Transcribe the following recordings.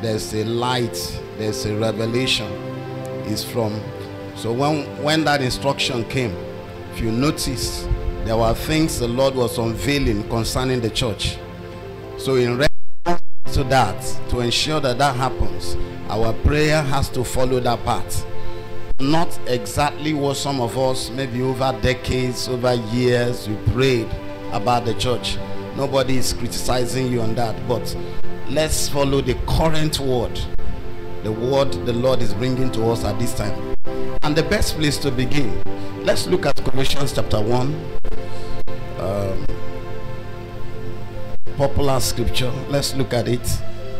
there's a light, there's a revelation. Is from. So when that instruction came, if you notice, there were things the Lord was unveiling concerning the church. So in response to that, to ensure that that happens, our prayer has to follow that path. Not exactly what some of us, maybe over decades, over years, we prayed about the church. Nobody is criticizing you on that, but let's follow the current word, the word the Lord is bringing to us at this time. And the best place to begin, let's look at Colossians chapter 1. Popular scripture. Let's look at it.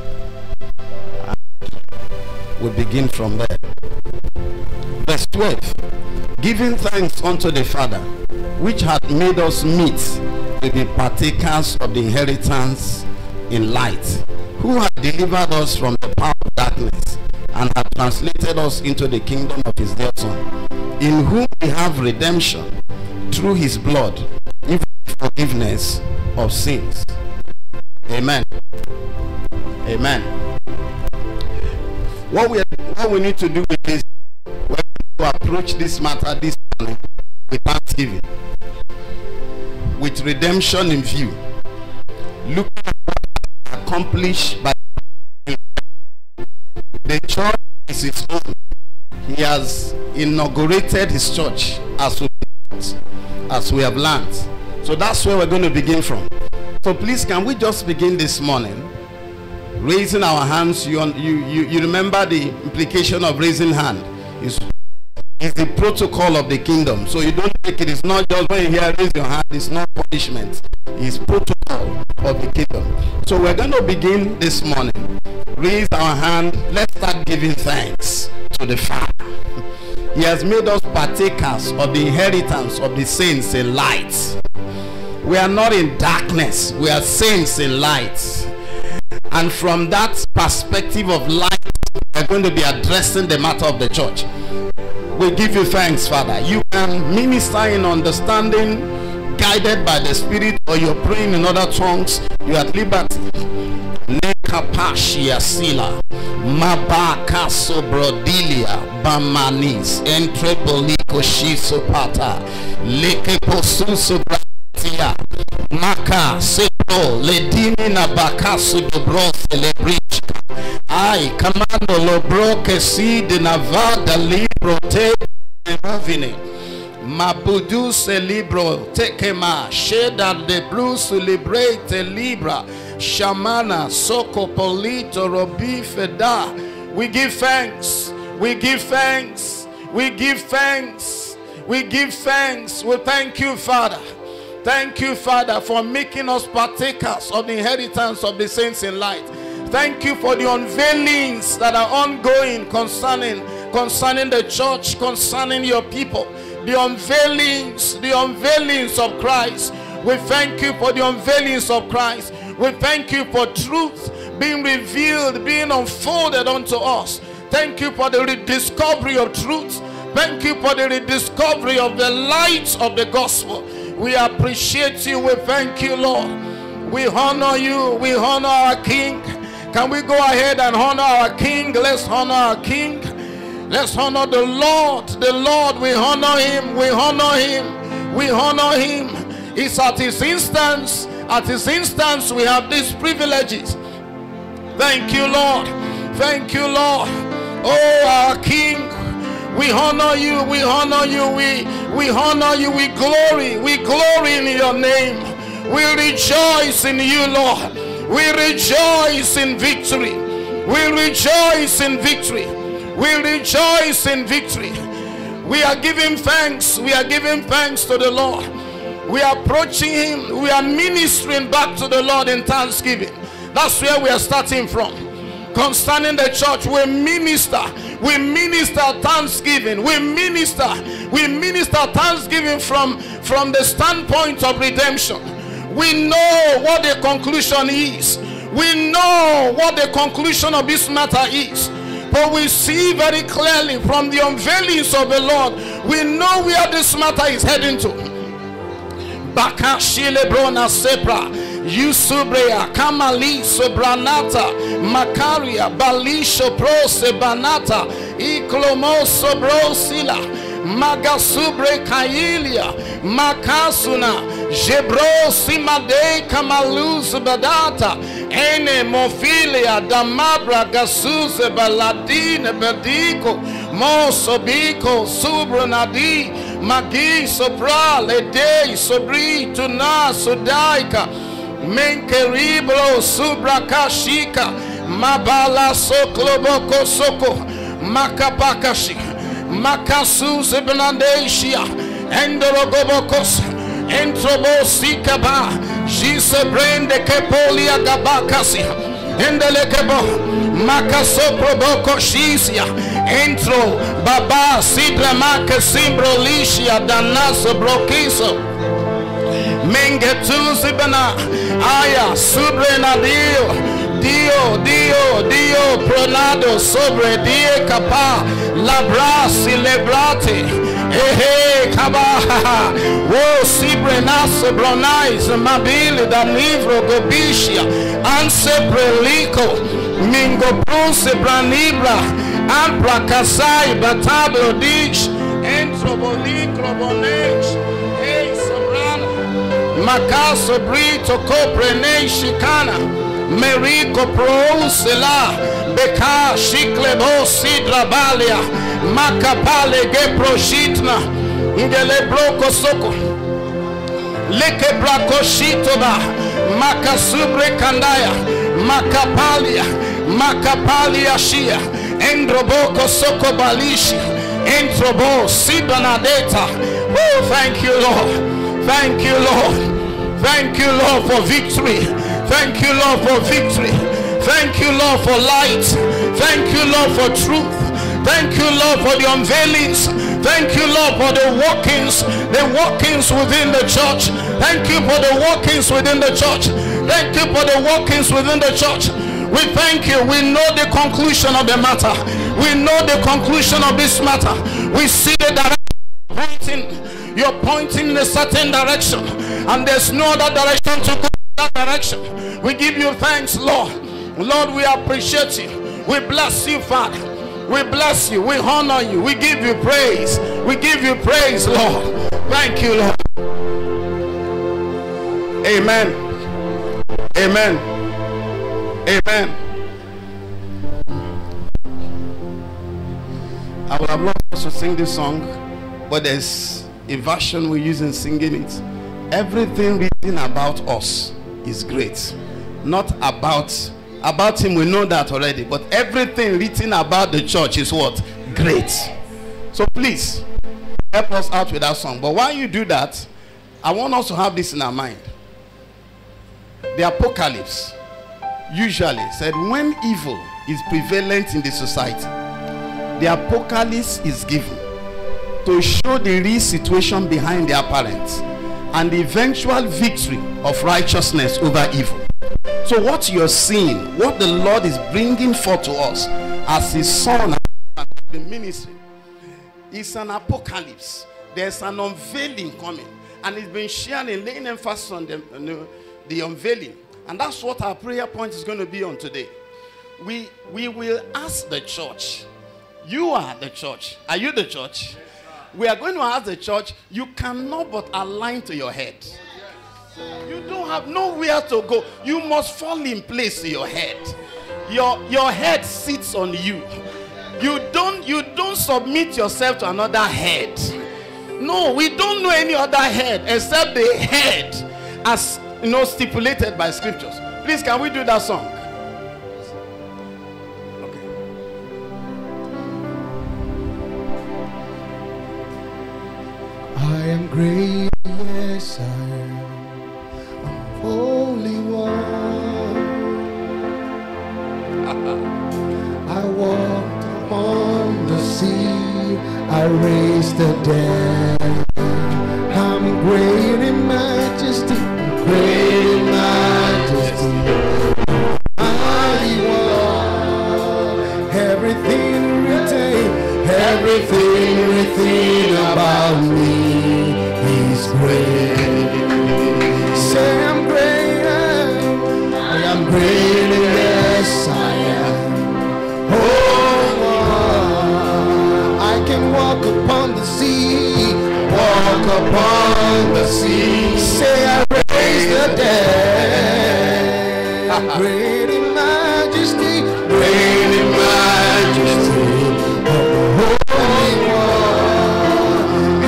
We begin from there. Verse 12. Giving thanks unto the Father, which hath made us meet to be partakers of the inheritance in light, who hath delivered us from the power of darkness, and hath translated us into the kingdom of his dear Son, in whom we have redemption through his blood, even forgiveness of sins. Amen. Amen. What we need to do with this, we need to approach this matter this morning with thanksgiving, with redemption in view. Look at what is accomplished by the church is his own. He has inaugurated his church as we have learned. So that's where we're going to begin from. So please, can we just begin this morning raising our hands? You remember the implication of raising hand is the protocol of the kingdom. So you don't take it. It's not just when you hear raise your hand. It's not punishment. It's protocol of the kingdom. So we're going to begin this morning. Raise our hand. Let's start giving thanks to the Father. He has made us partakers of the inheritance of the saints in light. We are not in darkness. We are saints in light. And from that perspective of light, we're going to be addressing the matter of the church. We give you thanks, Father. You can minister in understanding, guided by the Spirit, or you're praying in other tongues. You are at liberty. Nekapashia sila mabaka sobrodilia bamanis entreboliko shisopata lekeposuso bratia maka sepo ledini na bakasu dobro celebrich ai commando lobro che si de navada libro te rovine mabudu se libro tekema sheda de bruce librate libra shamana soko polito robi feda. We give thanks, we give thanks, we give thanks, we give thanks. We thank you, Father. Thank you, Father, for making us partakers of the inheritance of the saints in light. Thank you for the unveilings that are ongoing concerning the church, concerning your people. The unveilings of Christ. We thank you for the unveilings of Christ. We thank you for truth being revealed, being unfolded unto us. Thank you for the rediscovery of truth. Thank you for the rediscovery of the light of the gospel. We appreciate you. We thank you, Lord. We honor you. We honor our King. Can we go ahead and honor our King? Let's honor our King. Let's honor the Lord. The Lord, we honor him. We honor him. We honor him. It's at his instance. At his instance, we have these privileges. Thank you, Lord. Thank you, Lord. Oh, our King, we honor you. We honor you. We honor you. We glory in your name. We rejoice in you, Lord. We rejoice in victory. We rejoice in victory. We rejoice in victory. We are giving thanks. We are giving thanks to the Lord. We are approaching him. We are ministering back to the Lord in thanksgiving. That's where we are starting from. Concerning the church, we minister thanksgiving. We minister thanksgiving from the standpoint of redemption. We know what the conclusion is. We know what the conclusion of this matter is. But we see very clearly from the unveilings of the Lord, we know where this matter is heading to. Bakashile brona sepra Yusubrea Kamali Sobranata Makaria Balisho Prose Banata Iklomo Sobrosila Magasubre Kailia Makasuna Jebro Simade Kamaluz Badata Ene Mofilia Damabra Gasuse Baladine Bediko Mosobiko Subranadi Magi Sopra Lede Sobri Tuna Sudaika Menkeribro Subrakashika Mabala Sokloboko Soko Makapakashi Makasu Zebenandeshia Endorogobokos Entrobo Sikaba Jisebrende Kepolia Gabakasi Endelekebo Makaso Proboko Shisia Entro Baba Sidra Maka Simbrolishia Danaso Brokiso Mengetu Zibana Aya Subrena Dio Pronado Sobre Die Capa Labra Celebrate Ehe Kaba Wo Sibrenaso Bronais Mabili da Livro Gobishia Anse Prelico Mingo Bruce Branibra Ampra Kasai Batablo Dish Entro Bolicro Bonage Ei Sobrana Macaso Brito Coprene Chicana Merico Pro Sela Beka Shiklebo Sidra Balia Makapale Gepro Shitna Ngele Broko Soko Leke Brako Shitoba Makasubre Kandaya Makapalia Shia Endroboko Soko Balishi Entrobo Sibanadeta. Oh, thank you, Lord. Thank you, Lord. Thank you, Lord, for victory. Thank you, Lord, for victory. Thank you, Lord, for light. Thank you, Lord, for truth. Thank you, Lord, for the unveilings. Thank you, Lord, for the workings within the church. Thank you for the workings within the church. Thank you for the workings within the church. We thank you. We know the conclusion of the matter. We know the conclusion of this matter. We see the direction. You're pointing in a certain direction, and there's no other direction to go in that direction. We give you thanks, Lord. Lord, we appreciate you. We bless you, Father. We bless you. We honor you. We give you praise. We give you praise, Lord. Thank you, Lord. Amen. Amen. Amen. I would have loved us to sing this song, but there's a version we're using singing it. Everything written about us is great. Not about him, we know that already, but everything written about the church is what? Great. So please help us out with that song. But while you do that, I want us to have this in our mind. The apocalypse usually said when evil is prevalent in the society, the apocalypse is given to show the real situation behind the apparent and the eventual victory of righteousness over evil. So what you're seeing, what the Lord is bringing forth to us as his son and the ministry, is an apocalypse. There's an unveiling coming, and it's been sharing, laying emphasis on the unveiling. And that's what our prayer point is going to be on today. We will ask the church. You are the church. Are you the church? We are going to ask the church. You cannot but align to your head. You don't have nowhere to go. You must fall in place to your head. Your head sits on you. You don't submit yourself to another head. No, we don't know any other head except the head as stipulated by scriptures. Please, can we do that song? Okay. I am great, yes I am. Holy One, I walked upon the sea, I raised the dead. I'm great in majesty, great in majesty. Mighty One, everything written about me is great. Say I'm great. the sea. Walk upon the sea. Say I raise the dead. Great in majesty, great in majesty of the Holy One.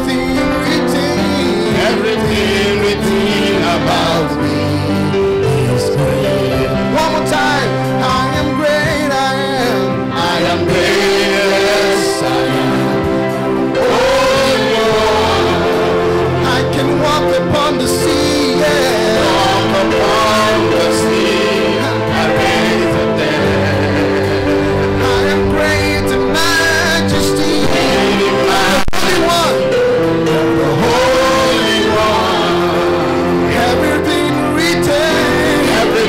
Everything written about me is great. One more time. I am great, I am great, yes, I am. Holy One. I can walk upon the sea, yeah. Walk upon the sea. I raise the dead. I am great in majesty. The Holy One. The Holy One. Everything written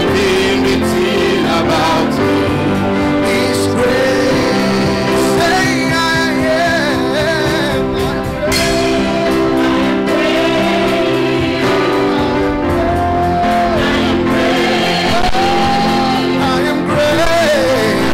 about me is great. Say I am. I am great.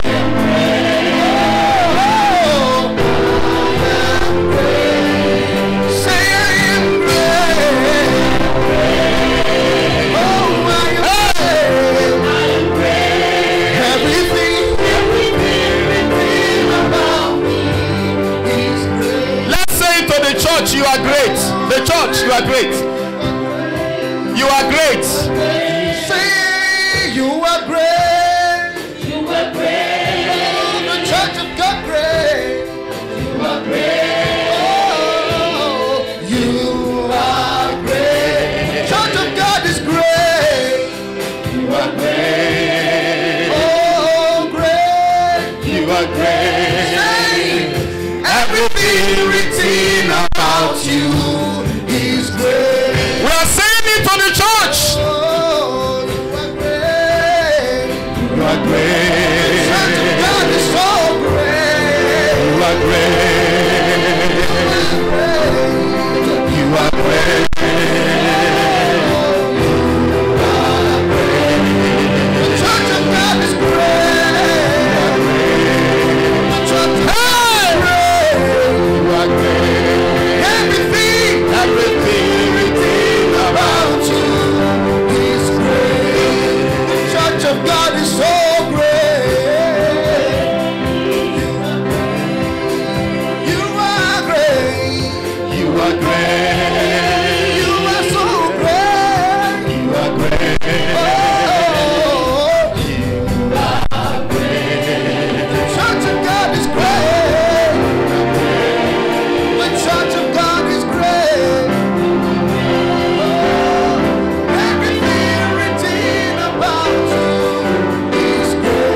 Say I am great. Oh, I am great. Everything about me is great. Let's say to the church, you are great. The church, you are great. You are great. Say you are great. You are great. Oh, the church of God great. You are great. Oh, you are great. Church of God is great. You are great. Oh, great. You are great. Say everything written about you is great. We are saying it to the church. Oh, you are great. You are great. Church of God is so great. You are great. You are great. The church of God is great. The church of God is great. You are great. Everything Written about you is great. The church of God is so great. You are great. You are great. You are so great. You are great. Oh, the church of God is great. The church of God is great. Everything written about you is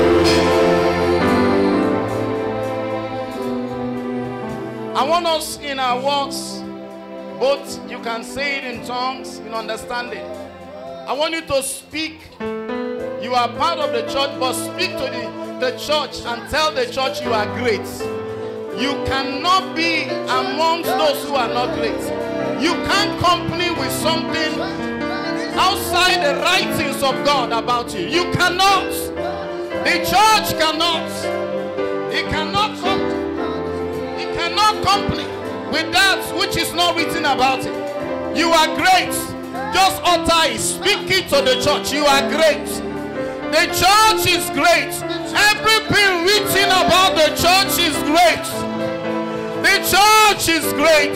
great. I want us in our words, both you can say it in tongues, in understanding. I want you to speak. You are part of the church, but speak to the church and tell the church you are great. You cannot be amongst those who are not great. You can't company with something outside the writings of God about you. You cannot. The church cannot. It cannot come. It cannot company with that which is not written about it. You are great. Just utter it. Speak it to the church. You are great. The church is great. Everything written about the church is great. The church is great.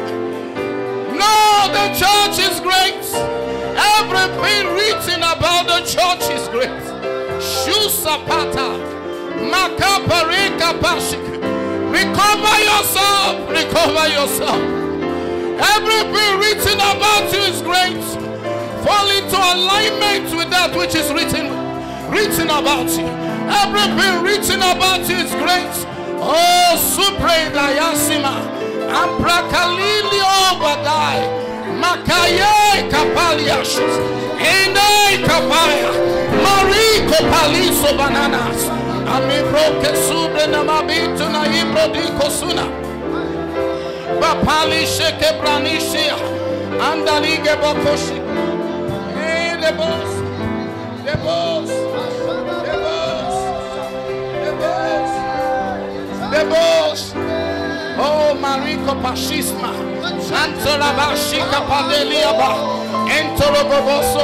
No, the church is great. Everything written about the church is great. Shusapata. Makapareka Pashik. Recover yourself. Recover yourself. Everything written about you is great. Fall into alignment with that which is written about you. Everything written about you is great. Oh, Supre Dayasima. Amprakalilio Badai. Makaye Kapaliashus. Ene Kapaya. Marie Kopaliso Bananas. Amibroke Subre Namabitu na Ibrodiko Suna. Bapali Sheke Branishia. Andalige Bokoshi. Hey, the boss. The boss. The boss. The boss. The boss. Oh, Mariko Pashisma. Antorabashika Padeliaba. Entoroboboso.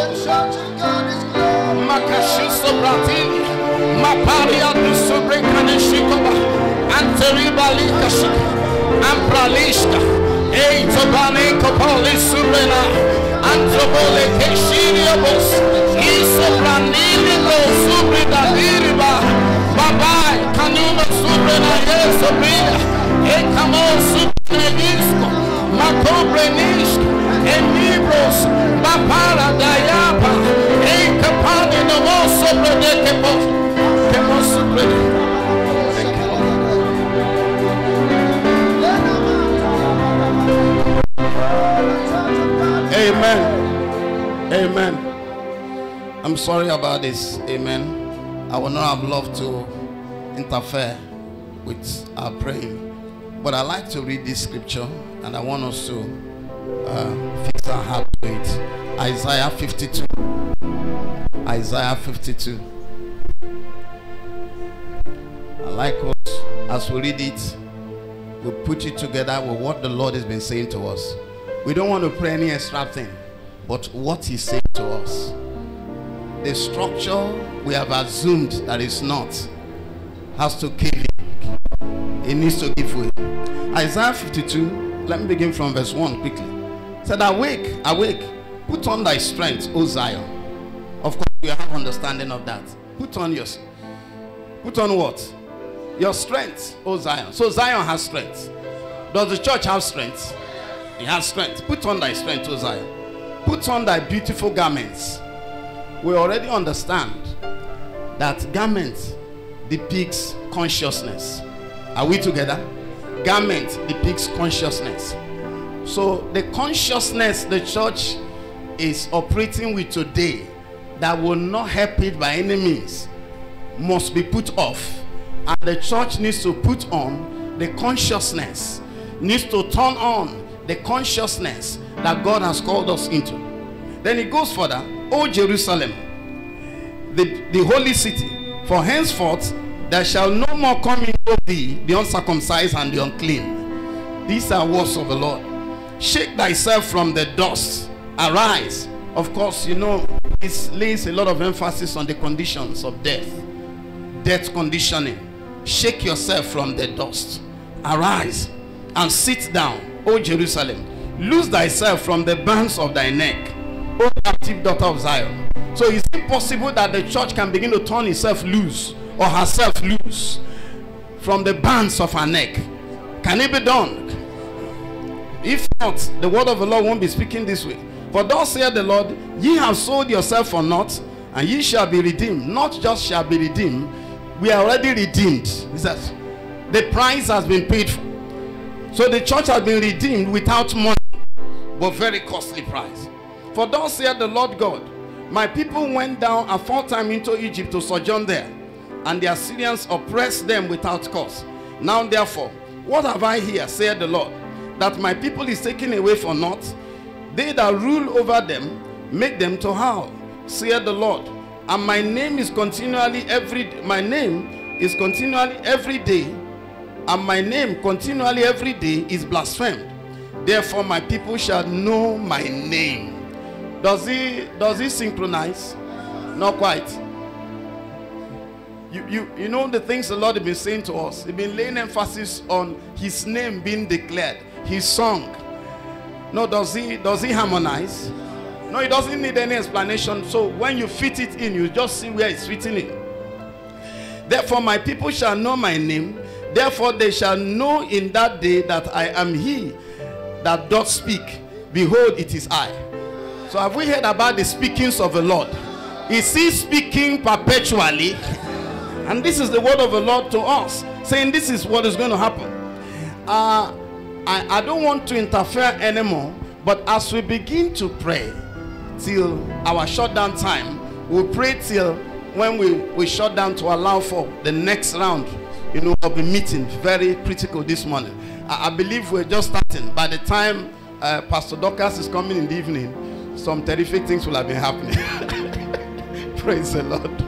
Makashiso Bratili. Maparia du Subrekaneshikoba. Anteribalikashi. Ampralishka. Eitobaneko Polisubrena. Antobole Keshiriobos. Isopranilibro Subridadiriba. Babai, Kanuma Subrena Yesobrina. Ekamo Subrenisco. Makobrenisk. Emibros. Bapara Dayapa. Ekapani no more Sobrenekepo. Kemo Subrena. Amen. Amen. I'm sorry about this. Amen. I would not have loved to interfere with our praying, but I like to read this scripture, and I want us to fix our heart to it. Isaiah 52. Isaiah 52. I like us, as we read it, we put it together with what the Lord has been saying to us. We don't want to pray any extra thing, but what He said to us. The structure we have assumed that is not has to cave in. It needs to give way. Isaiah 52, let me begin from verse 1 quickly. It said, awake, awake, put on thy strength, O Zion. Of course, you have understanding of that. Put on what? Your strength, O Zion. So Zion has strength. Does the church have strength? It has strength. Put on thy strength, O Zion. Put on thy beautiful garments. We already understand that garment depicts consciousness. Are we together? Garment depicts consciousness. So the consciousness the church is operating with today that will not help it by any means must be put off. And the church needs to put on the consciousness, needs to turn on the consciousness that God has called us into. Then it goes further. O Jerusalem, the holy city, for henceforth there shall no more come into thee the uncircumcised and the unclean. These are words of the Lord. Shake thyself from the dust, arise. Of course, you know, it lays a lot of emphasis on the conditions of death conditioning. Shake yourself from the dust, arise and sit down, O Jerusalem. Loose thyself from the bands of thy neck, O captive daughter of Zion. So is it possible that the church can begin to turn itself loose or herself loose from the bands of her neck? Can it be done? If not, the word of the Lord won't be speaking this way. For thus saith the Lord, ye have sold yourself for naught, and ye shall be redeemed. Not just shall be redeemed, we are already redeemed. He says, the price has been paid for. So the church has been redeemed without money, but very costly price. For thus saith the Lord God, my people went down aforetime into Egypt to sojourn there, and the Assyrians oppressed them without cause. Now therefore, what have I here, saith the Lord, that my people is taken away for naught? They that rule over them make them to howl, saith the Lord. And my name is continually every day, and my name continually every day is blasphemed. Therefore my people shall know my name. Does he synchronize? Not quite. You know the things the Lord has been saying to us. He's been laying emphasis on his name being declared, his song. No, does he harmonize? No, it doesn't need any explanation. So when you fit it in, you just see where it's fitting in. Therefore my people shall know my name. Therefore they shall know in that day that I am he that doth speak. Behold, it is I. So have we heard about the speakings of the Lord? Is he speaking perpetually? And this is the word of the Lord to us, saying this is what is going to happen. I don't want to interfere anymore, but as we begin to pray till our shutdown time, we'll pray till when we shut down to allow for the next round, you know, of the meeting. Very critical this morning. I believe we're just starting. By the time Pastor Dorcas is coming in the evening, some terrific things will have been happening. Praise the Lord.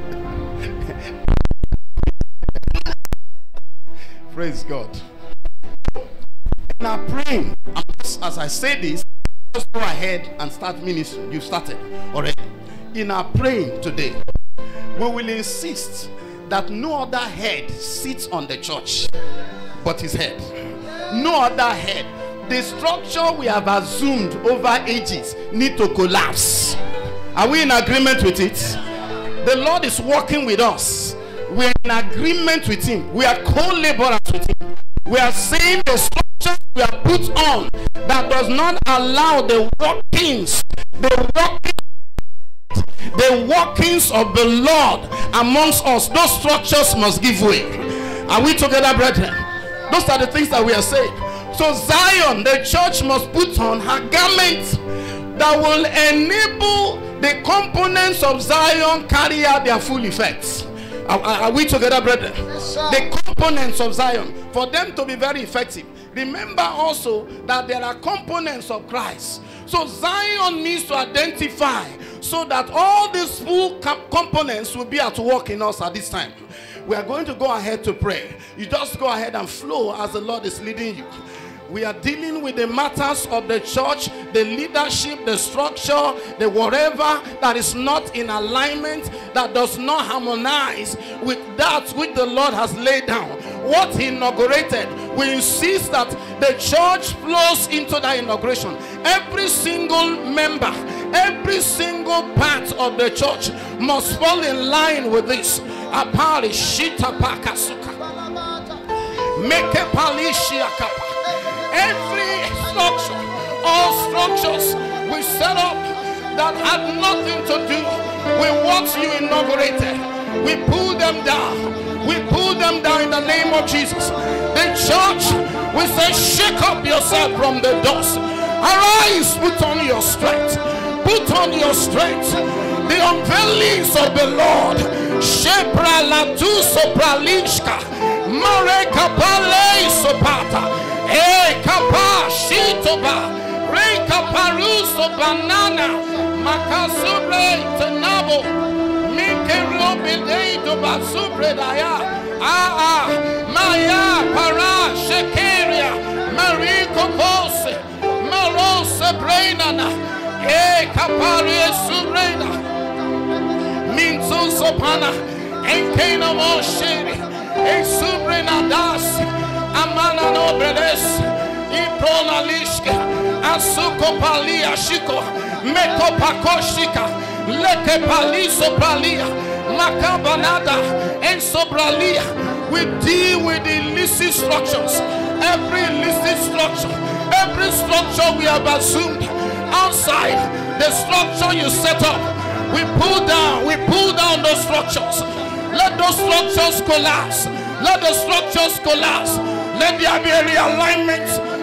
Praise God. in our praying, as I say this, just go ahead and start ministry. You started already. In our praying today, we will insist that no other head sits on the church but his head. No other head. The structure we have assumed over ages need to collapse. Are we in agreement with it? The Lord is working with us. We are in agreement with him. We are co-laborers with him. We are saying the structure we are put on that does not allow the workings of the Lord amongst us. Those structures must give way. Are we together, brethren? Those are the things that we are saying. So Zion, the church, must put on her garment that will enable the components of Zion carry out their full effects. Are we together, brethren? Yes, the components of Zion, for them to be very effective. Remember also that there are components of Christ. So Zion needs to identify so that all these full components will be at work in us at this time. We are going to go ahead to pray. You just go ahead and flow as the Lord is leading you. We are dealing with the matters of the church, the leadership, the structure, the whatever that is not in alignment, that does not harmonize with that which the Lord has laid down. What he inaugurated, we insist that the church flows into that inauguration. Every single member, every single part of the church must fall in line with this. Apari shita pakasuka. Meke palishia kapa. Every structure, all structures we set up that had nothing to do with what you inaugurated, we pull them down. We pull them down in the name of Jesus. The church, we say, shake up yourself from the dust. Arise, put on your strength. Put on your strength. The unveilings of the Lord. Shepra latu sopralishka. Mare kapale sopata. E kapa shitoba. Re kaparuso banana. Makasubre tenabo. Maya para shekeria mariko pose marose brainana e kapari subrena minzu sopana enkena mosheri e subrena das amana nobres iprona lishke asuko palia shiko meko pakoshika leke paliso pralia makabanada and sobralia. We deal with the illicit structures. Every illicit structure, every structure we have assumed outside the structure you set up, we pull down those structures. Let those structures collapse. Let the structures collapse. Let there be a realignment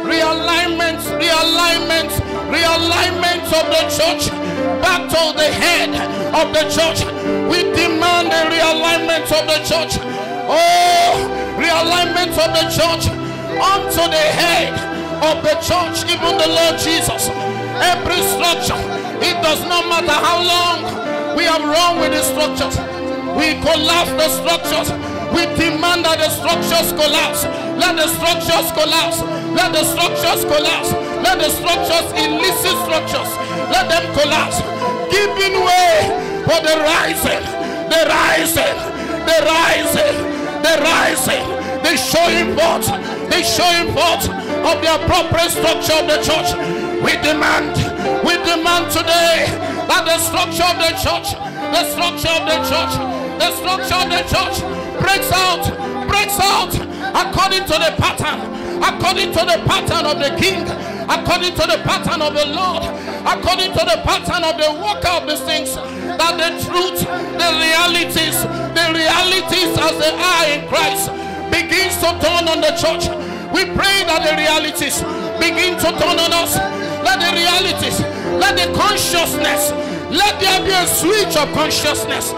of the church back to the head of the church. We demand a realignment of the church. Oh, realignment of the church unto the head of the church, even the Lord Jesus. Every structure, it does not matter how long we have run with the structures, we collapse the structures. We demand that the structures collapse. Let the structures collapse. Let the structures collapse. Let the structures, illicit structures, let them collapse. Giving way for the rising, the rising, the rising, the rising, the showing forth of the appropriate structure of the church. We demand today that the structure of the church, the structure of the church, the structure of the church breaks out according to the pattern of the King, according to the pattern of the Lord, according to the pattern of the worker of these things, that the truth, the realities as they are in Christ begins to turn on the church. We pray that the realities begin to turn on us. Let the realities, let the consciousness, let there be a switch of consciousness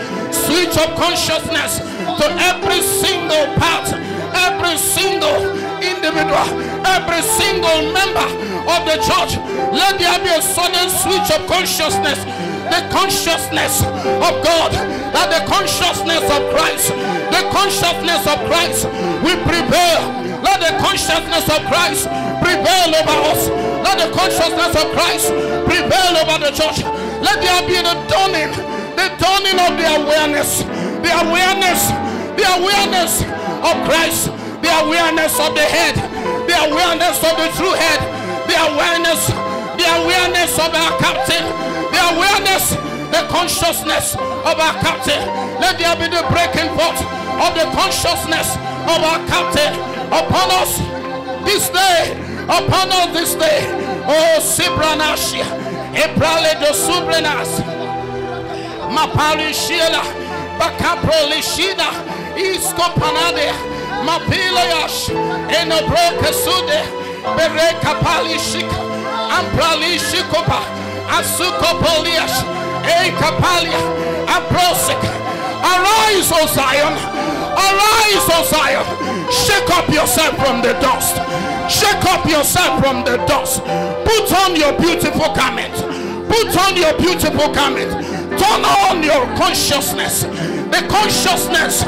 to every single part, every single individual, every single member of the church. Let there be a sudden switch of consciousness, the consciousness of God, that the consciousness of Christ, the consciousness of Christ will prevail. Let the consciousness of Christ prevail over us. Let the consciousness of Christ prevail over the church. Let there be the dawning of the awareness of Christ, the awareness of the head, the awareness of the true head, the awareness of our captain, the awareness, the consciousness of our captain. Let there be the breaking forth of the consciousness of our captain upon us this day, upon us this day. Oh, Sibranashia, Eprale do Subrenas, Mapali Shila, Bacapro Lishida, Iskopanade, Mapilayash, Enobroke Sude, Bereka Palishik, Ampralishikopa, Asukopoliash, Ekapalia, Amprosik. Arise, O Zion! Arise, O Zion! Shake up yourself from the dust. Shake up yourself from the dust. Put on your beautiful garment. Put on your beautiful garment. Turn on your consciousness. The consciousness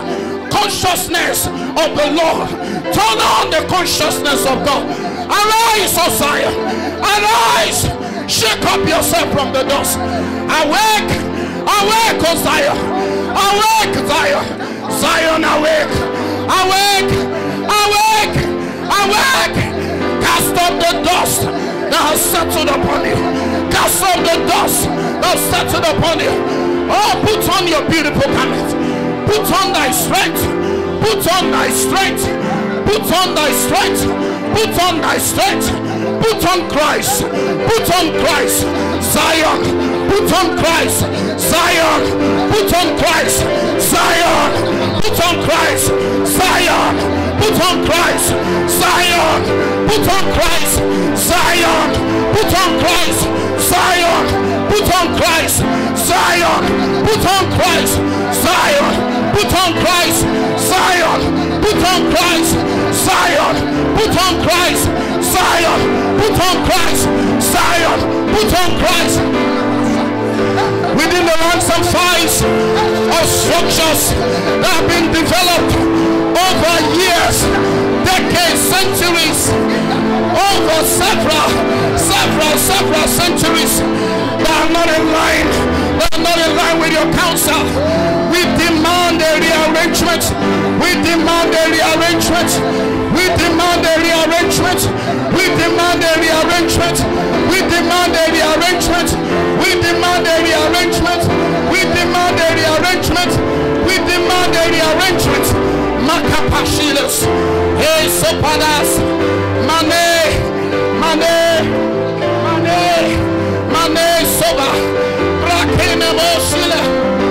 of the Lord. Turn on the consciousness of God. Arise, O Zion! Arise! Shake up yourself from the dust. Awake! Awake, O Zion! Awake, Zion! Zion, awake! Awake! Awake! Awake! Cast off the dust that has settled upon you. Cast off the dust that has settled upon you. Oh, put on your beautiful garment. Put on thy strength. Put on thy strength. Put on thy strength. Put on thy strength. Put on Christ. Put on Christ. Zion. Put on Christ. Zion. Put on Christ. Zion. Put on Christ. Zion. Put on Christ. Zion. Put on Christ. Zion. Put on Christ. Zion. Put on Christ. Zion. Put on Christ. Zion. Put on Christ. Zion. Put on Christ. Zion. Put on Christ. Zion. Put on Christ. Zion. Put on Christ. Within the ranks and files of structures that have been developed over years, decades, centuries, over several centuries that are not in line with your counsel. We demand a rearrangement. We demand a rearrangement. We demand a rearrangement. We demand a rearrangement. We demand a rearrangement. We demand a rearrangement. We demand a rearrangement. We demand a rearrangement. Makapashilas. Hey, Sopadas. Mane, Soba. Brakene Moshila.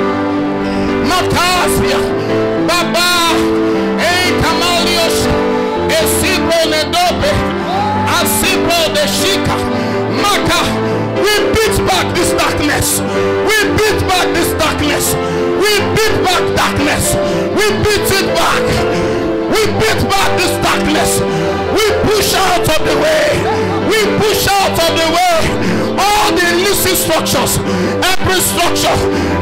Makasia. Baba. Hey, Kamalios. Esibro Nedobe. Asibro de Shika. Maka. We beat back this darkness. We beat back this darkness. We beat back darkness. We beat it back. We beat back this darkness. We push out of the way. We push out of the way all the illicit structures. Every structure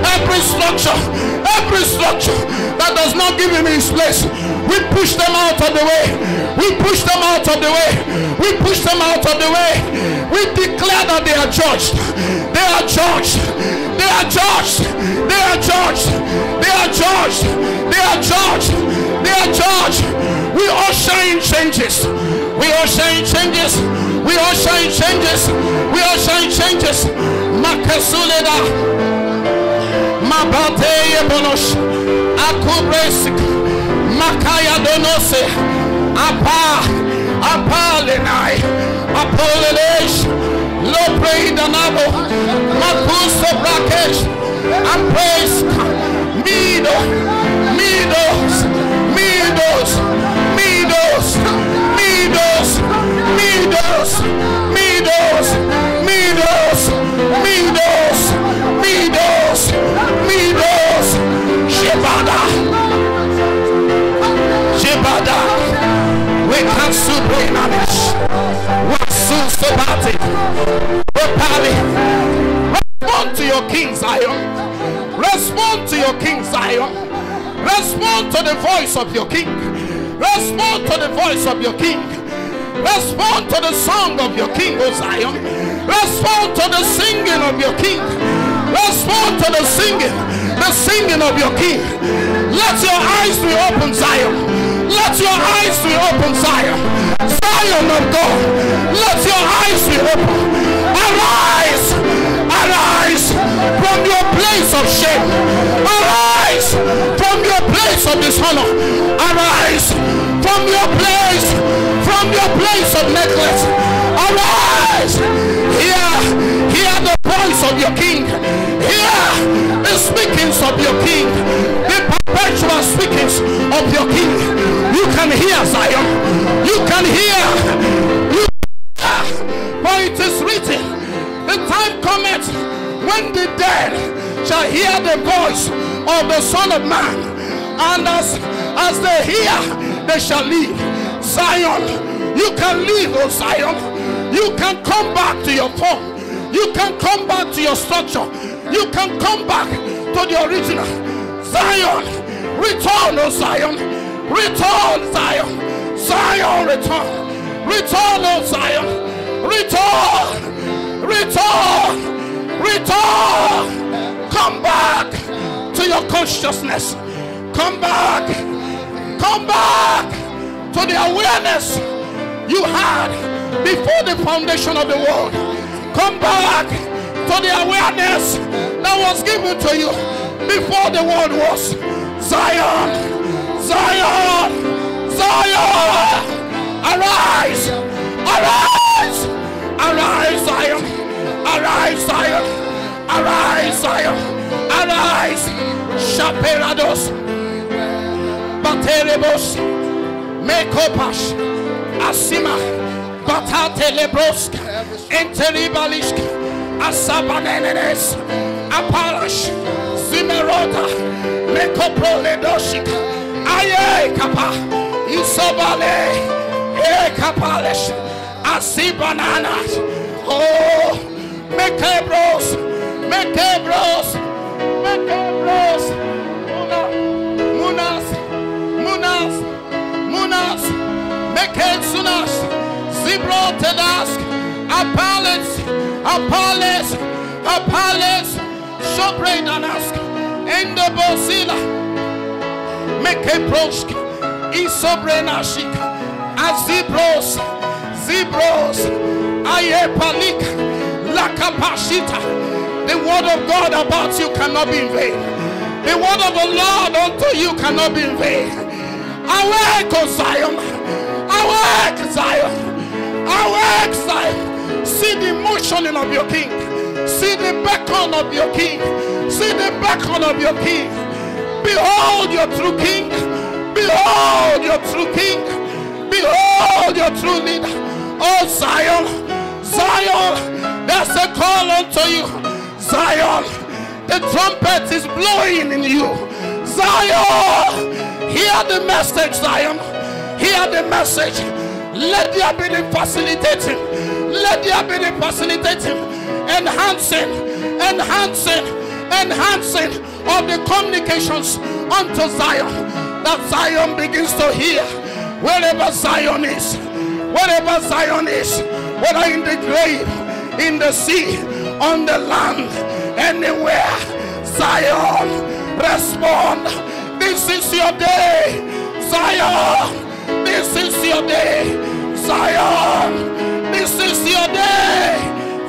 that does not give him his place. We push them out of the way. We push them out of the way. We push them out of the way. We declare that they are judged. They are judged. They are judged. They are judged. They are judged. They are judged. They are judged. We usher in changes. We usher in changes. We usher in changes. We usher in changes. Makasuleda. Mabate bonosh. Akubresik. Makaya donose. Apa lenai. Apolesh. Lopre danabo. Makuso brakesh. And praise. Shebada. We can subrainamish. Wasu sobati. Respond to your King Zion. Respond to your King Zion. Respond to the voice of your King. Respond Respond to the voice of your King. Respond to the song of your King, O Zion. Respond to the singing of your King. Respond to the singing of your King. Let your eyes be open, Zion. Let your eyes be open, Zion. Zion of God, let your eyes be open. Arise, arise from your place of shame. Arise from your place of dishonor. Arise from your place of neglect. Arise. Hear the voice of your King. Hear the speakings of your King. The perpetual speakings of your King. You can hear, Zion. You can hear. For it is written, the time cometh when the dead shall hear the voice of the Son of Man, and as they hear, they shall live. Zion, you can live, O Zion. You can come back to your form. You can come back to your structure. You can come back to the original. Zion, return, O Zion. Return, Zion. Zion, return. Return, O Zion. Return. Return. Return. Come back to your consciousness. Come back. Come back to the awareness you had before the foundation of the world. Come back to the awareness that was given to you before the world was. Zion, Zion, Zion, arise, arise, arise, Zion, arise, Zion, arise, Zion, arise, Shaperados, Baterebos, Mekopash, Asima, Batate Lebrosk, Enteribalisk, Asabanenes, Apalash, Zimerota, Mekoproledoshik, Aye Kapa, Isobale, E Kapalesh, Asibananas, oh, Mekebros, Mekebros, Mekebros, Munas, Munas, Munas, Mekensunas, Zibrotedask, Apales, Apales, Apales, Shobredanask, Endobosila, Mekeprosk, Isobrenashik, Azibros, Zibros, Ayepalik, Lakapashita. The word of God about you cannot be in vain. The word of the Lord unto you cannot be in vain. Awake, O Zion. Awake, Zion. Awake, Zion. See the motioning of your King. See the beckon of your King. See the beckon of your King. Behold your true King. Behold your true King. Behold your true leader. Oh Zion, Zion, there's a call unto you. Zion, the trumpet is blowing in you. Zion, hear the message, Zion. Hear the message. Let there be the facilitating. Let there be the facilitating, enhancing, enhancing, enhancing of the communications unto Zion. That Zion begins to hear wherever Zion is. Wherever Zion is, whether in the grave, in the sea, on the land, anywhere. Zion, respond. This is your day. Zion, this is your day. Zion, this is your day.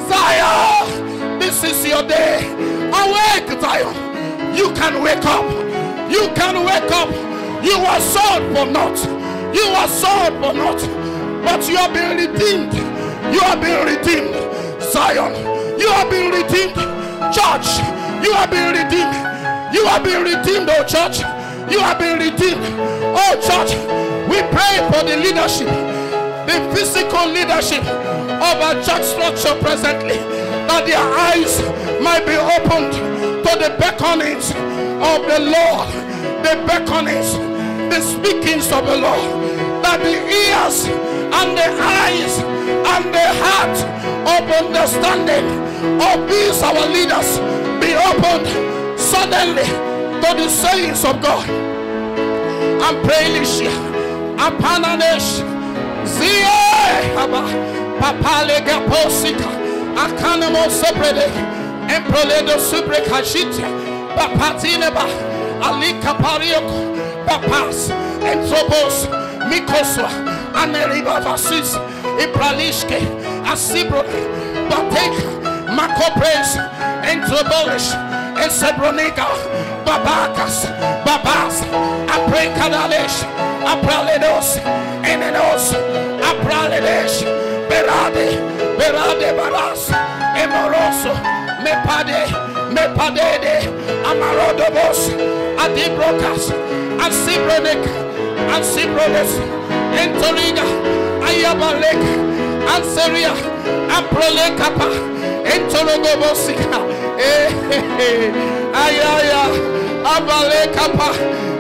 Zion, this is your day. Awake, Zion. You can wake up. You can wake up. You are sold for naught. You are sold for naught. But you are being redeemed. You are being redeemed. Zion, you are being redeemed. Church, you are being redeemed. You are being redeemed, oh church. You are being redeemed. Oh church, we pray for the leadership, the physical leadership of our church structure presently, that their eyes might be opened to the beckonings of the Lord, the beckonings, the speakings of the Lord, that the ears and the eyes and the heart of understanding of these our leaders be opened suddenly to the sayings of God. I'm praying this year, Apananesh. Zie. Papale gaposika. Akanemo soprede. Emproledo suprekashite. Bapatineba. Alika parioko. Papas. Entropos. Mikoswa. Aneriba vasis. Ipralishke. Asibro. Bateka. Makopres. Entrobolish. Esebronika. Babakas. Babas. Aprekadalesh. Apraledos. Enenos. Apraledesh. Berade. Berade baras. Emoroso. Mepadede. Amarodobos. Adibrokas. Asibronik. Ansibrones. Entoriga. Ayabalek. Anseria. Aprolekapa. Entorogobosika. Ayaya. Abalekapa.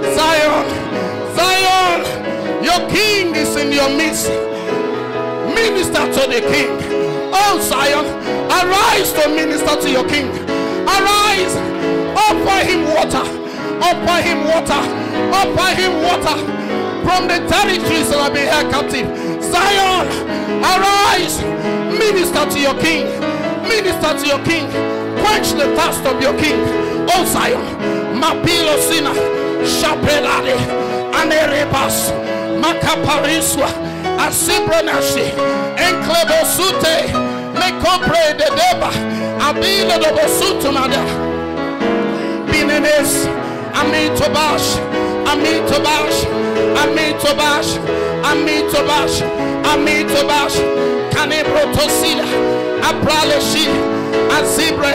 Zion. Your king is in your midst. Minister to the king. Oh Zion, arise to minister to your king. Arise. Offer him water. Offer him water. Offer him water from the territories that have been held captive. Zion, arise. Minister to your king. Minister to your king. Quench the thirst of your king. Oh Zion, Mapilo Sina, Shapelade, Anerebas, Makapariswa, Asibronashi, Enklebosute, Mekopre de Deba, Abila de Bosutumada, Binenes, Amitobash, Amitobash, Amitobash, Amitobash, Amitobash, Canebrotosila, Apraleshi, Azibre,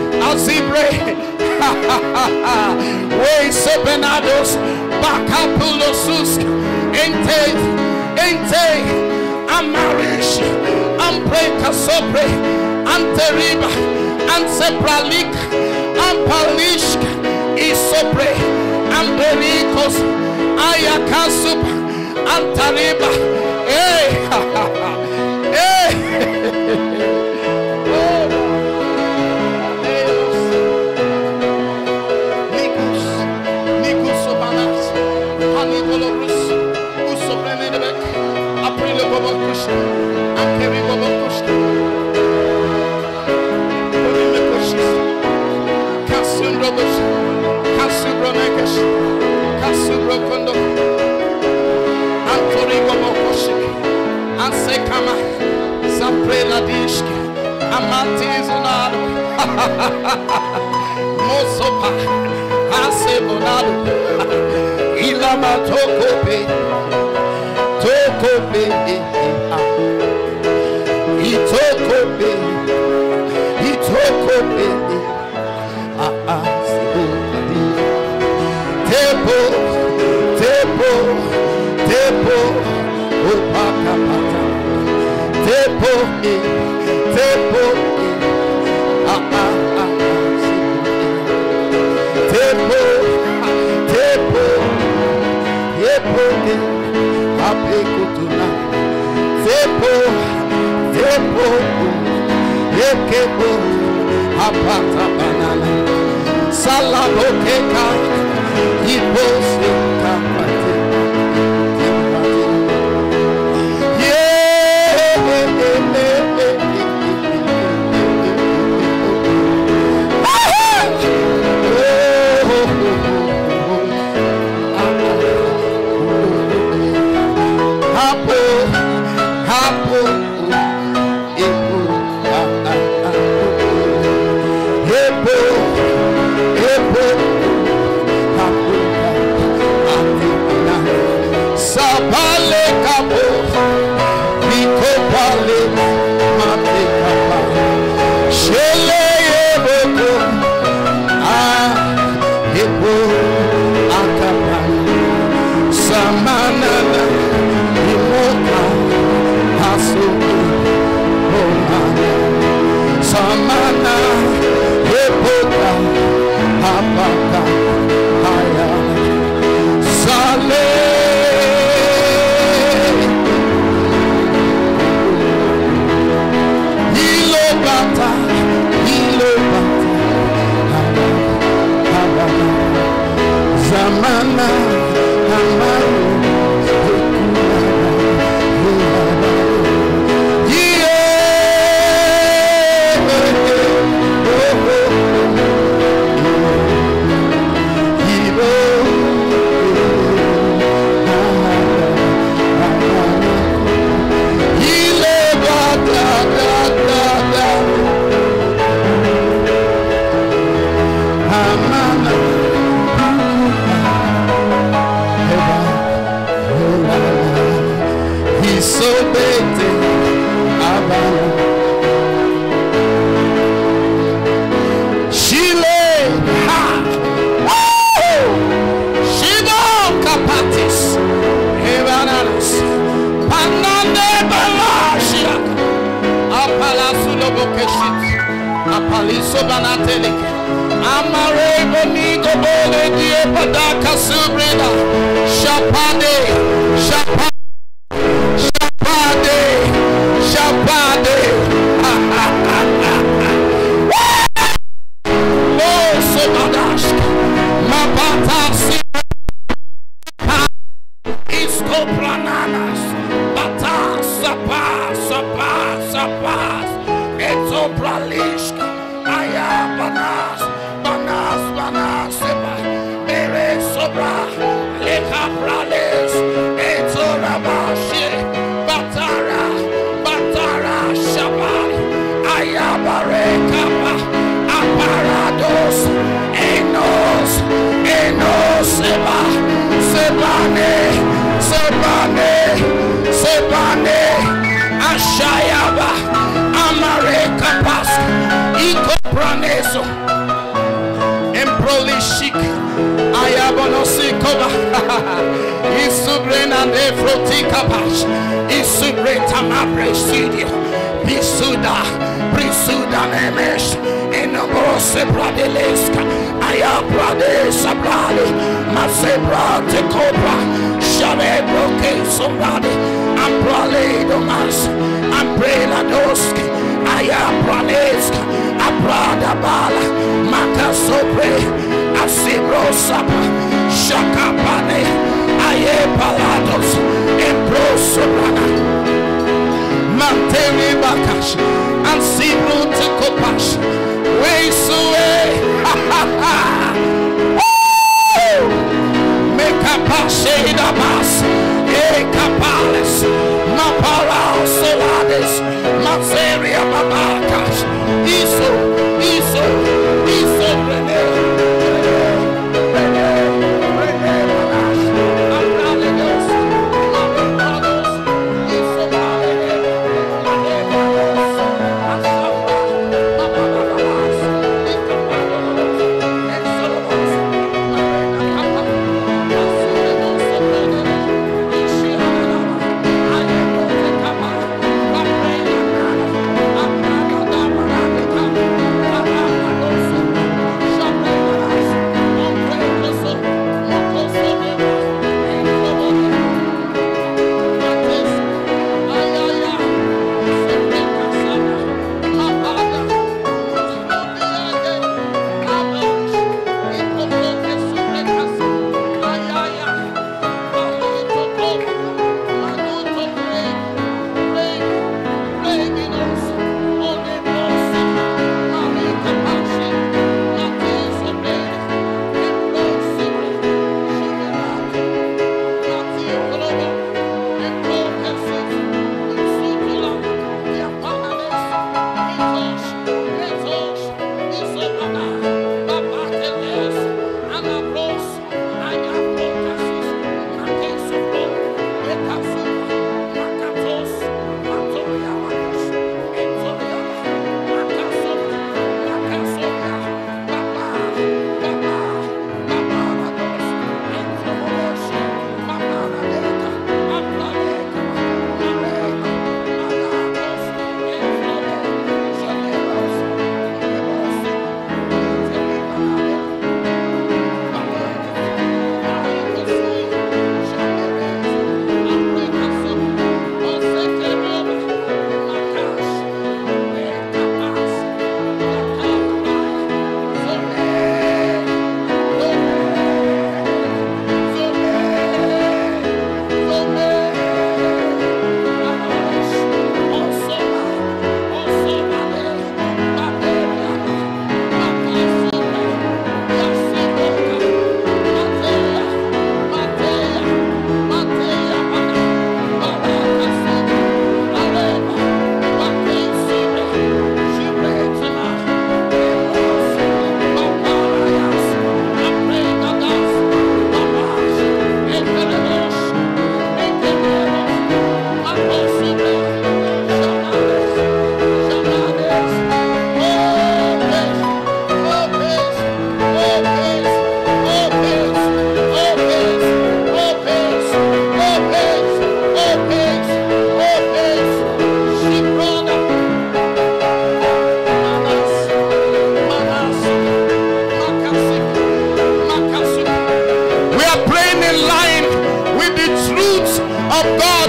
Way Sepenados, Bacapulosus, Ente, Amarish, Ampreka Sopre, Anteriba, Ansepralik, Ampalish, Isopre, Ambericos, Ayakasup, Antariba, Mosopa, Hasebonado, Ilama Tokope, Itokope, Tepo, Opakapata, Tepo, Tepo, Apekutuna, Tepo, Yekebo, Apata banana, Salabokeka, Ibose Kapate, Zamana, Amaru, isobete abana Shile ha woo Shibo kapatis Hebananas Panande balashia Apalasulo bokeshit Apaliso banatelik Amare bonigo bole die padaka subrida Shapade Shapade Shapade Oh sobadash Mapatasi Isko prananas Bata sapas Eto pralishk Ayabanas Banas Seba Bere sobra Leka prales Eto rabashi Batara Shabai Ayabare Kapa Aparados Enos Seba Sebane Ashayaba Amare Kapas Iko Praneso Emprolishik Ayabonosikova Isubrena Nefroti Kapash Isubreta Mabresidio Prisuda Nemesh Enobrose Bradeleska Ayabradesa Brade Masebra Tekobra Shabebroke Sombrade Ambraledo Mas Ambrela Doski Ayabraneska Abrada Bala Makasobre Asibro Sapa Shakapane Ayepalados Embro Sobrana Manteri Bakash and Sibru Tekopash Waysue Make a Pasheda Bas Ekapales Mapara Solades Materia Babakash Iso Rene Manash Ambraledos Mapados Iso Rene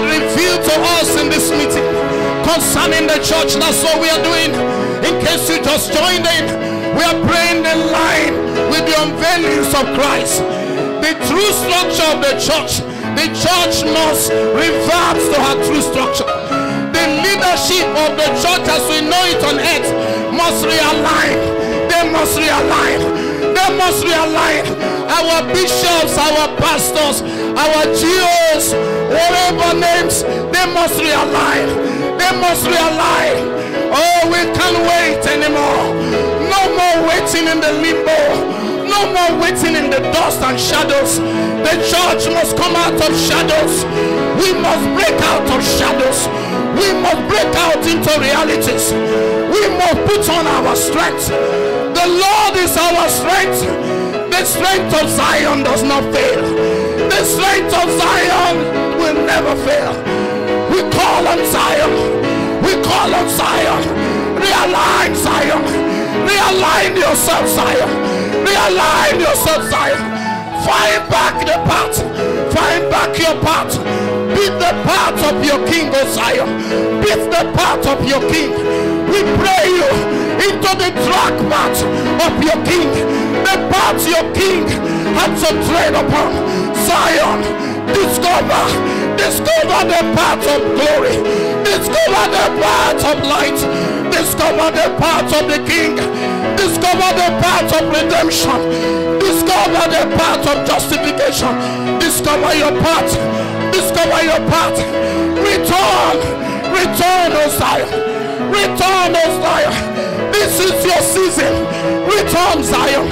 revealed to us in this meeting concerning the church. That's what we are doing. In case you just joined in, we are praying in line with the unveilings of Christ. The true structure of the church. The church must revert to her true structure. The leadership of the church as we know it on earth must realign. They must realign. They must realign. Our bishops, our pastors, our GOs, whatever names, they must realign. They must realign. Oh, we can't wait anymore. No more waiting in the limbo. No more waiting in the dust and shadows. The church must come out of shadows. We must break out of shadows. We must break out into realities. We must put on our strength. The Lord is our strength. The strength of Zion does not fail. The strength of Zion will never fail. We call on Zion. We call on Zion. Realign Zion. Realign yourself, Zion. Realign yourself, Zion. Find back the path. Find back your path. Beat the path of your king, O Zion. Beat the path of your king. We pray you into the track path of your king. The path your king had to tread upon. Zion, discover the path of glory. Discover the path of light. Discover the path of the king. Discover the path of redemption. Discover the path of justification. Discover your path. Discover your path. Return. Return, O Zion. Return, O Zion. This is your season. Return, Zion.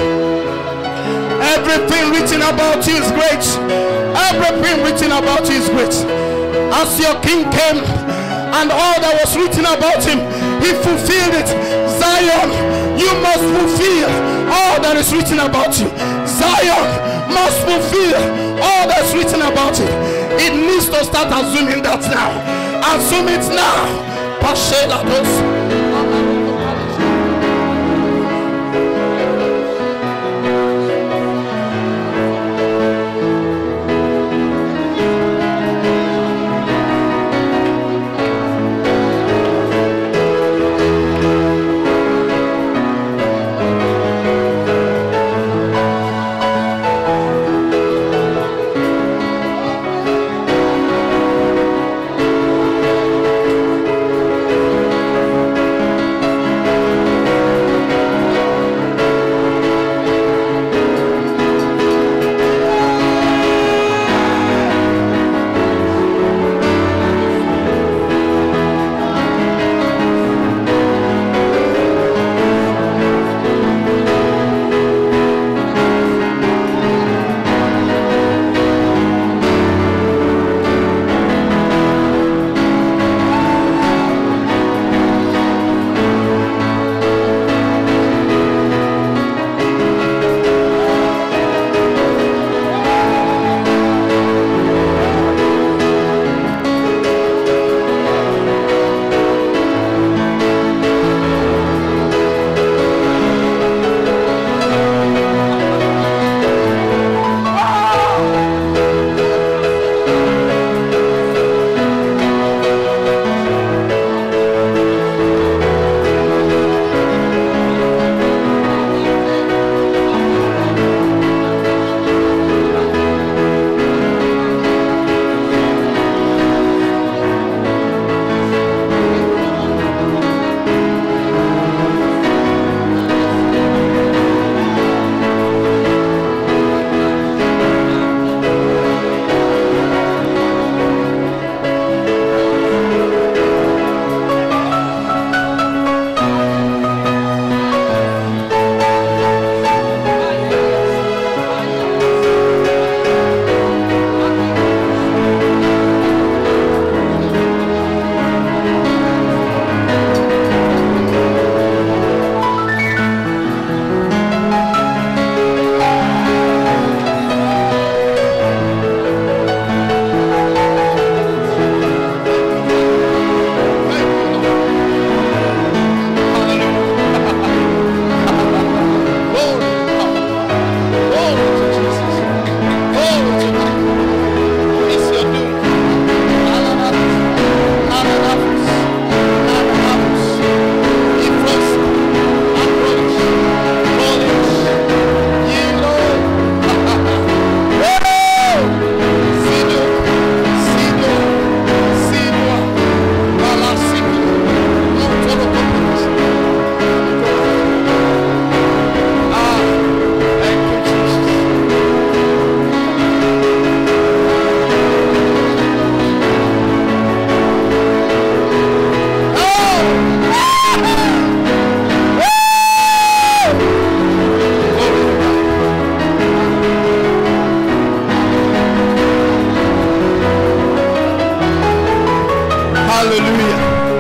Everything written about you is great. Everything written about you is great. As your king came and all that was written about him, he fulfilled it. Zion, you must fulfill all that is written about you. Zion must fulfill all that's written about it. It needs to start assuming that now. Assume it now. Hallelujah.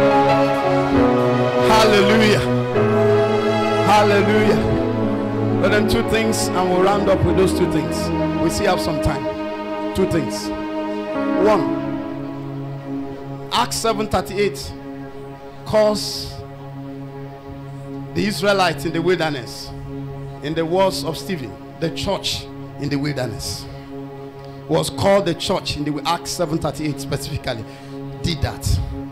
Hallelujah. Hallelujah. But then two things, and we'll round up with those two things. We still have some time. Two things. One, Acts 7:38 calls the Israelites in the wilderness, in the words of Stephen, the church in the wilderness. Was called the church in the Acts 7:38 specifically. Did that.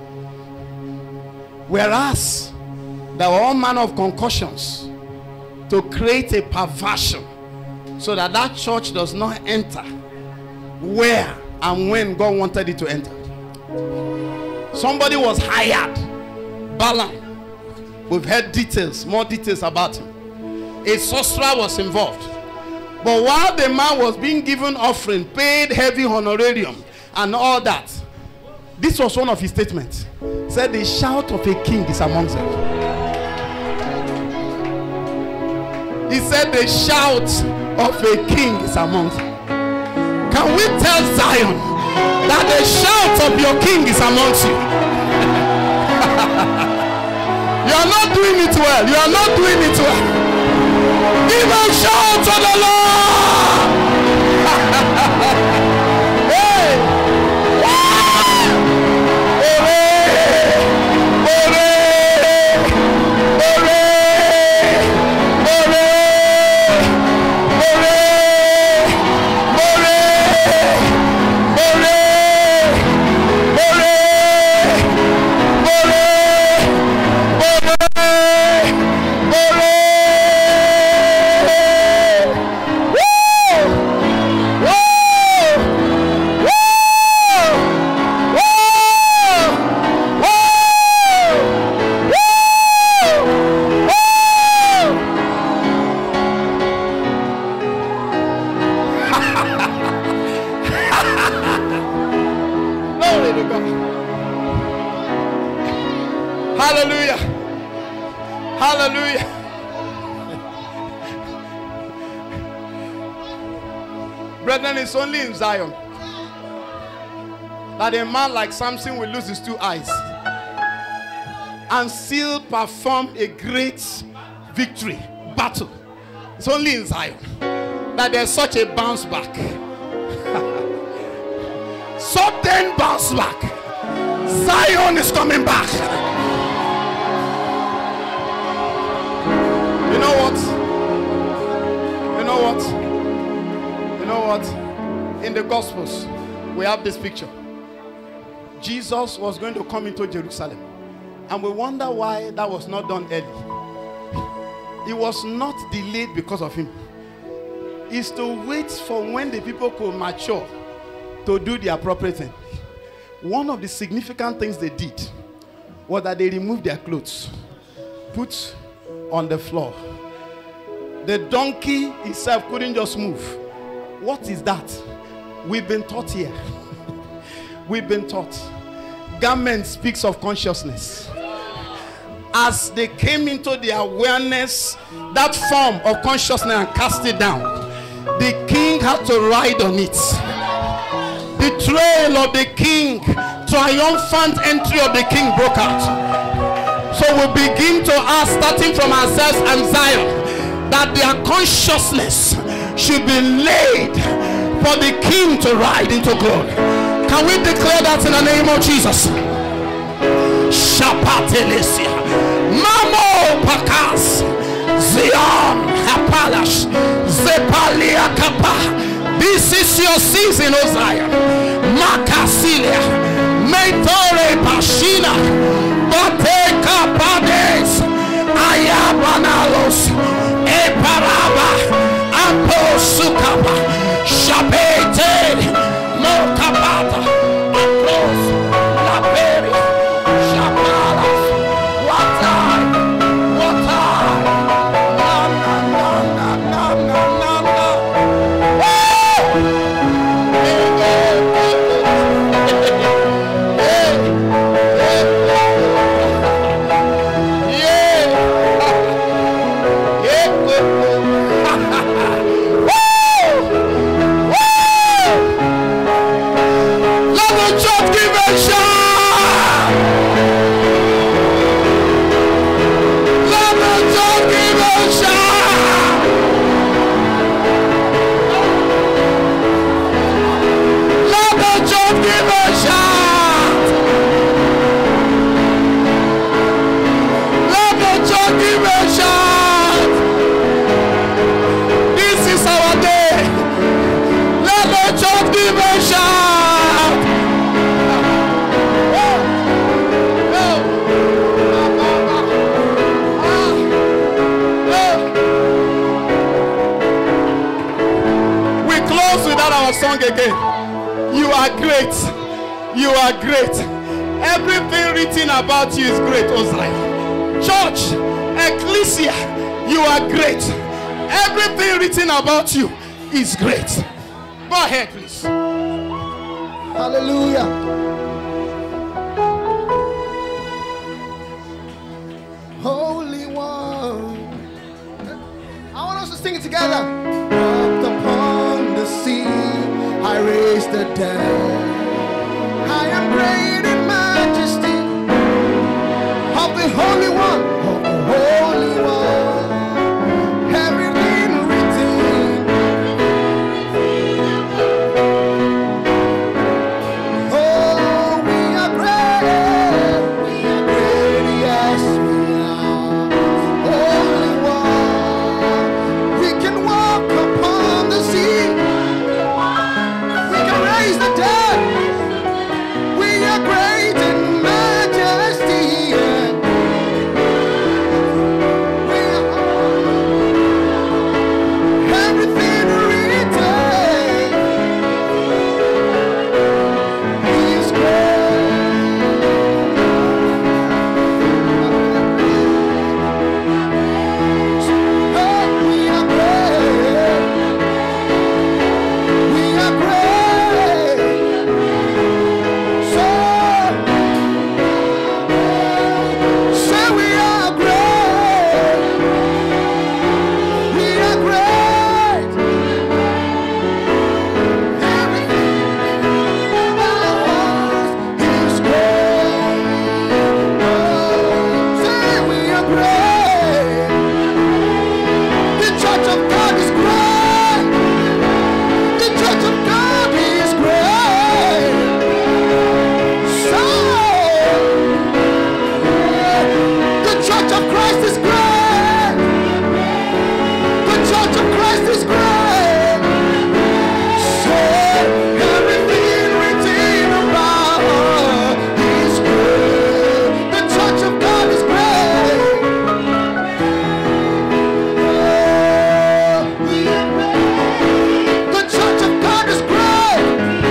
Whereas there were all manner of concussions to create a perversion so that that church does not enter where and when God wanted it to enter. Somebody was hired, Balaam. We've heard details, more details about him. A sorcerer was involved. But while the man was being given offering, paid heavy honorarium and all that, this was one of his statements. He said, the shout of a king is amongst them. He said, the shout of a king is amongst them. Can we tell Zion that the shout of your king is amongst you? You are not doing it well. You are not doing it well. Give a shout to the Lord. Hey! Hallelujah. Hallelujah. Brethren, it's only in Zion that a man like Samson will lose his two eyes and still perform a great victory battle. It's only in Zion that there's such a bounce back. Sudden bounce back. Zion is coming back. You know what? You know what? You know what? In the Gospels, we have this picture. Jesus was going to come into Jerusalem. And we wonder why that was not done early. It was not delayed because of him. It's to wait for when the people could mature to do the appropriate thing. One of the significant things they did was that they removed their clothes, put on the floor. The donkey itself couldn't just move. What is that? We've been taught here. We've been taught. Garment speaks of consciousness. As they came into the awareness, that form of consciousness, and cast it down, the king had to ride on it. The trail of the king, triumphant entry of the king broke out. So we begin to ask, starting from ourselves and Zion, that their consciousness should be laid for the king to ride into glory. Can we declare that in the name of Jesus? Shapatelesia, Mamo Pakas, Zion Hapalash, Zepalia Kappa. This is your season, O Zion. Makasilia, Metore Pashina, Bateka Pades, Ayabanalos, Eparaba, Ampo Sukaba, Shapete, Mokabata, Apros, Laperi, Shapalas, Watai, sing again. You are great. You are great. Everything written about you is great, Ozai. Church, Ecclesia, you are great. Everything written about you is great. Go ahead, please. Hallelujah. Holy One. I want us to sing it together. Walked upon the sea, I raised the dead. I am great in majesty of the Holy One, of the Holy One. Everything written. Oh, we are great. We are great, yes, we are. Holy One. We can walk upon the sea. We can raise the dead. We are great in majesty. We are everything written. He is we are great. We are great. Say we are great. We are great. Everything about us is great. Say we are great. The Church of God is great. The Church of God is great. So the Church of Christ is great. The Church of Christ is great. So everything written about her is great. The Church of God is great. We are great. The Church of God is great.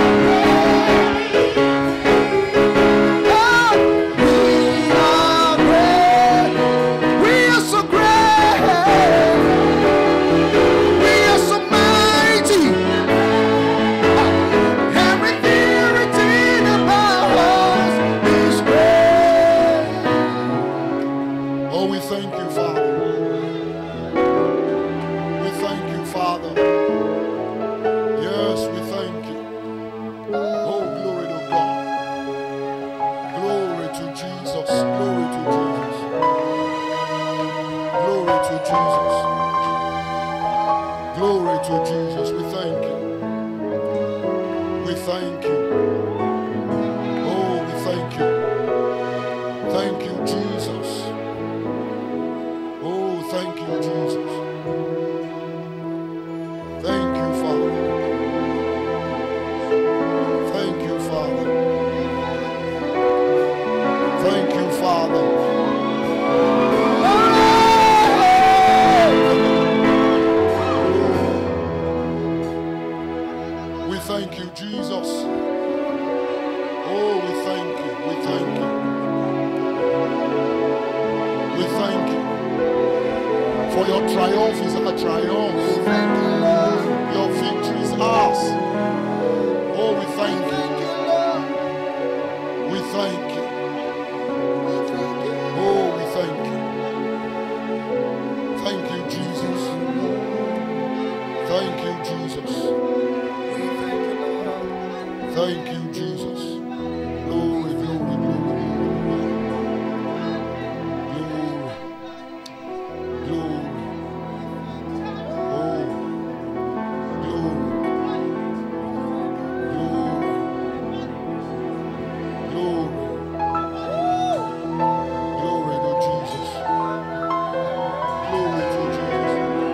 We are great. We are so great. We are so mighty. Everything written about us is great. Oh, we thank you, Father. We thank you, Father. Yes, we thank you. Oh, glory to God. Glory to Jesus. Glory to Jesus. Glory to Jesus. Glory to Jesus. We thank you. We thank you. Oh, we thank you. Thank you, Jesus. Oh, thank you, Jesus. Thank you, Father. Thank you, Father. Thank you, Father. We thank you, Jesus. Oh, we thank you. We thank you. We thank you. For your triumph is our triumph. Thank you, Lord. Your victory is ours. Oh, we thank you. Thank you, Lord. We thank you. We thank you. Oh, we thank you. Thank you, Jesus. Thank you, Jesus. We thank you, Lord. Thank you, Jesus. Glory, glory, glory. Glory. Glory. Oh. Glory. Glory. Glory. Glory to Jesus. Glory to Jesus.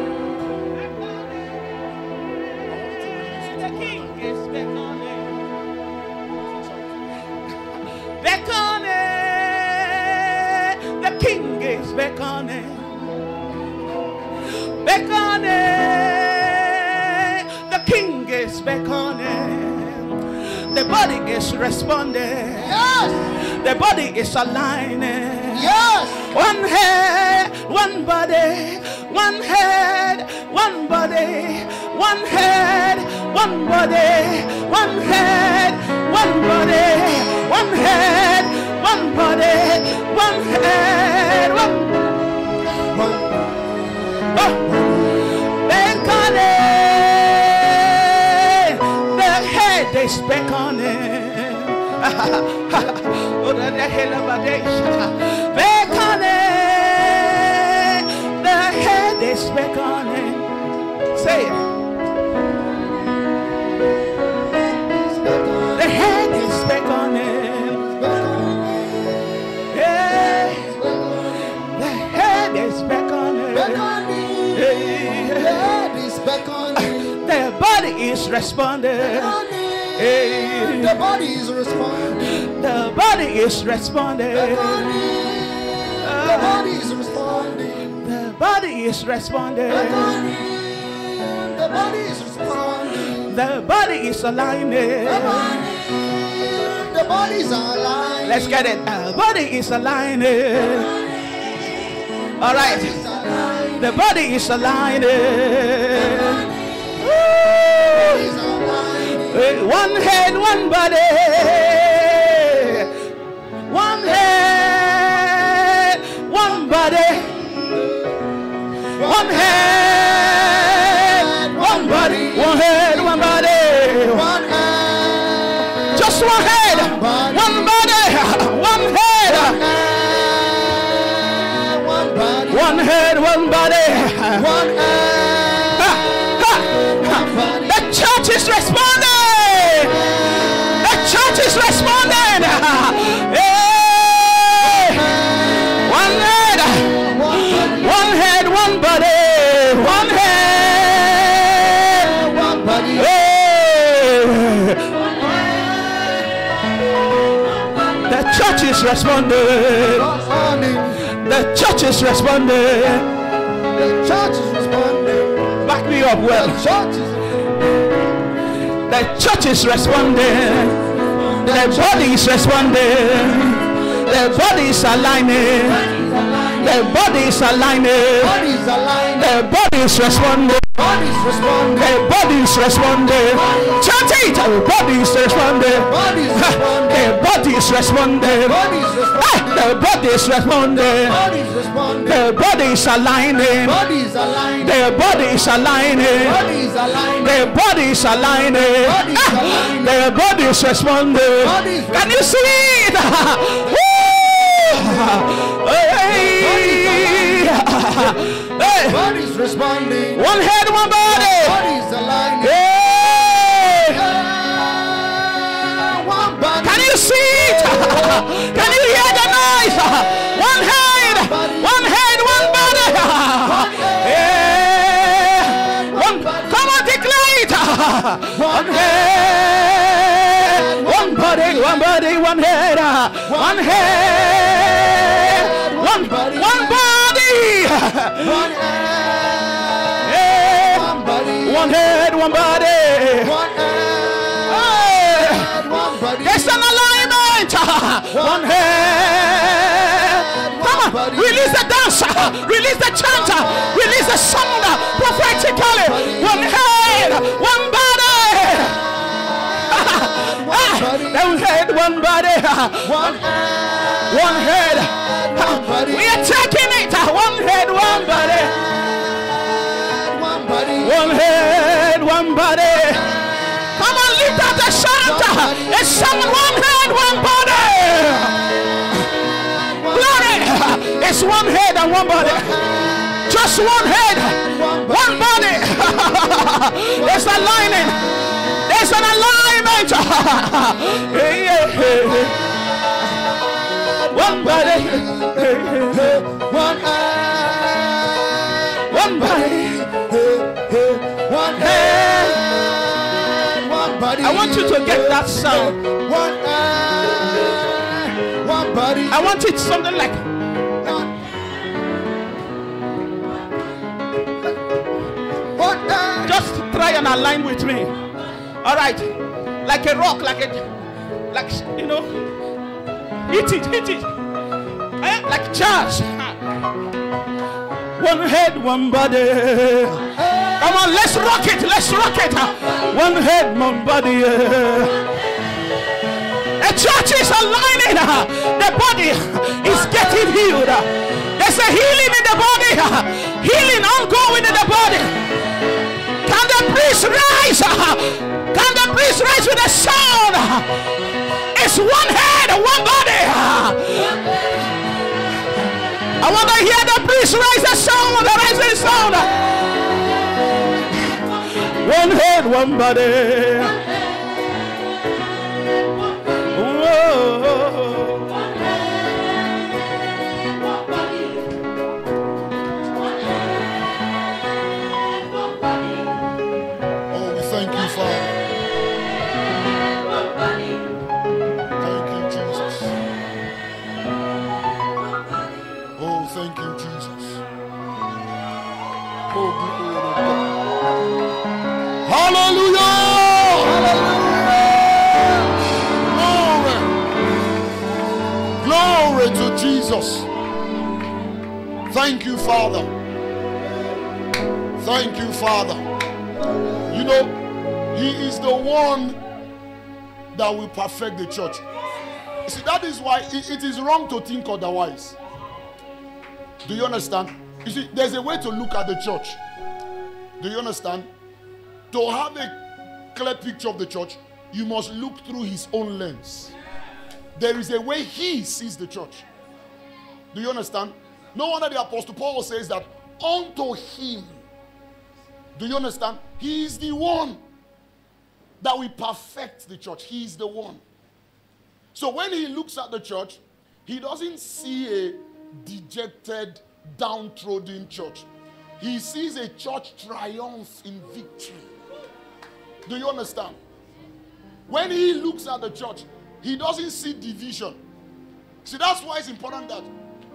The King is beckoning. The King is beckoning. Beckoning. The King is beckoning. body is responding. Yes. The body is aligning. Yes. One head, one body, one head, one body, one head, one body, one head, one body, one head, one body, one head, one. The head is beckoning. Oh, the hell of a day. Beckoning. The head is beckoning. Say it. The head is beckoning. Yeah. The head is beckoning. The body is responding. The body is responding. The body is responding. The body is responding. The body is responding. The body is responding. The body is aligning. The body is aligning. Let's get it. The body is aligning. All right. The body is aligning. One head, one body. One head, one body. One head, one body. One head, one body. One head. Just one head, one body. One head. One body. One head, one body. One head. The church is responding. The church is responding. Hey. One head, one head, one body. One head, One body. hey. The church is responding. The church is responding. The church is responding. Back me up well. Church is The church is responding. The body is responding. The body is aligning. The body is aligning. body is aligned. The body is responding. Body is responding. The body is responding. Chant it. The body is responding. Body is responding. The body is responding. Body is responding. The body is responding. Body is responding. The body is aligning. Body is aligned. The body is aligning. Body is aligned. The body is aligning. Body is aligning. The body is responding. Body is Can you see it? Woo! Hey! Hey! Body is responding. One head, one body. Body is aligned. Hey! One body. Can you see it? Can you hear the noise? One head, one head, one body. Yeah. One, come on, declare it. One head, one body, one body, one head, one head, one body. One head. Yeah. One body. One head, one body. One Hey. head. One body. There's an alignment. One head. Come on, release the dancer, release the chanter, release the song prophetically. One head, one body. One head, one body. One head. One head. One body. We are taking it. One head, one body. One body. One head, one body. Come on, lift up the shout. It's someone, one head, one body. Glory. It's one head and one body. Just one head, one body. There's a lining. There's an alignment. Hey, hey, hey. One body. One head. One body. One Hey. head. One body. I want you to get that sound. One head. One body. I want it something like One head. just try and align with me. All right, like a rock, like a like, hit it. Like jazz. One head, one body. Come on, let's rock it. One head, one body. The church is aligning. The body is getting healed. There's a healing in the body. Healing ongoing in the body. Can the priest rise? Can the priest rise with a sound? It's one head, one body. I want to hear the priest raise the sound. Raise the sound. One head, one body. Oh, we thank you, Father. Thank you, Jesus. Oh, thank you, Jesus. Oh, glory to God. Hallelujah! Glory to Jesus. Thank you, Father. Thank you, Father. You know, He is the one that will perfect the church. You see, that is why it is wrong to think otherwise. Do you understand? You see, there's a way to look at the church. Do you understand? To have a clear picture of the church, you must look through His own lens. There is a way He sees the church. Do you understand? No wonder the Apostle Paul says that unto Him. Do you understand? He is the one that will perfect the church. He is the one. So when He looks at the church, He doesn't see a dejected, downtrodden church. He sees a church triumph in victory. Do you understand? When He looks at the church, He doesn't see division. See, that's why it's important that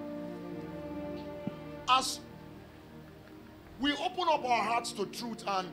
as we open up our hearts to truth and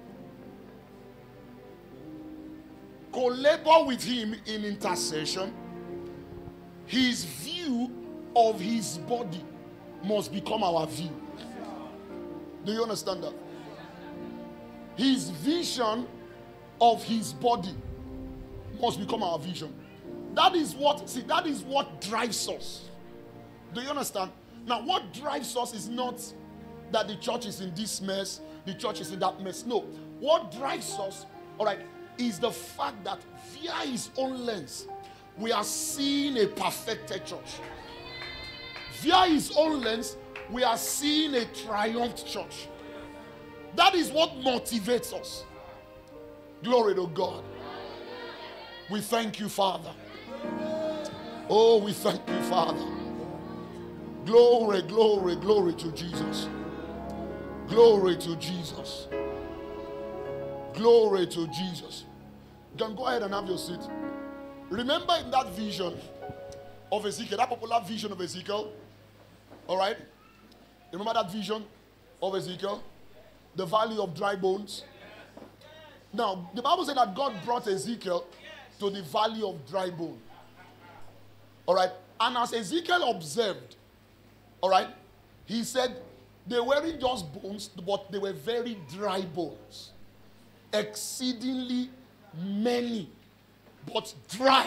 co-labor with Him in intercession, His view of His body must become our view. Do you understand that? His vision of His body must become our vision. That is what drives us. Do you understand? Now, what drives us is not that the church is in this mess, the church is in that mess. No. What drives us, all right, is the fact that via His own lens, we are seeing a perfected church. Via His own lens, we are seeing a triumphed church. That is what motivates us. Glory to God. We thank you, Father. Oh, we thank you, Father. Glory, glory, glory to Jesus. Glory to Jesus. Glory to Jesus. You can go ahead and have your seat. Remember in that vision of Ezekiel, that popular vision of Ezekiel, all right? Remember that vision of Ezekiel? The valley of dry bones. Now, the Bible said that God brought Ezekiel to the valley of dry bone. All right? And as Ezekiel observed, all right, he said they weren't just bones, but they were very dry bones. Exceedingly many, but dry.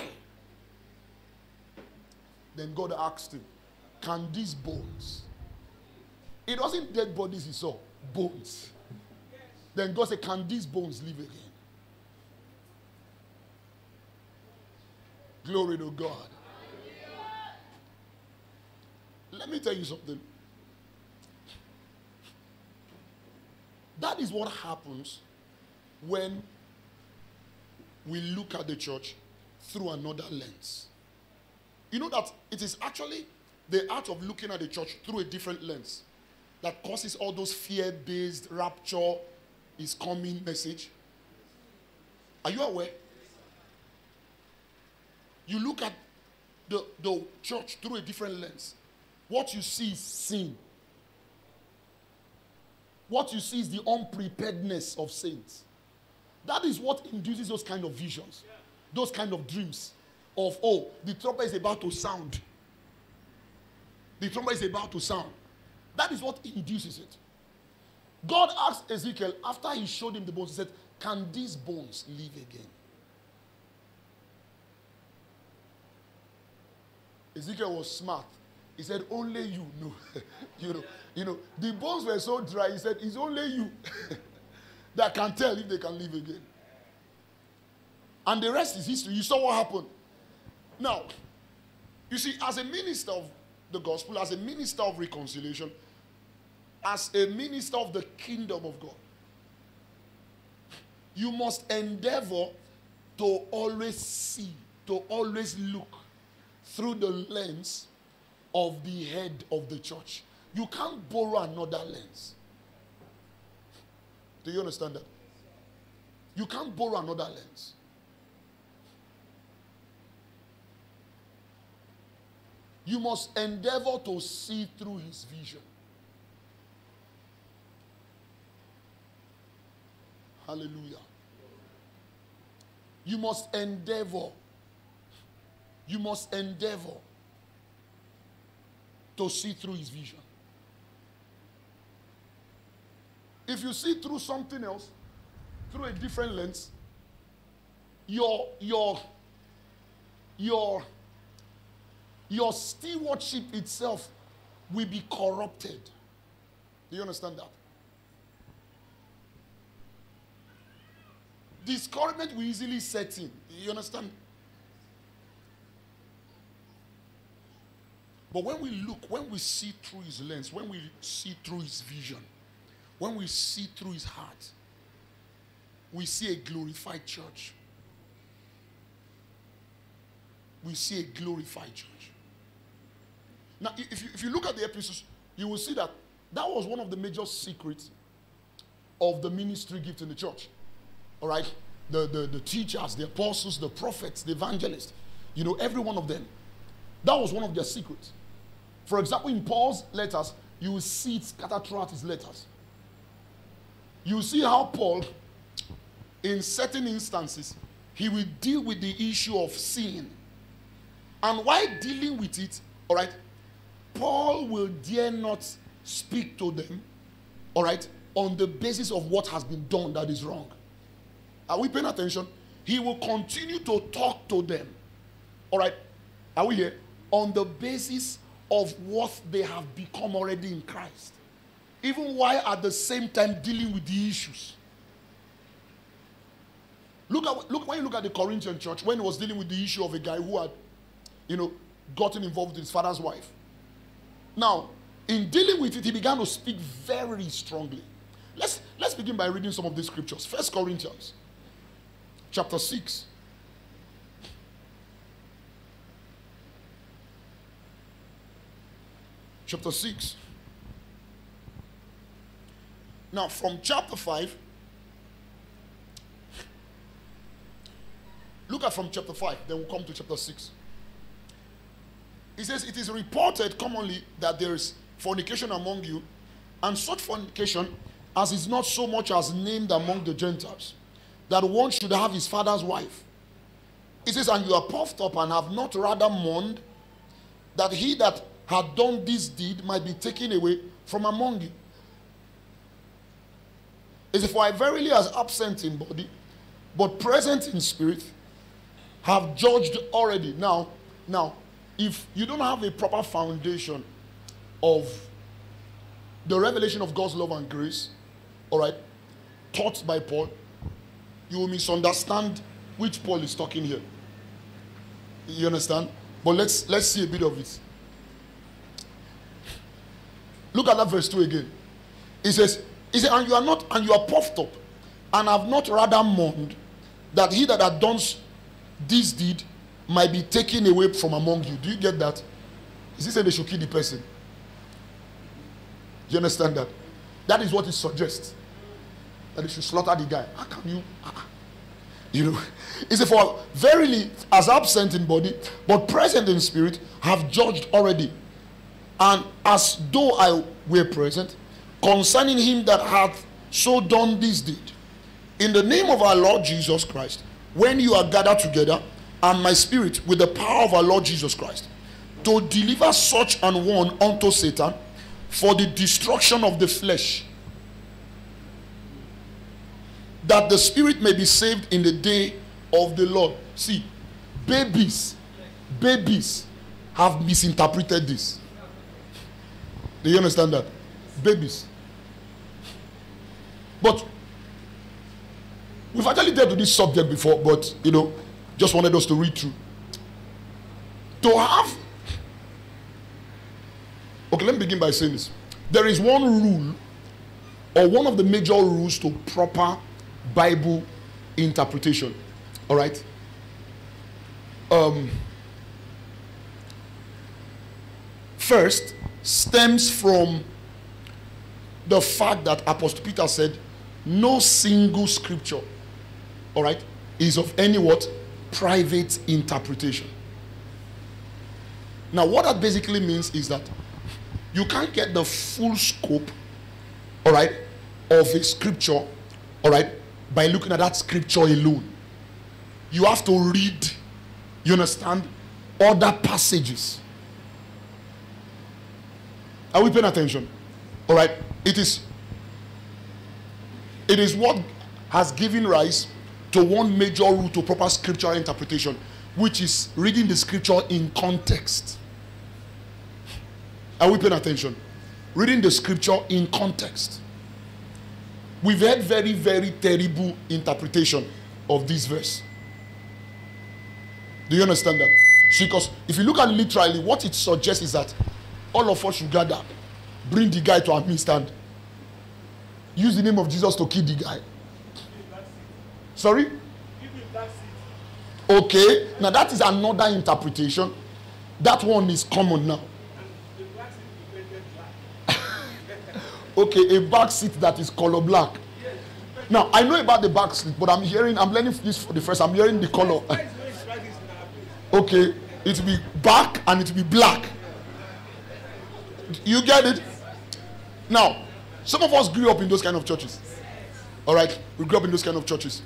Then God asked him, can these bones? It wasn't dead bodies he saw, bones. Then God said, can these bones live again? Glory to God. Let me tell you something. That is what happens when we look at the church through another lens. You know that it is actually the art of looking at the church through a different lens that causes all those fear-based rapture is coming message. Are you aware? You look at the church through a different lens. What you see is sin. What you see is the unpreparedness of saints. That is what induces those kind of visions, those kind of dreams. of, oh, the trumpet is about to sound. The trumpet is about to sound. That is what induces it. God asked Ezekiel, after he showed him the bones, he said, can these bones live again? Ezekiel was smart. He said, only you know. you know, the bones were so dry. He said, it's only you that can tell if they can live again. And the rest is history. You saw what happened. Now, you see, as a minister of the gospel, as a minister of reconciliation, as a minister of the kingdom of God, you must endeavor to always see, to always look through the lens of the head of the church. You can't borrow another lens. Do you understand that? You can't borrow another lens. You must endeavor to see through his vision. Hallelujah. You must endeavor. You must endeavor to see through his vision. If you see through something else, through a different lens, your stewardship itself will be corrupted. Do you understand that? Discouragement will easily set in. You understand? But when we look, when we see through his lens, when we see through his vision, when we see through his heart, we see a glorified church. We see a glorified church. Now, if you look at the epistles, you will see that that was one of the major secrets of the ministry gift in the church. All right? The teachers, the apostles, the prophets, the evangelists, you know, every one of them. That was one of their secrets. For example, in Paul's letters, you will see it scattered throughout his letters. You will see how Paul, in certain instances, he will deal with the issue of sin. And while dealing with it, all right, Paul will dare not speak to them, all right, on the basis of what has been done that is wrong. Are we paying attention? He will continue to talk to them, all right, are we here? On the basis of what they have become already in Christ. Even while at the same time dealing with the issues. Look when you look at the Corinthian church, when he was dealing with the issue of a guy who had, you know, gotten involved with his father's wife. Now, in dealing with it, he began to speak very strongly. Let's begin by reading some of these scriptures. 1 Corinthians chapter 6. Chapter 6. Now, from chapter 5, look at from chapter 5, then we'll come to chapter 6. It says, it is reported commonly that there is fornication among you, and such fornication as is not so much as named among the Gentiles, that one should have his father's wife. It says, and you are puffed up and have not rather mourned that he that had done this deed might be taken away from among you. It says, for I verily as absent in body, but present in spirit, have judged already. Now, if you don't have a proper foundation of the revelation of God's love and grace, all right, taught by Paul, you will misunderstand which Paul is talking here. You understand? But let's see a bit of it. Look at that verse 2 again. It says, and you are puffed up, and have not rather mourned that he that had done this deed might be taken away from among you. Do you get that? Is he saying they should kill the person? Do you understand that? That is what it suggests. That they should slaughter the guy. How can you? You know, he said, for verily as absent in body, but present in spirit, have judged already. And as though I were present, concerning him that hath so done this deed, in the name of our Lord Jesus Christ, when you are gathered together, and my spirit with the power of our Lord Jesus Christ, to deliver such an one unto Satan for the destruction of the flesh, that the spirit may be saved in the day of the Lord. See, babies have misinterpreted this. Do you understand that? Babies. But we've actually dealt with this subject before, but just wanted us to read through. To have, okay, let me begin by saying this. There is one rule, or one of the major rules to proper Bible interpretation. All right? First, stems from the fact that Apostle Peter said, no single scripture, all right, is of any what? Private interpretation. Now, what that basically means is that you can't get the full scope, all right, of a scripture, all right, by looking at that scripture alone. You have to read, you understand, other passages. Are we paying attention? All right. It is what has given rise to one major rule to proper scriptural interpretation, which is reading the scripture in context. Are we paying attention? Reading the scripture in context. We've had very, very terrible interpretation of this verse. Do you understand that? Because if you look at it literally, what it suggests is that all of us should gather, bring the guy to our midst, and use the name of Jesus to kill the guy. Sorry? Okay, now that is another interpretation. That one is common now. Okay, a back seat that is color black. Now I know about the back seat, but I'm learning this for the first. I'm hearing the color. Okay, it will be black and it will be black. You get it? Now, some of us grew up in those kind of churches. All right, we grew up in those kind of churches.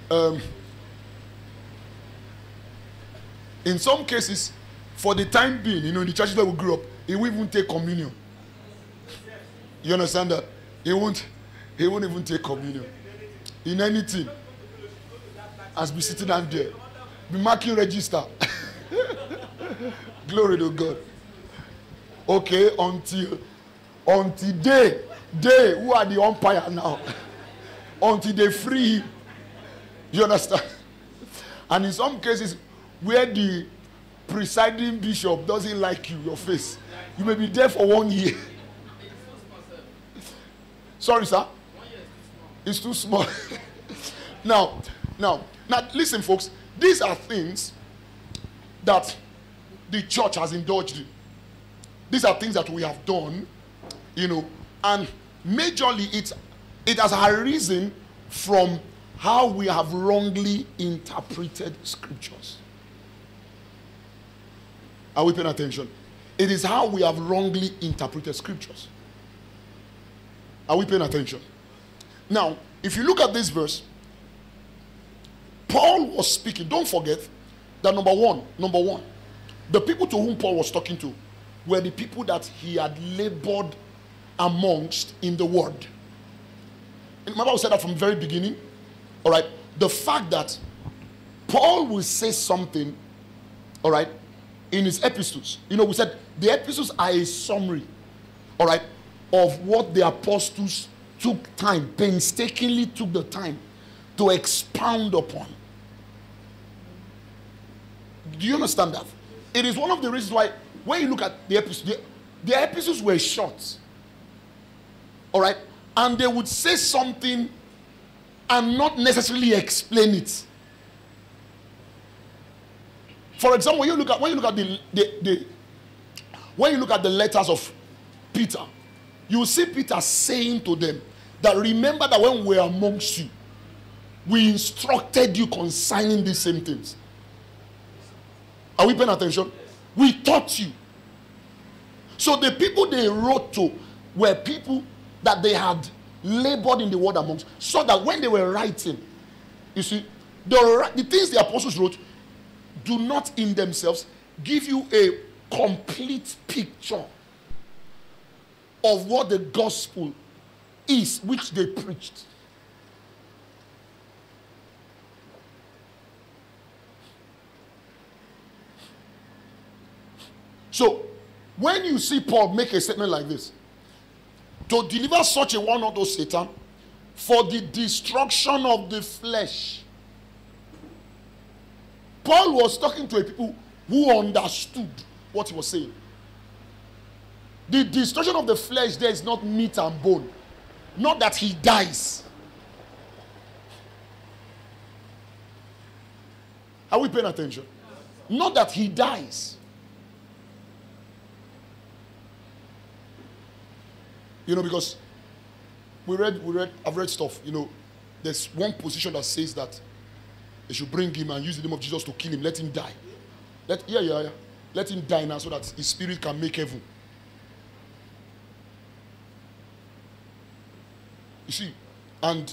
In some cases, for the time being, in the churches where we grew up, he won't even take communion. You understand that? He won't even take communion in anything. As be sitting down there, be marking register. Glory to God. Okay, until they who are the umpire now, until they free him. You understand? And in some cases where the presiding bishop doesn't like you, your face, you may be there for 1 year. Sorry, sir. It's too small. Now, listen, folks. These are things that the church has indulged in. These are things that we have done, and majorly it has arisen from how we have wrongly interpreted scriptures. Are we paying attention? It is how we have wrongly interpreted scriptures. Are we paying attention? Now, if you look at this verse, Paul was speaking. Don't forget that number one, the people to whom Paul was talking to were the people that he had labored amongst in the word. Remember I said that from the very beginning? All right. The fact that Paul will say something, all right, in his epistles. We said the epistles are a summary, all right, of what the apostles painstakingly took the time to expound upon. Do you understand that? It is one of the reasons why when you look at the epistles, the epistles were short. All right? And they would say something and not necessarily explain it. For example, when you look at the letters of Peter, you will see Peter saying to them that remember that when we were amongst you, we instructed you concerning these same things. Are we paying attention? We taught you. So the people they wrote to were people that they had labored in the word amongst, so that when they were writing, you see, the things the apostles wrote do not in themselves give you a complete picture of what the gospel is, which they preached. So, when you see Paul make a statement like this, to deliver such a one unto Satan for the destruction of the flesh, Paul was talking to a people who understood what he was saying. The destruction of the flesh there is not meat and bone. Not that he dies. Are we paying attention? Not that he dies. You know, because I've read stuff, you know, there's one position that says that they should bring him and use the name of Jesus to kill him, let him die. Let him die now so that his spirit can make heaven. You see, and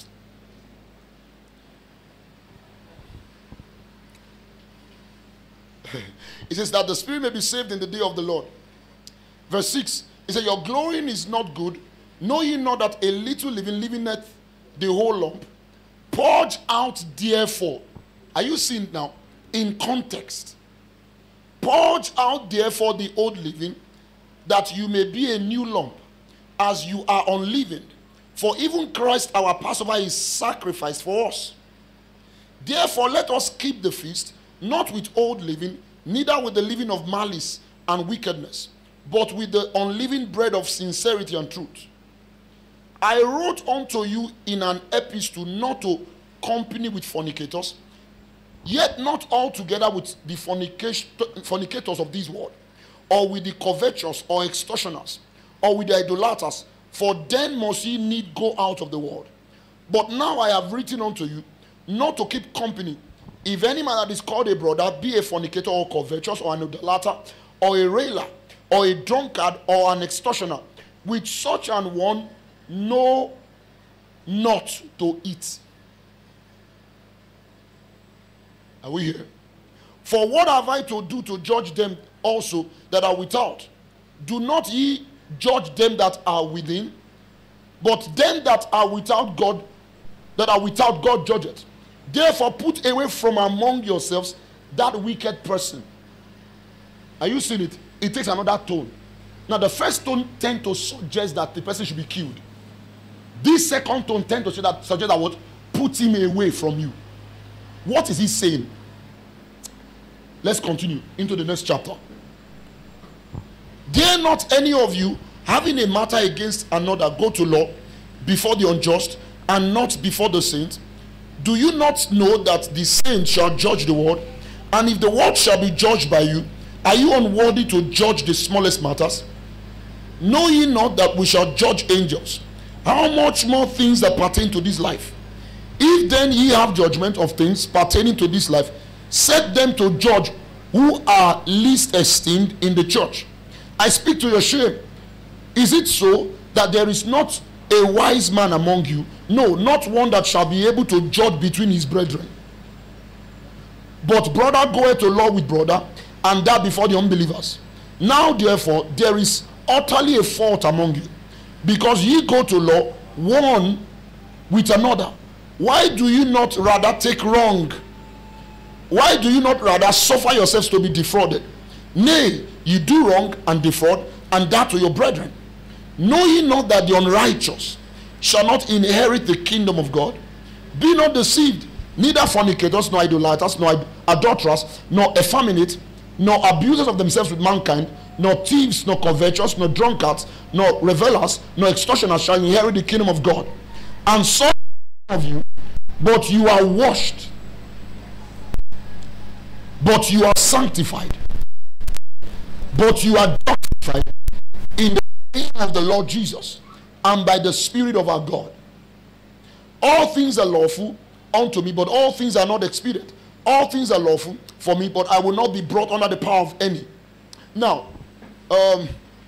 it says that the spirit may be saved in the day of the Lord. Verse 6, it says, your glorying is not good. Know ye not that a little leaveneth the whole lump? Purge out therefore. Are you seeing it now? In context. Purge out therefore the old leaven, that you may be a new lump, as you are unleavened. For even Christ our Passover is sacrificed for us. Therefore let us keep the feast, not with old leaven, neither with the leaven of malice and wickedness, but with the unleavened bread of sincerity and truth. I wrote unto you in an epistle not to company with fornicators, yet not altogether with the fornicators of this world, or with the covetous or extortioners, or with the idolaters, for then must ye need go out of the world. But now I have written unto you not to keep company. If any man that is called a brother be a fornicator or covetous or an idolater or a railer or a drunkard or an extortioner, with such an one know not to eat. Are we here? For what have I to do to judge them also that are without? Do not ye judge them that are within, but them that are without God, God judgeth. Therefore put away from among yourselves that wicked person. Are you seeing it? It takes another tone. Now the first tone tends to suggest that the person should be killed. This second tone tends to suggest that what? Put him away from you. What is he saying? Let's continue into the next chapter. Dare not any of you, having a matter against another, go to law before the unjust and not before the saints? Do you not know that the saints shall judge the world? And if the world shall be judged by you, are you unworthy to judge the smallest matters? Know ye not that we shall judge angels? How much more things that pertain to this life? If then ye have judgment of things pertaining to this life, set them to judge who are least esteemed in the church. I speak to your shame. Is it so that there is not a wise man among you? No, not one that shall be able to judge between his brethren. But brother goeth to law with brother, and that before the unbelievers. Now therefore there is utterly a fault among you, because ye go to law one with another. Why do you not rather take wrong? Why do you not rather suffer yourselves to be defrauded? Nay, you do wrong and defraud, and that to your brethren. Know ye not that the unrighteous shall not inherit the kingdom of God? Be not deceived, neither fornicators, nor idolaters, nor adulterers, nor effeminate, nor abusers of themselves with mankind, nor thieves, nor covetous, nor drunkards, nor revelers, nor extortioners shall inherit the kingdom of God. And some of you, but you are washed, but you are sanctified, but you are justified in the name of the Lord Jesus, and by the Spirit of our God. All things are lawful unto me, but all things are not expedient. All things are lawful for me, but I will not be brought under the power of any. Now, I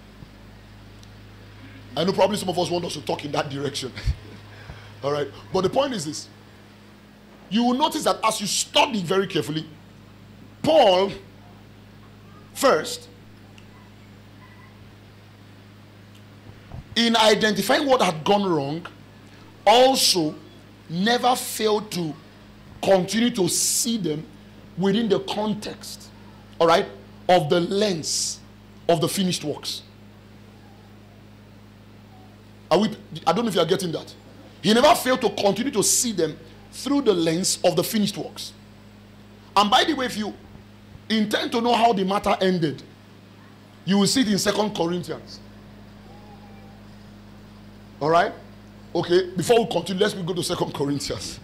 know probably some of us want us to talk in that direction. All right, but the point is this. You will notice that as you study very carefully, Paul, first, in identifying what had gone wrong, also never failed to continue to see them within the context, all right, of the lens of the finished works. I don't know if you are getting that. He never failed to continue to see them through the lens of the finished works. And by the way, if you intend to know how the matter ended, you will see it in 2 Corinthians. All right? Okay, before we continue, let's go to 2 Corinthians.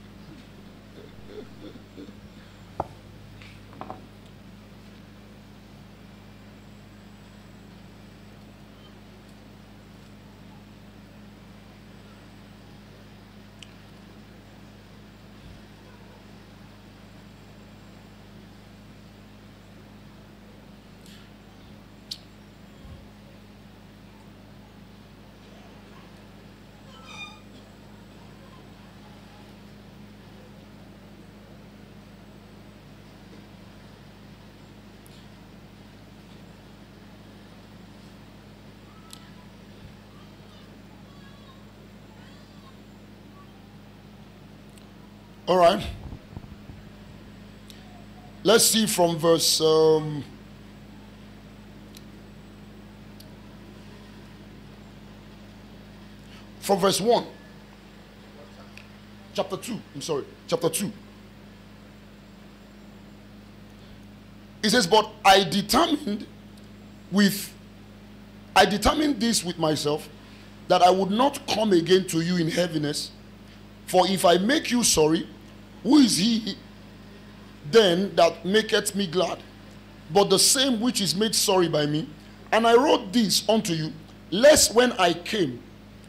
All right. Let's see from verse from verse 1. Chapter 2. I'm sorry. Chapter 2. It says, but I determined this with myself, that I would not come again to you in heaviness. For if I make you sorry, who is he then that maketh me glad? But the same which is made sorry by me. And I wrote this unto you, lest when I came,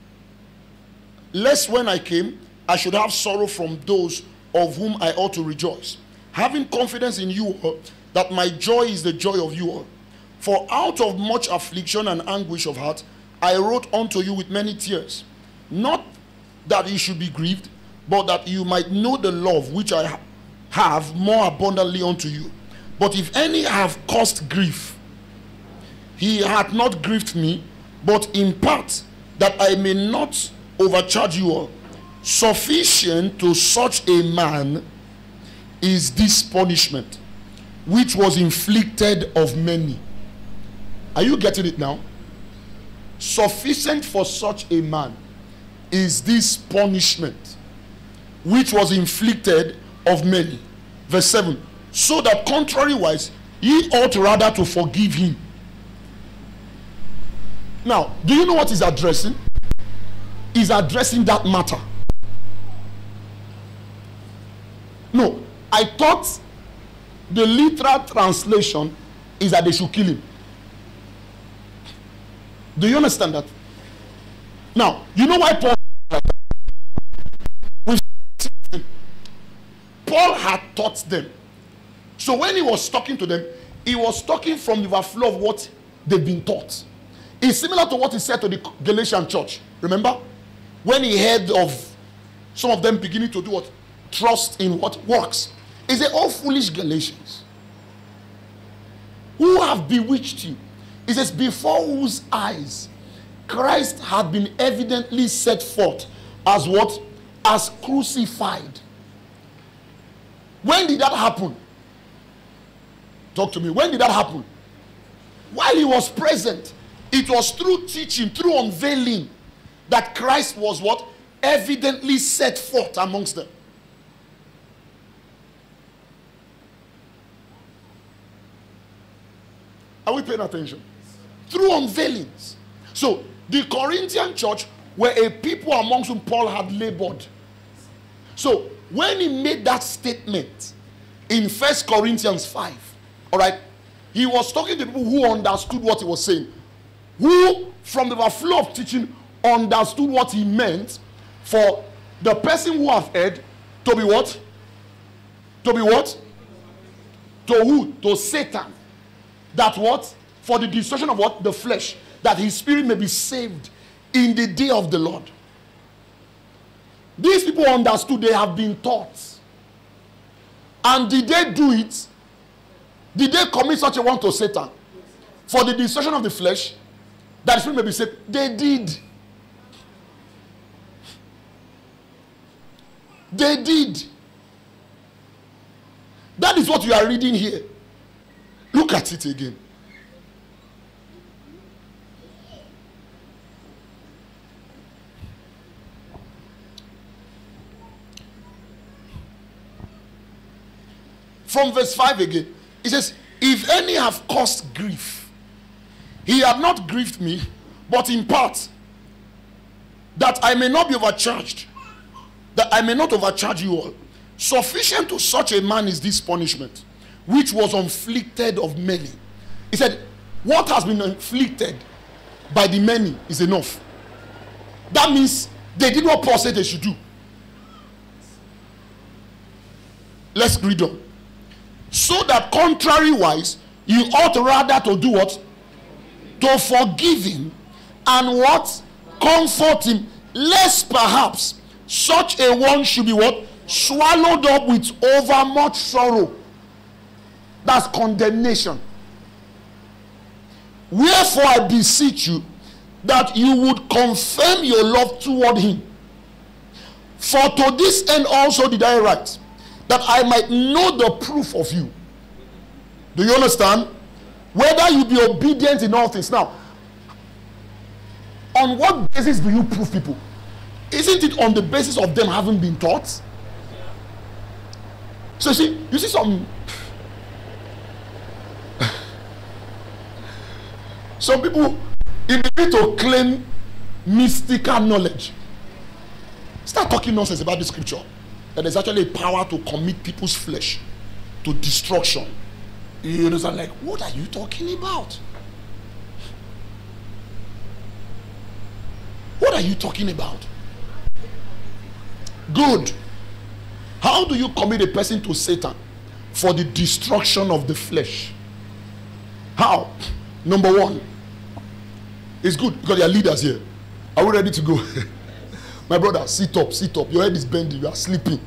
I should have sorrow from those of whom I ought to rejoice, having confidence in you all, that my joy is the joy of you all. For out of much affliction and anguish of heart, I wrote unto you with many tears, not that you should be grieved, but that you might know the love which I have more abundantly unto you. But if any have caused grief, he hath not grieved me, but in part, that I may not overcharge you all. Sufficient to such a man is this punishment, which was inflicted of many. Are you getting it now? Sufficient for such a man is this punishment, which was inflicted of many. Verse 7. So that contrariwise, ye ought rather to forgive him. Now, do you know what he's addressing? He's addressing that matter. No, I thought the literal translation is that they should kill him. Do you understand that? Now, you know why Paul had taught them. So when he was talking to them, he was talking from the overflow of what they've been taught. It's similar to what he said to the Galatian church. Remember? When he heard of some of them beginning to do what? Trust in what works. He said, "Oh, foolish Galatians, who have bewitched you?" He says, "Before whose eyes Christ had been evidently set forth as what? As crucified." When did that happen? Talk to me. When did that happen? While he was present. It was through teaching, through unveiling, that Christ was what? Evidently set forth amongst them. Are we paying attention? Through unveilings. So, the Corinthian church were a people amongst whom Paul had labored. So, when he made that statement in 1 Corinthians 5, all right, he was talking to people who understood what he was saying. Who, from the flow of teaching, understood what he meant for the person who have heard to be what? To be what? To who? To Satan. That what? For the destruction of what? The flesh. That his spirit may be saved in the day of the Lord. These people understood, they have been taught. And did they do it Did they commit such a one to Satan for the destruction of the flesh, that the spirit may be saved? They did. They did. That is what you are reading here. Look at it again. From verse 5 again, it says, if any have caused grief, he had not grieved me, but in part, that I may not be overcharged, that I may not overcharge you all. Sufficient to such a man is this punishment, which was inflicted of many. He said, what has been inflicted by the many is enough. That means they did what Paul said they should do. Let's read on. So that contrariwise, you ought rather to do what? To forgive him, and what? Comfort him, lest perhaps such a one should be what? Swallowed up with overmuch sorrow. That's condemnation. Wherefore I beseech you that you would confirm your love toward him. For to this end also did I write, that I might know the proof of you. Do you understand? Whether you be obedient in all things. Now, on what basis do you prove people? Isn't it on the basis of them having been taught? So you see some people, if they need to claim mystical knowledge, start talking nonsense about the scripture. That there's actually a power to commit people's flesh to destruction. You understand? Like, what are you talking about? What are you talking about? Good. How do you commit a person to Satan? For the destruction of the flesh. How? Number one, it's good because there are leaders here. Are we ready to go? My brother, sit up, sit up. Your head is bending, you are sleeping.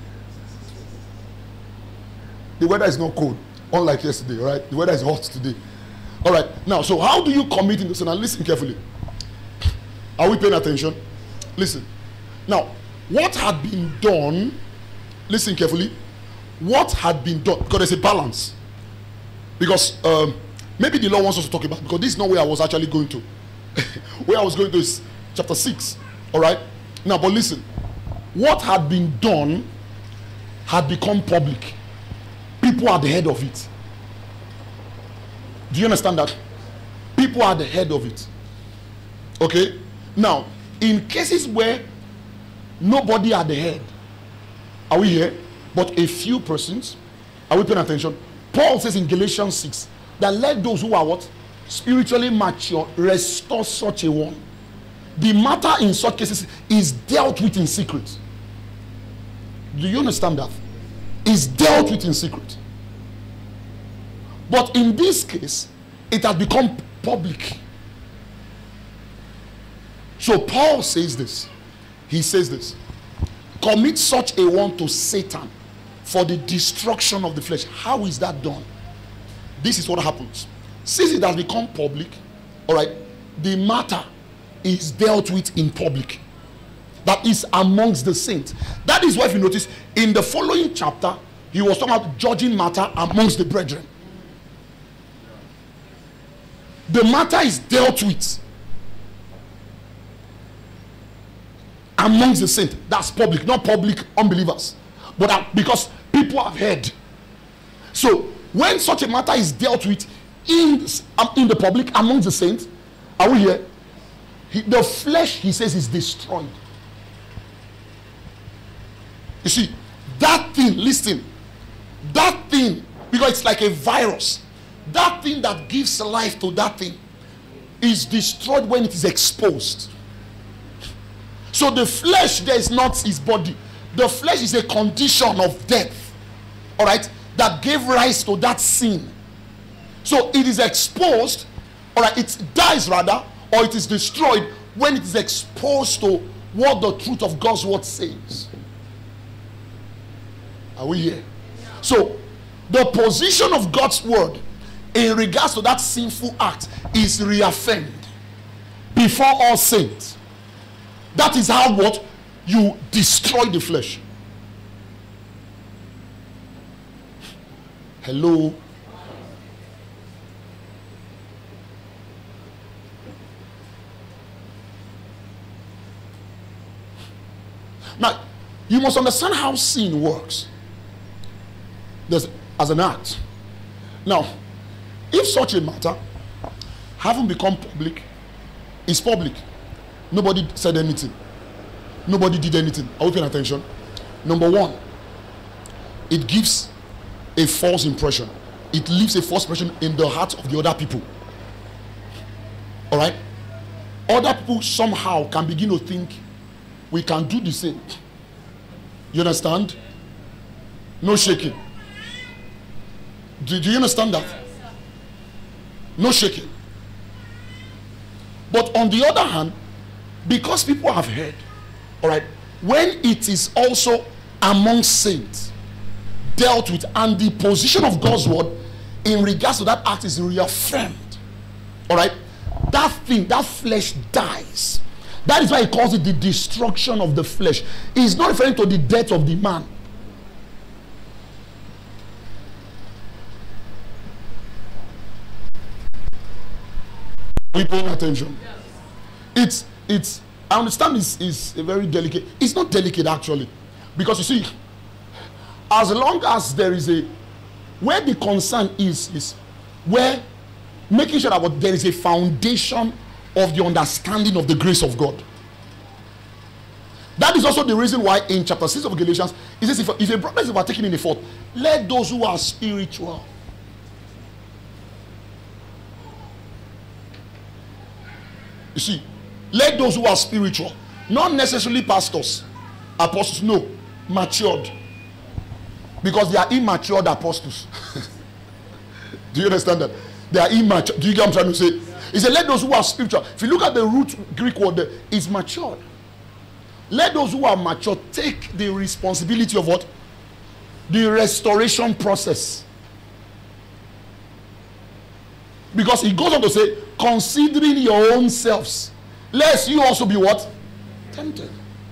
The weather is not cold, unlike yesterday, right? The weather is hot today. All right, now, so how do you commit into sin? Now listen carefully. Are we paying attention? Listen. Now, what had been done, listen carefully, what had been done, because there's a balance. Because maybe the Lord wants us to talk about, because this is not where I was actually going to. Where I was going to is chapter 6. All right? Now, but listen. What had been done had become public. People are the head of it. Do you understand that? People are the head of it. Okay? Now, in cases where nobody are the head, are we here? But a few persons, are we paying attention? Paul says in Galatians 6 that let those who are what? Spiritually mature restore such a one. The matter in such cases is dealt with in secret. Do you understand that? Is dealt with in secret. But in this case, it has become public. So Paul says this. He says this. Commit such a one to Satan for the destruction of the flesh. How is that done? This is what happens. Since it has become public, all right, the matter is dealt with in public. That is amongst the saints. That is why, if you notice, in the following chapter, he was talking about judging matter amongst the brethren. The matter is dealt with amongst the saints. That's public, not public unbelievers. But because people have heard. So, when such a matter is dealt with in the public amongst the saints, are we here? The flesh, he says, is destroyed. You see, that thing, listen, that thing, because it's like a virus, that thing that gives life to that thing is destroyed when it is exposed. So the flesh there is not his body. The flesh is a condition of death, all right, that gave rise to that sin. So it is exposed, all right, it dies rather, or it is destroyed when it is exposed to what the truth of God's word says. Are we here? So the position of God's word in regards to that sinful act is reaffirmed before all saints. That is how what? You destroy the flesh. Hello. Now, you must understand how sin works. There's, as an act. Now, if such a matter haven't become public, it's public. Nobody said anything. Nobody did anything. Are we paying attention? Number one, it gives a false impression. It leaves a false impression in the heart of the other people. All right? Other people somehow can begin to think we can do the same. You understand? No shaking. Do you understand that? No shaking. But on the other hand, because people have heard, all right, when it is also among saints dealt with, and the position of God's word in regards to that act is reaffirmed, all right, that thing, that flesh dies. That is why he calls it the destruction of the flesh. He's not referring to the death of the man. Are we paying attention? It's I understand this is a very delicate. It's not delicate actually, because you see, as long as there is a, where the concern is where making sure that there is a foundation of the understanding of the grace of God. That is also the reason why in chapter 6 of Galatians it says, if a brother is overtaken in a fault, let those who are spiritual. You see, let those who are spiritual, not necessarily pastors, apostles, no, matured, because they are immature apostles. Do you understand that? They are immature. Do you get what I'm trying to say? He said, let those who are spiritual. If you look at the root Greek word there, it's matured. Let those who are mature take the responsibility of what? The restoration process. Because he goes on to say, considering your own selves, lest you also be what? Tempted.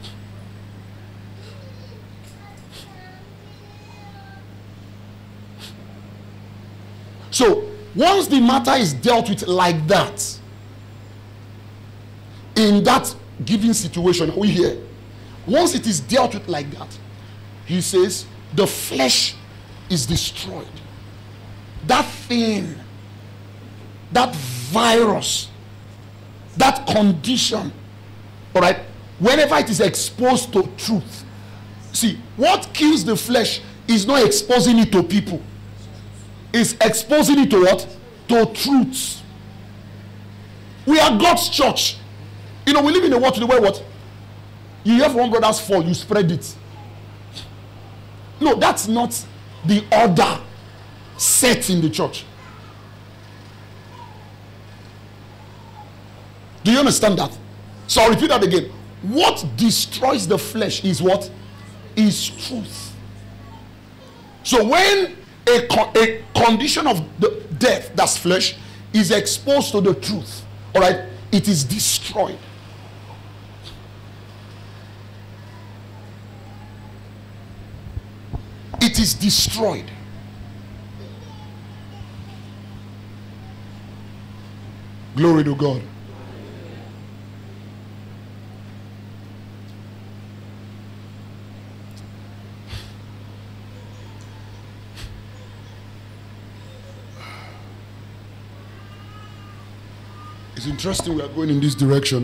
So, once the matter is dealt with like that, in that given situation, we hear, once it is dealt with like that, he says, the flesh is destroyed. That thing, that virus, that condition, all right, whenever it is exposed to truth. See, what kills the flesh is not exposing it to people. It's exposing it to what? To truths. We are God's church. You know, we live in a world today where what? You have one brother's fall, you spread it. No, that's not the order set in the church. Do you understand that? So I'll repeat that again. What destroys the flesh is what? Is truth. So when a condition of the death, that's flesh, is exposed to the truth, all right, it is destroyed. It is destroyed. Glory to God. It's interesting we are going in this direction.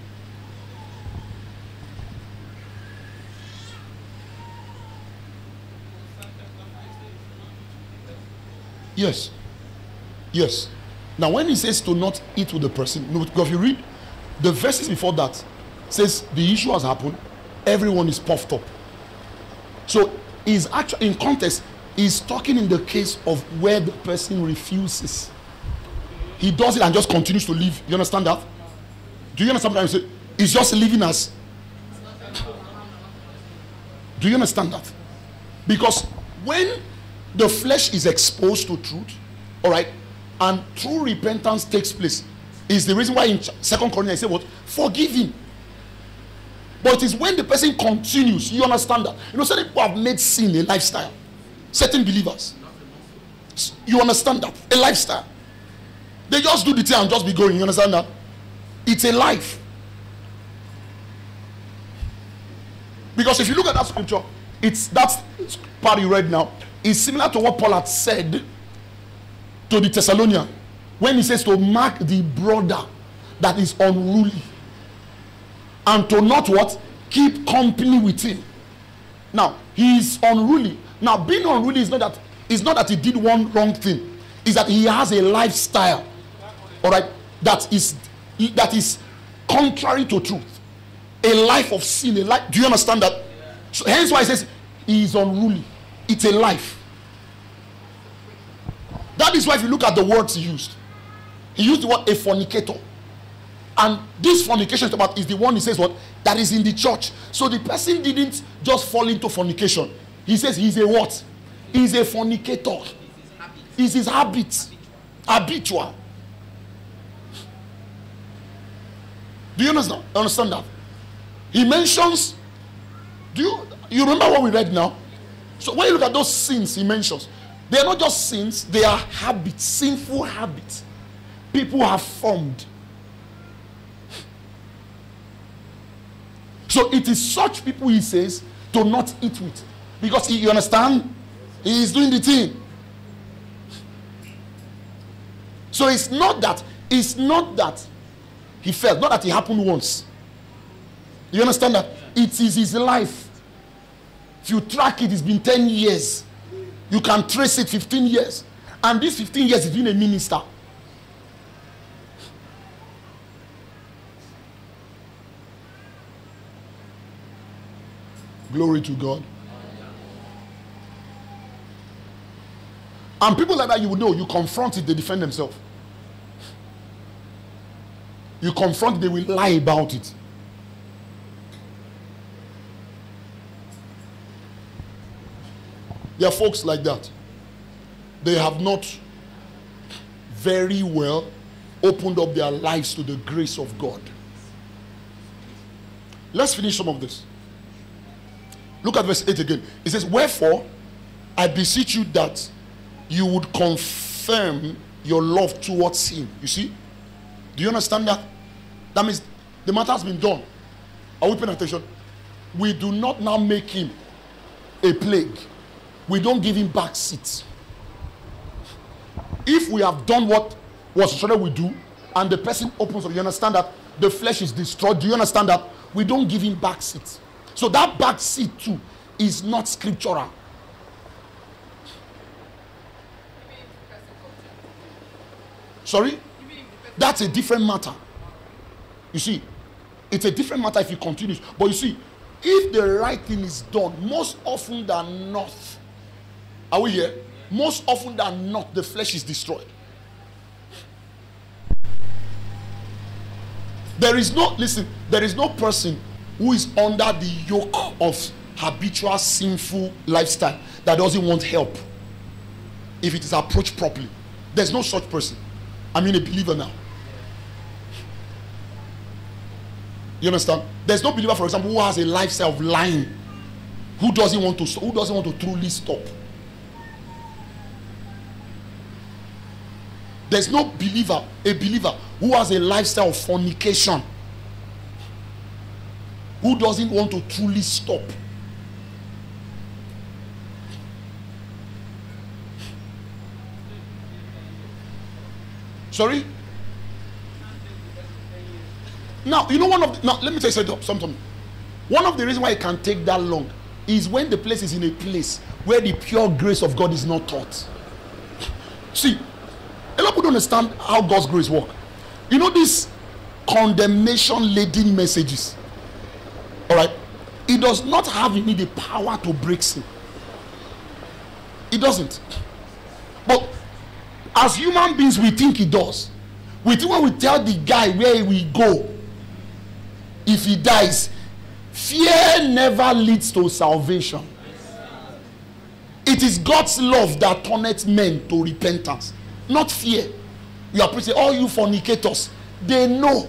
Yes. Yes. Now when he says to not eat with the person, no, because if you read the verses before that, says the issue has happened, everyone is puffed up. So is actually in context, he's talking in the case of where the person refuses. He does it and just continues to live. You understand that? Do you understand what I'm saying? He's just living as. Do you understand that? Because when the flesh is exposed to truth, all right, And true repentance takes place. Is the reason why in 2 Corinthians I say what? Forgive him. But it is when the person continues, you understand that. You know, certain people have made sin a lifestyle. Certain believers. You understand that? A lifestyle. They just do the thing and just be going. You understand that? It's a life. Because if you look at that scripture, that part you read now is similar to what Paul had said to the Thessalonians when he says to mark the brother that is unruly and to not what? Keep company with him. Now, he is unruly. Now, being unruly is not that he did one wrong thing. It's that he has a lifestyle, all right, that is contrary to truth. A life of sin. Do you understand that? So, hence why he says he is unruly. It's a life. That is why if you look at the words he used the word a fornicator. And this fornication is the one he says what? That is in the church. So the person didn't just fall into fornication. He says he's a what? He's a fornicator. It's his habit. Habitual. Do you understand that? He mentions, you remember what we read now? So when you look at those sins he mentions, they are not just sins, they are habits, sinful habits people have formed. So it is such people he says to not eat with. Because you understand? He is doing the thing. So it's not that he fell, not that it happened once. You understand that? It is his life. If you track it, it's been 10 years. You can trace it 15 years. And this 15 years he's been a minister. Glory to God. And people like that, you will know, you confront it, they defend themselves. You confront, they will lie about it. There are folks like that. They have not very well opened up their lives to the grace of God. Let's finish some of this. Look at verse 8 again. It says, wherefore, I beseech you that you would confirm your love towards him. You see? Do you understand that? That means the matter has been done. Are we paying attention? We do not now make him a plague. We don't give him back seats. If we have done what was instructed we do, and the person opens up, you understand that the flesh is destroyed. Do you understand that? We don't give him back seats. So that back seat too is not scriptural. Sorry? That's a different matter. You see, it's a different matter if he continues. But you see, if the right thing is done, most often than not, are we here? Most often than not, the flesh is destroyed. There is no person who is under the yoke of habitual sinful lifestyle that doesn't want help if it is approached properly. There's no such person. I mean a believer now. You understand? There's no believer, for example, who has a lifestyle of lying, who doesn't want to truly stop. There's no believer, a believer who has a lifestyle of fornication, who doesn't want to truly stop. Sorry? Now, you know now let me tell you something. One of the reasons why it can take that long is when the place is in a place where the pure grace of God is not taught. See, a lot of people don't understand how God's grace works. You know these condemnation-laden messages? Alright? It does not have in it the power to break sin. It doesn't. But as human beings, we think it does. We think when we tell the guy where we go, if he dies, fear never leads to salvation. It is God's love that turneth men to repentance, not fear. You are preaching, all you fornicators, they know.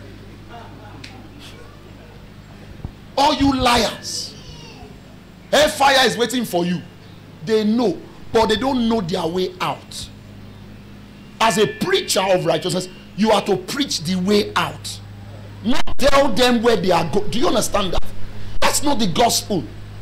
All you liars, hellfire is waiting for you. They know, but they don't know their way out. As a preacher of righteousness, you are to preach the way out. Not tell them where they are going. Do you understand that? That's not the gospel.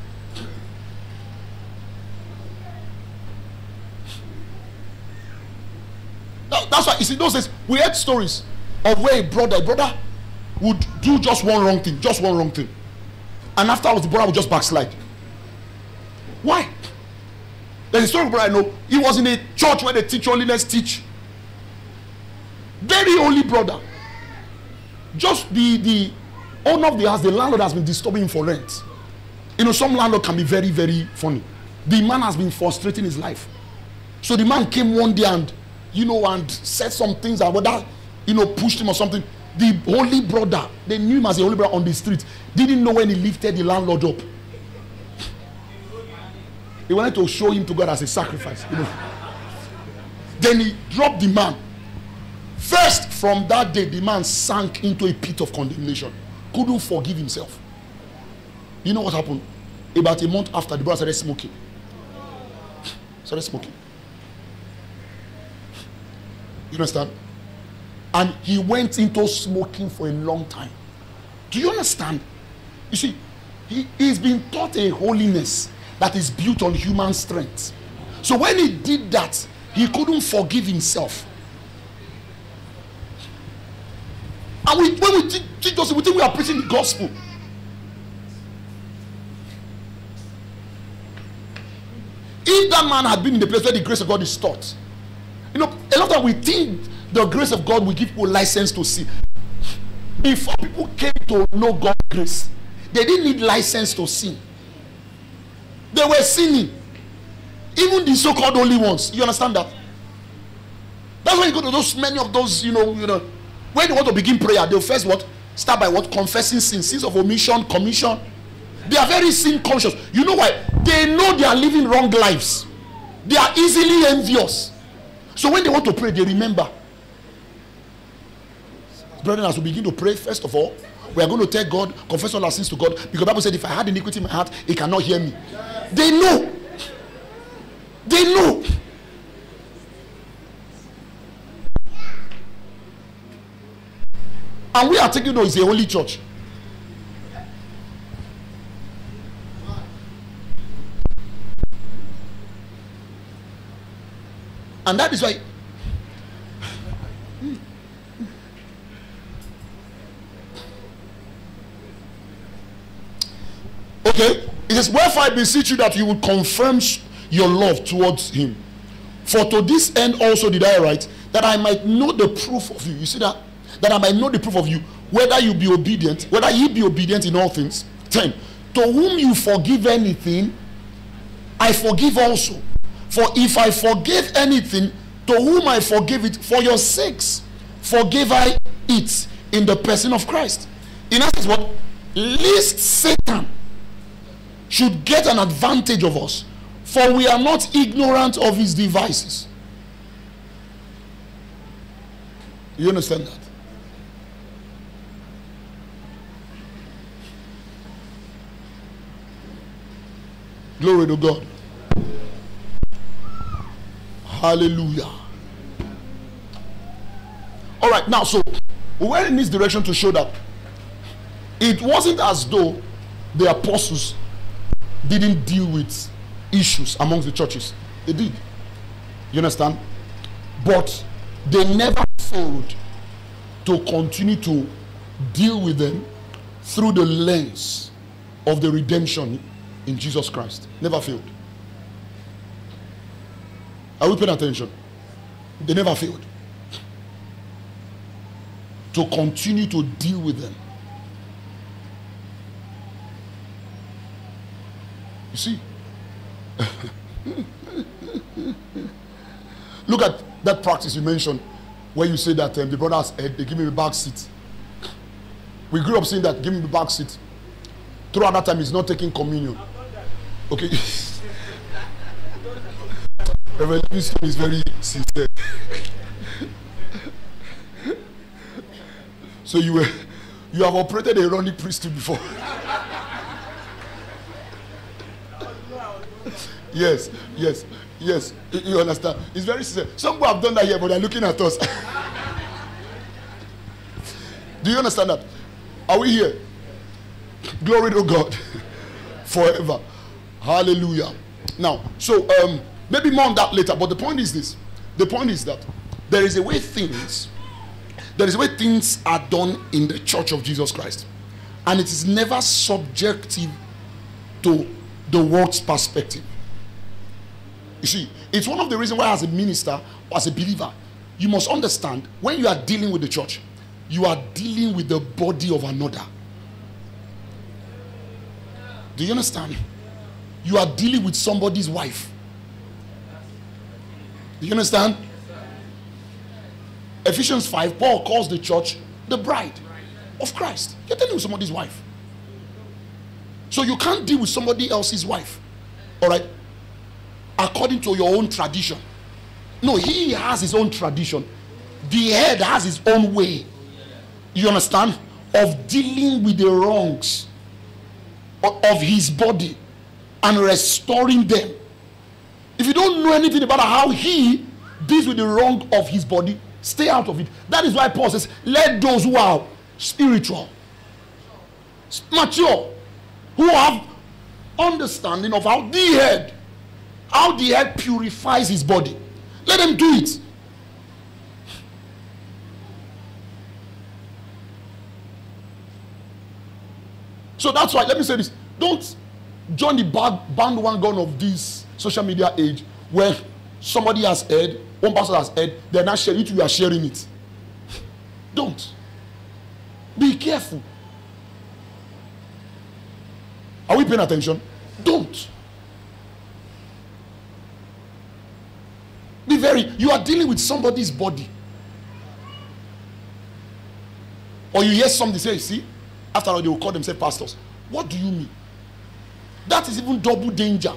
That's why you see those days we heard stories of where a brother would do just one wrong thing, and afterwards the brother would just backslide. Why? There's a story of a brother I know. He was in a church where they teach holiness, very holy brother. Just the owner of the house, the landlord has been disturbing him for rent. You know, some landlord can be very, very funny. The man has been frustrating his life. So the man came one day and said some things and whether, pushed him or something. The holy brother, they knew him as a holy brother on the street, didn't know when he lifted the landlord up. He wanted to show him to God as a sacrifice. Then he dropped the man. First, from that day, the man sank into a pit of condemnation. Couldn't forgive himself. You know what happened? About a month after, the brother started smoking. You understand? And he went into smoking for a long time. Do you understand? You see, he's been taught a holiness that is built on human strength. So when he did that, he couldn't forgive himself. And when we teach us, we think we are preaching the gospel. If that man had been in the place where the grace of God is taught, a lot of times we think the grace of God will give people license to sin. Before people came to know God's grace, they didn't need license to sin. They were sinning. Even the so-called holy ones. You understand that? That's why you go to many of those, when they want to begin prayer, they'll first start by confessing sins of omission, commission. They are very sin conscious. You know why? They know they are living wrong lives. They are easily envious. So when they want to pray, they remember. Brethren, as we begin to pray, first of all, we are going to tell God, confess all our sins to God, because the Bible said, if I had iniquity in my heart, He cannot hear me. They know. They know. And we are taking it's a holy church. And that is why okay, it says, wherefore I beseech you that you would confirm your love towards him. For to this end also did I write, that I might know the proof of you. You see that? That I might know the proof of you, whether you be obedient, whether ye be obedient in all things. 10. To whom you forgive anything, I forgive also. For if I forgive anything, to whom I forgive it, for your sakes forgive I it in the person of Christ. In essence, what? Lest Satan should get an advantage of us, for we are not ignorant of his devices. You understand that? Glory to God. Hallelujah. All right, now, so we went in this direction to show that it wasn't as though the apostles didn't deal with issues amongst the churches. They did. You understand? But they never failed to continue to deal with them through the lens of the redemption in Jesus Christ. Never failed. Are we paying attention? They never failed to continue to deal with them. You see? Look at that practice you mentioned where you say that the brothers, they give me the back seat. We grew up saying that, give me the back seat. Throughout that time, he's not taking communion. Okay. Reverend Livingstone is very sincere. So you have operated a running priesthood before. Yes. You understand? It's very sincere. Some people have done that here, but they're looking at us. Do you understand that? Are we here? Glory to God. Forever. Hallelujah. Now, so maybe more on that later, but the point is this. The point is that there is a way things are done in the church of Jesus Christ. And it is never subjective to the world's perspective. You see, it's one of the reasons why as a minister or as a believer, you must understand when you are dealing with the church, you are dealing with the body of another. Do you understand? You are dealing with somebody's wife. Do you understand? Ephesians 5, Paul calls the church the bride of Christ. You're dealing with somebody's wife. So you can't deal with somebody else's wife. All right? According to your own tradition. No, he has his own tradition. The head has his own way. You understand? Of dealing with the wrongs of his body and restoring them. If you don't know anything about how he deals with the wrong of his body, stay out of it. That is why Paul says, let those who are spiritual, mature, who have understanding of how the head purifies his body, let them do it. So that's why, let me say this, don't join the bandwagon of this social media age where somebody has heard, one person has heard, they're not sharing it, you are sharing it. Don't. Be careful. Are we paying attention? Don't. Be very, you are dealing with somebody's body. Or you hear somebody say, see, after all they will call themselves pastors. What do you mean? That is even double danger.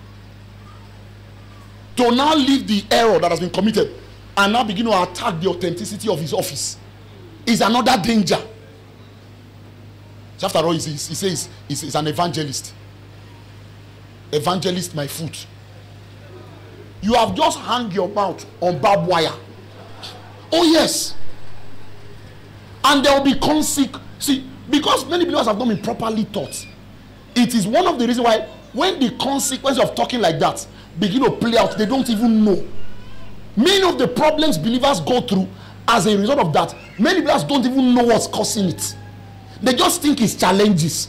To now leave the error that has been committed and now begin to attack the authenticity of his office is another danger. So after all, he says he's an evangelist. Evangelist, my foot. You have just hung your mouth on barbed wire. Oh yes. And there will be consequences. See, because many believers have not been properly taught. It is one of the reasons why when the consequence of talking like that begin to play out, they don't even know. Many of the problems believers go through as a result of that, many believers don't even know what's causing it. They just think it's challenges.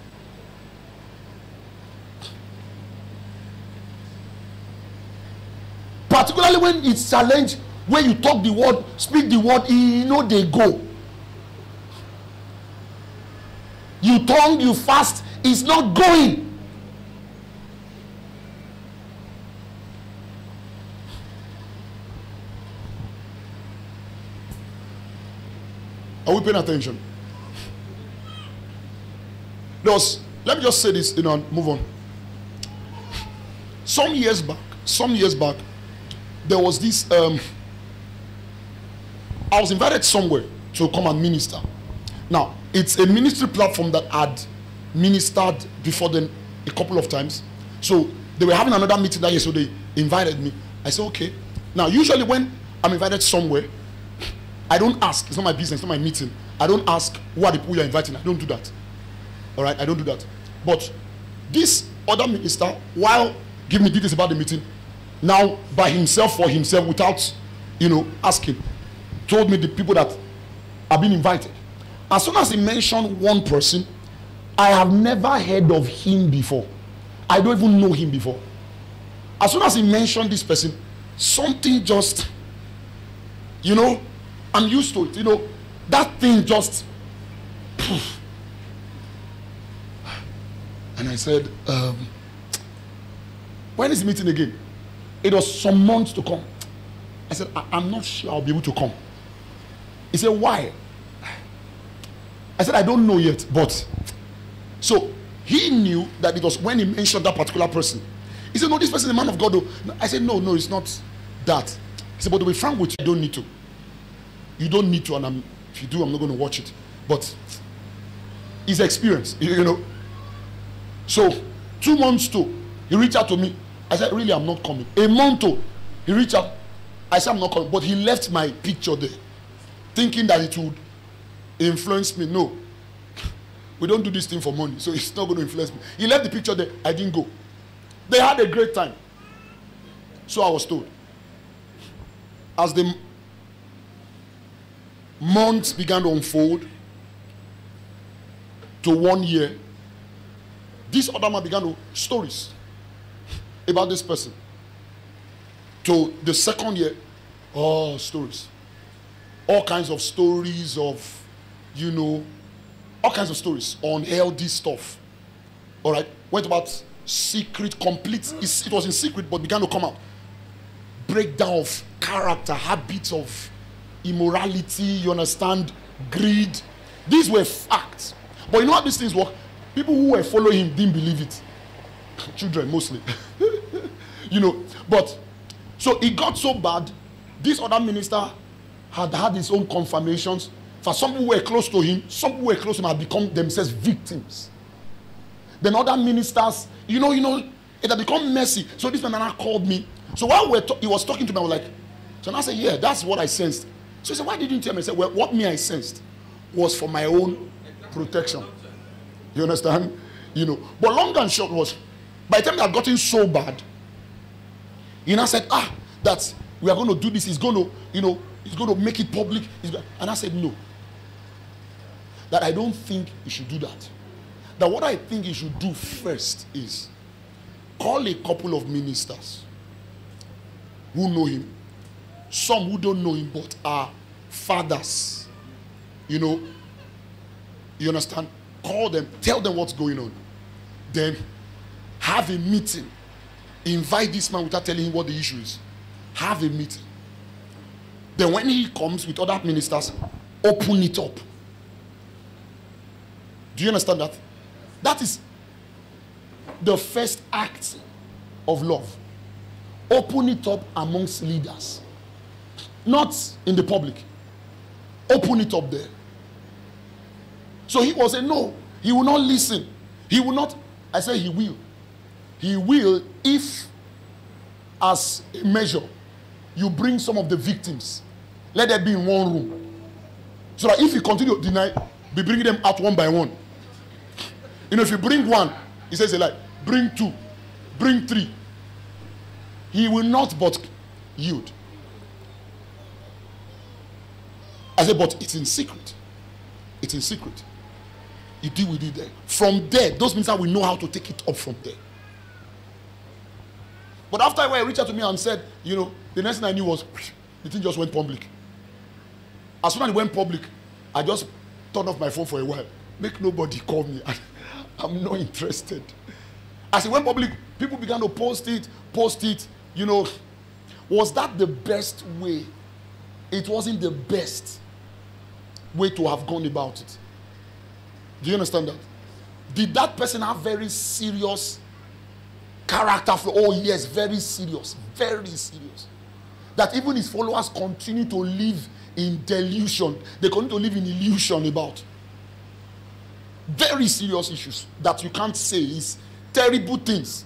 Particularly when it's challenge, when you talk the word, speak the word, you know they go. You tongue, you fast, it's not going. Are we paying attention? Let me just say this, and move on. Some years back, there was this, I was invited somewhere to come and minister. Now, it's a ministry platform that had ministered before then a couple of times. So they were having another meeting that year, so they invited me. I said, okay. Now, usually when I'm invited somewhere, I don't ask. It's not my business, it's not my meeting. I don't ask who are the people you're inviting. I don't do that. All right, I don't do that. But this other minister, while giving me details about the meeting, now by himself, for himself, without, asking, told me the people that have been invited. As soon as he mentioned one person, I have never heard of him before. I don't even know him before. As soon as he mentioned this person, something just, I'm used to it, that thing just, poof. And I said, when is the meeting again? It was some months to come. I said, I'm not sure I'll be able to come. He said, why? I said, I don't know yet, but. So he knew that it was when he mentioned that particular person. He said, no, this person is a man of God. I said, no, it's not that. He said, but to be frank with you, you don't need to. You don't need to, and If you do, I'm not going to watch it. But his experience, you know. So 2 months to, he reached out to me. I said, really, I'm not coming. A month to, he reached out. I said, I'm not coming. But he left my picture there, thinking that it would influence me. No. We don't do this thing for money, so it's not going to influence me. He left the picture there. I didn't go. They had a great time. So I was told. As the months began to unfold to 1 year, this other man began to stories about this person. To the second year, stories. All kinds of stories of, you know, all kinds of stories on LD stuff. All right, went about secret, complete. It was in secret, but began to come out. Breakdown of character, habits of immorality, you understand, greed. These were facts. But you know how these things work? People who were following him didn't believe it. Children mostly. You know, but so it got so bad, this other minister had had his own confirmations. For some who were close to him, some who were close to him had become themselves victims. Then other ministers, you know, it had become messy. So this man now called me. So while he was talking to me, I was like, so I said, yeah, that's what I sensed. So he said, why didn't you tell me? I said, well, what I sensed was for my own protection. You understand? You know, but long and short was, by the time it had gotten so bad, he now said, that we are going to do this. He's going to, you know, he's going to make it public. And I said, no. That I don't think he should do that. That what I think he should do first is call a couple of ministers who know him, some who don't know him but are fathers. You know, you understand? Call them, tell them what's going on. Then have a meeting. Invite this man without telling him what the issue is. Have a meeting. Then when he comes with other ministers, open it up. Do you understand that? That is the first act of love. Open it up amongst leaders. Not in the public. Open it up there. So he was saying, no, he will not listen. He will not. I said he will. He will if, as a measure, you bring some of the victims. Let them be in one room. So that if you continue to deny, be bringing them out one by one. You know, if you bring one, he says a lie. Bring two. Bring three. He will not but yield. I said, but it's in secret. It's in secret. You deal with it there. From there, those ministers will know how to take it up from there. But after a while, he reached out to me and said, you know, the next thing I knew was, the thing just went public. As soon as it went public, I just turned off my phone for a while. Make nobody call me. I'm not interested. As it went public, people began to post it, you know. Was that the best way? It wasn't the best way to have gone about it. Do you understand that? Did that person have very serious character flaw? Oh yes, very serious, very serious. That even his followers continue to live in delusion. They continue to live in illusion about. Very serious issues that you can't say is terrible things.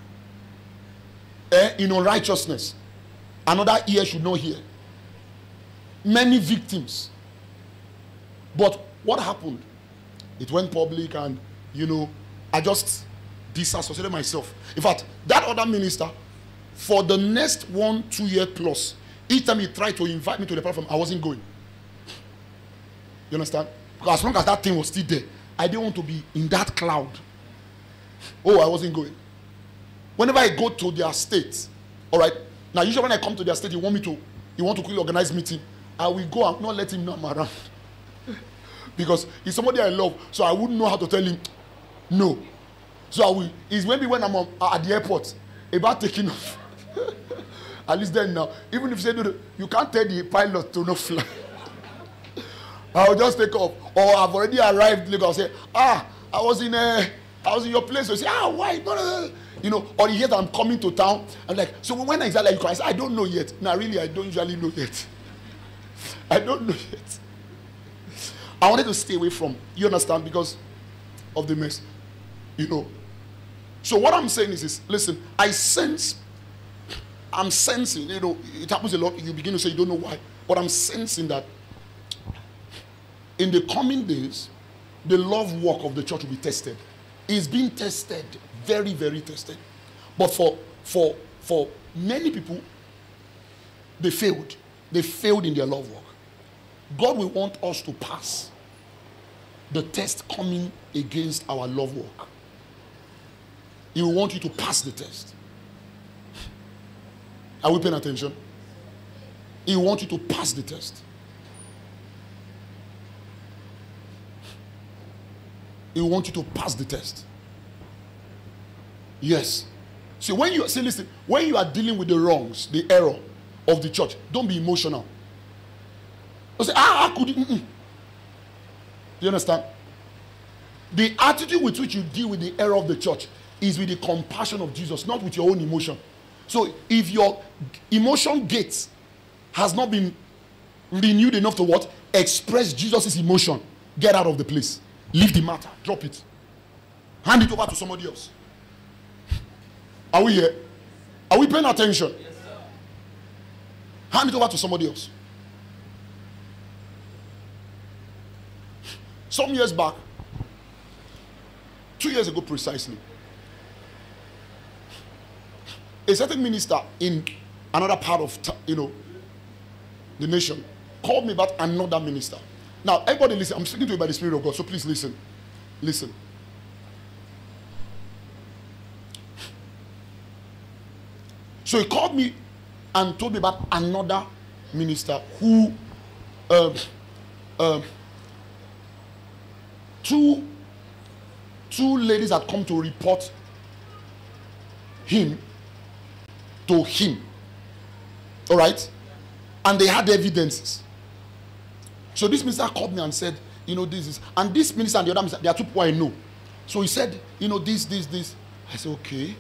In unrighteousness. Another ear should not hear. Many victims. But what happened? It went public and, you know, I just disassociated myself. In fact, that other minister, for the next 1-2 years plus, each time he tried to invite me to the platform, I wasn't going. You understand? Because as long as that thing was still there, I didn't want to be in that cloud. Oh, I wasn't going. Whenever I go to their state, all right, now usually when I come to their state, you want to quickly organize meeting, I will go and not let him know I'm around. Because he's somebody I love, so I wouldn't know how to tell him no. So I will. It's maybe when I'm at the airport about taking off. At least then now, even if you say no, you can't tell the pilot to not fly. I'll just take off. Or I've already arrived. I'll say, I was in your place. So say, why? You know, or you hear that I'm coming to town. I'm like, so when exactly you come? I say, I don't know yet. No, really, I don't usually know yet. I don't know yet. I wanted to stay away from. You understand? Because of the mess. You know. So what I'm saying is this. Listen, I'm sensing, you know, it happens a lot. You begin to say you don't know why. But I'm sensing that in the coming days, the love walk of the church will be tested. It's being tested, very, very tested. But for many people, they failed. They failed in their love walk. God will want us to pass the test coming against our love walk. He will want you to pass the test. Are we paying attention? He will want you to pass the test. He will want you to pass the test. Yes. See, listen, when you are dealing with the wrongs, the error of the church, don't be emotional. Don't say, how could you? Do you understand? The attitude with which you deal with the error of the church is with the compassion of Jesus, not with your own emotion. So if your emotion gate has not been renewed enough to what? Express Jesus' emotion, get out of the place. Leave the matter. Drop it. Hand it over to somebody else. Are we here? Are we paying attention? Yes, sir. Hand it over to somebody else. Some years back, 2 years ago precisely, a certain minister in another part of the nation called me about another minister. Now, everybody listen. I'm speaking to you by the Spirit of God, so please listen. Listen. So he called me and told me about another minister who two ladies had come to report him to him. All right? And they had evidences. So this minister called me and said, this is, and this minister and the other minister, they are two people I know. So he said, this. I said, okay.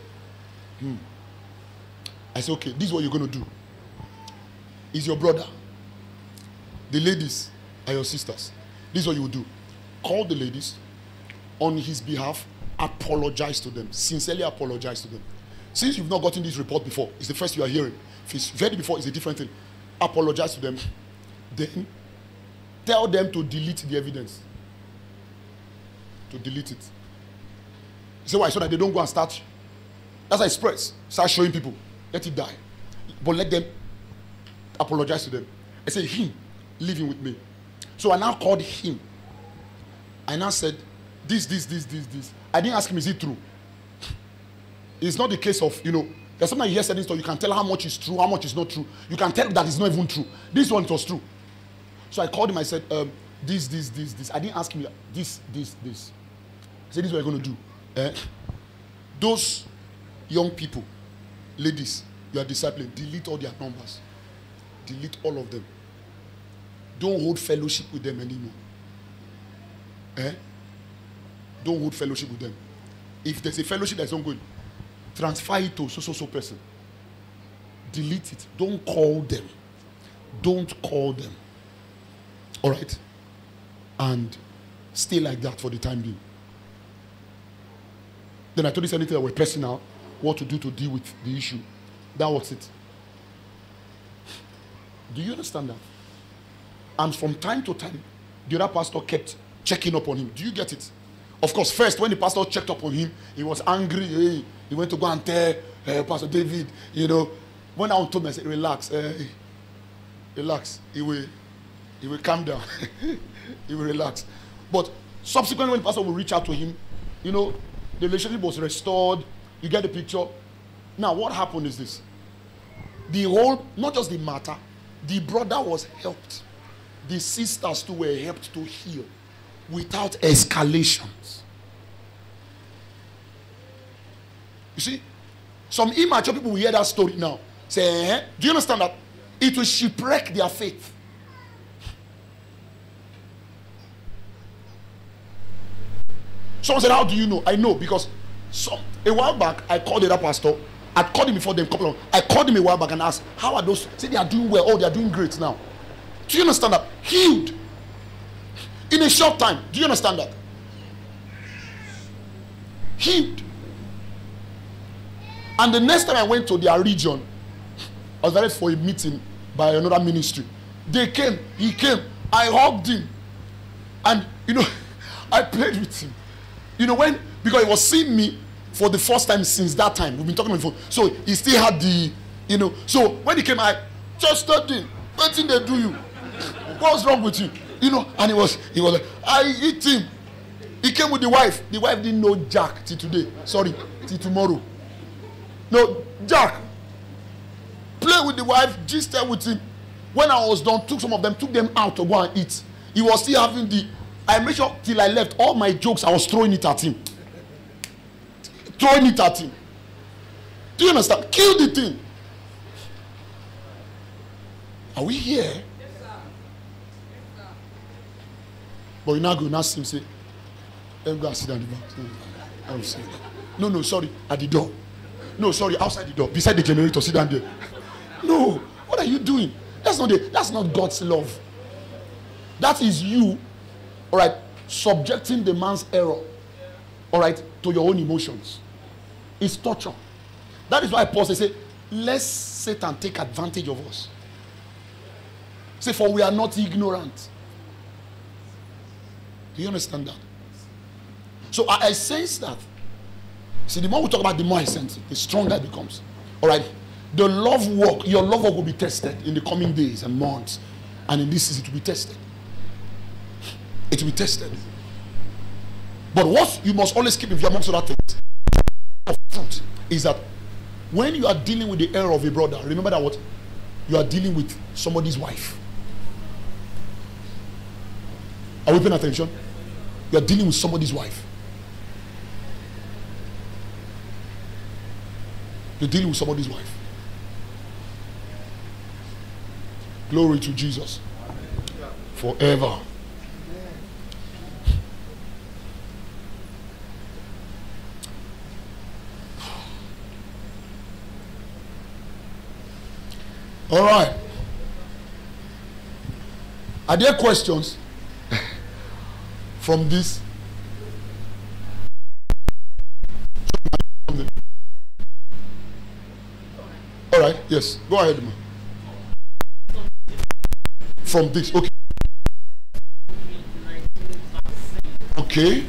I said, okay, this is what you're going to do. He's your brother. The ladies are your sisters. This is what you will do. Call the ladies on his behalf, apologize to them, sincerely apologize to them. Since you've not gotten this report before, it's the first you are hearing. If it's read before, it's a different thing. Apologize to them. Then tell them to delete the evidence. To delete it. You say why? So that they don't go and start. That's how it spreads. Start showing people. Let it die. But let them apologize to them. I said, him living with me. So I now called him. I now said, this. I didn't ask him, is it true? It's not the case of, there's sometimes you hear certain stuff, you can tell how much is true, how much is not true. You can tell that it's not even true. This one, it was true. So I called him, I said, this. I didn't ask him, this. I said, this is what you're going to do. Those young people, ladies, you are discipling, delete all their numbers. Delete all of them. Don't hold fellowship with them anymore. Don't hold fellowship with them. If there's a fellowship that's ongoing, transfer it to so person. Delete it. Don't call them. Don't call them. All right? And stay like that for the time being. Then I told this anything that were personal, what to do to deal with the issue. That was it. Do you understand that? And from time to time, the other pastor kept checking up on him. Do you get it? Of course, first, when the pastor checked up on him, he was angry. He went to go and tell Pastor David, When I told him, I said, relax. Relax. He will calm down. He will relax. But subsequently, when the pastor will reach out to him, the relationship was restored. You get the picture? Now, what happened is this. The whole, not just the matter, the brother was helped. The sisters too were helped to heal without escalations. You see, some immature people will hear that story now. Say, do you understand that? It will shipwreck their faith. Someone said, how do you know? I know because a while back, I called the other pastor. I called him before them. I called him a while back and asked, how are those? Say they are doing well. Oh, they are doing great now. Do you understand that? Healed. In a short time. Do you understand that? Healed. And the next time I went to their region, I was invited for a meeting by another ministry. They came, he came, I hugged him. And you know, I played with him. You know, because he was seeing me for the first time since that time. We've been talking on the phone. So he still had the, you know. So when he came, I just told him, what thing they do you? What's wrong with you? You know, and he was like, I hit him. He came with the wife. The wife didn't know Jack till today. Sorry, till tomorrow. No, Jack. Play with the wife, just stay with him. When I was done, took them out to go and eat. He was still having I made sure till I left, all my jokes, I was throwing it at him. Throwing it at him. Do you understand? Kill the thing. Are we here? Yes, sir. But you now go and ask him, say, let me go and sit down in the back. I will say, no, sorry, at the door. No, sorry, outside the door, beside the generator, sit down there. No, what are you doing? That's not God's love. That is you, all right, subjecting the man's error, all right, to your own emotions. It's torture. That is why Paul says, lest Satan take advantage of us. Say, for we are not ignorant. Do you understand that? So I sense that. See, the more we talk about, the more I sense it, the stronger it becomes. All right. The love walk, your love walk will be tested in the coming days and months. And in this season, it will be tested. It will be tested. But what you must always keep in view amongst other things of truth is that when you are dealing with the error of a brother, remember that what? You are dealing with somebody's wife. Are we paying attention? You are dealing with somebody's wife. You're dealing with somebody's wife. Glory to Jesus. Forever. All right. Are there questions from this? All right. Yes. Go ahead, man. From this. Okay. Okay.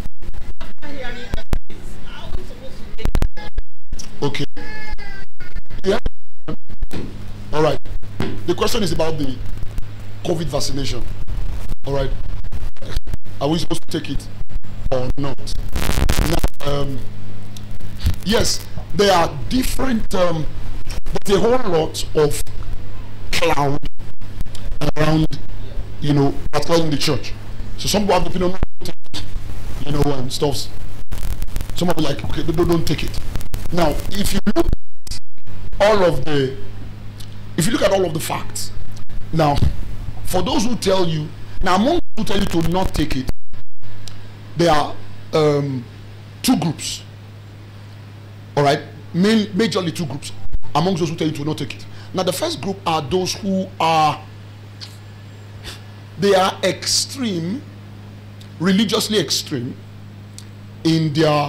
Okay. Yeah. All right. The question is about the COVID vaccination. All right. Are we supposed to take it or not? Now, yes, there are different, but a whole lot of cloud around, you know, particularly in the church. So some people have the opinion, you know, and stuff. Some people are like, okay, don't take it. Now, if you look at all of the facts, now, for those who tell you, now among those who tell you to not take it, there are two groups. All right, majorly two groups among those who tell you to not take it. Now, the first group are those who are extreme, religiously extreme in their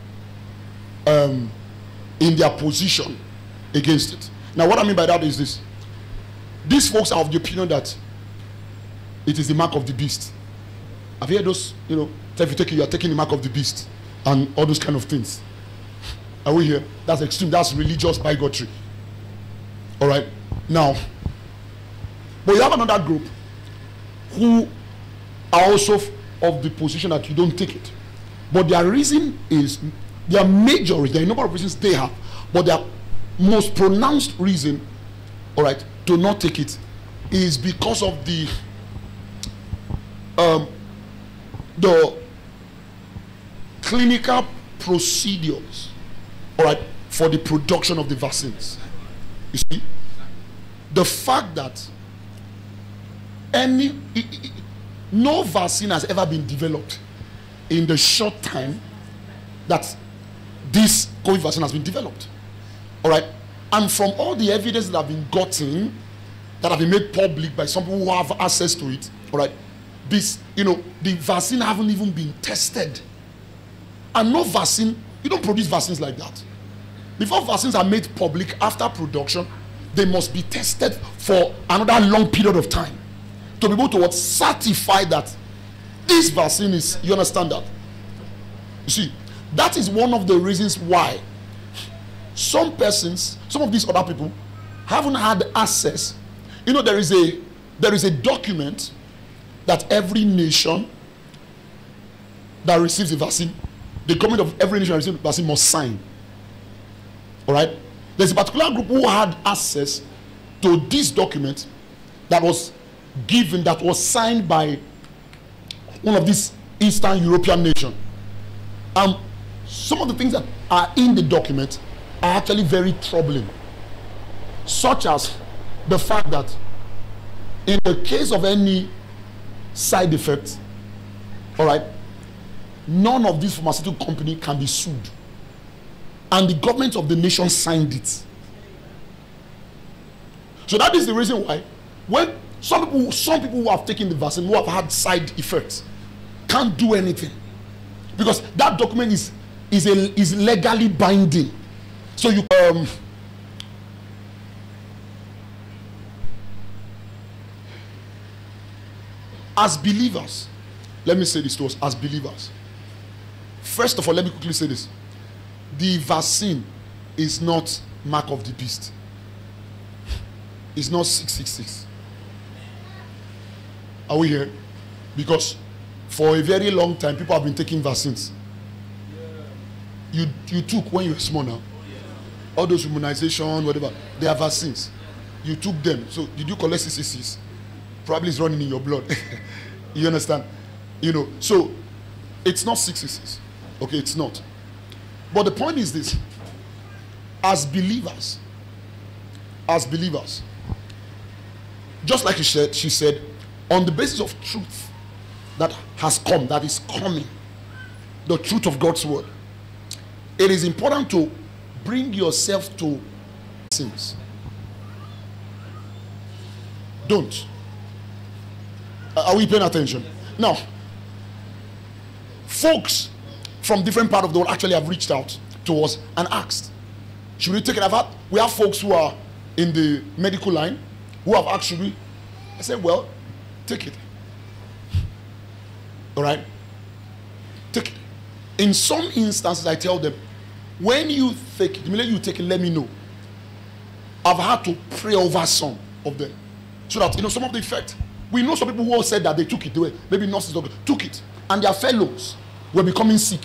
position against it. Now, what I mean by that is this: these folks are of the opinion that it is the mark of the beast. Have you heard those? You know, if you take it, you are taking the mark of the beast and all those kind of things. Are we here? That's extreme. That's religious bigotry. All right. Now, but you have another group who are also of the position that you don't take it. But their reason is, their major reason, there are a number of reasons they have, but their most pronounced reason, all right, to not take it is because of the clinical procedures, all right, for the production of the vaccines. You see, the fact that no vaccine has ever been developed in the short time that this COVID vaccine has been developed. All right, and from all the evidence that have been gotten, that have been made public by some people who have access to it, all right, this, the vaccine haven't even been tested. And no vaccine, you don't produce vaccines like that. Before vaccines are made public after production, they must be tested for another long period of time to be able to certify that this vaccine is, you understand that? You see, that is one of the reasons why some persons, some of these other people haven't had access. There is a document that every nation that receives a vaccine, the government of every nation that receives a vaccine must sign. All right? There's a particular group who had access to this document that was given, that was signed by one of these Eastern European nations. Some of the things that are in the document are actually very troubling, such as the fact that in the case of any side effects, all right, none of these pharmaceutical company can be sued, and the government of the nation signed it. So that is the reason why when some people who have taken the vaccine, who have had side effects, can't do anything, because that document is legally binding. So you as believers, let me say this to us as believers. First of all, let me quickly say this: the vaccine is not mark of the beast. It's not 666. Are we here? Because for a very long time, people have been taking vaccines. You took when you were small now. All those immunization, whatever, they are vaccines. You took them. So did you collect 666? Probably it's running in your blood. You understand? So it's not 666. Okay, it's not. But the point is this: as believers, just like she said, on the basis of truth that has come, that is coming, the truth of God's word, it is important to bring yourself to sins. Don't. Are we paying attention? Now, folks from different parts of the world actually have reached out to us and asked, should we take it? We have folks who are in the medical line who have actually, I said, well, take it. All right? Take it. In some instances, I tell them, when you take it, the minute you take it, let me know. I've had to pray over some of them so that, some of the effect. We know some people who said that they took it, maybe nurses took it, and their fellows were becoming sick.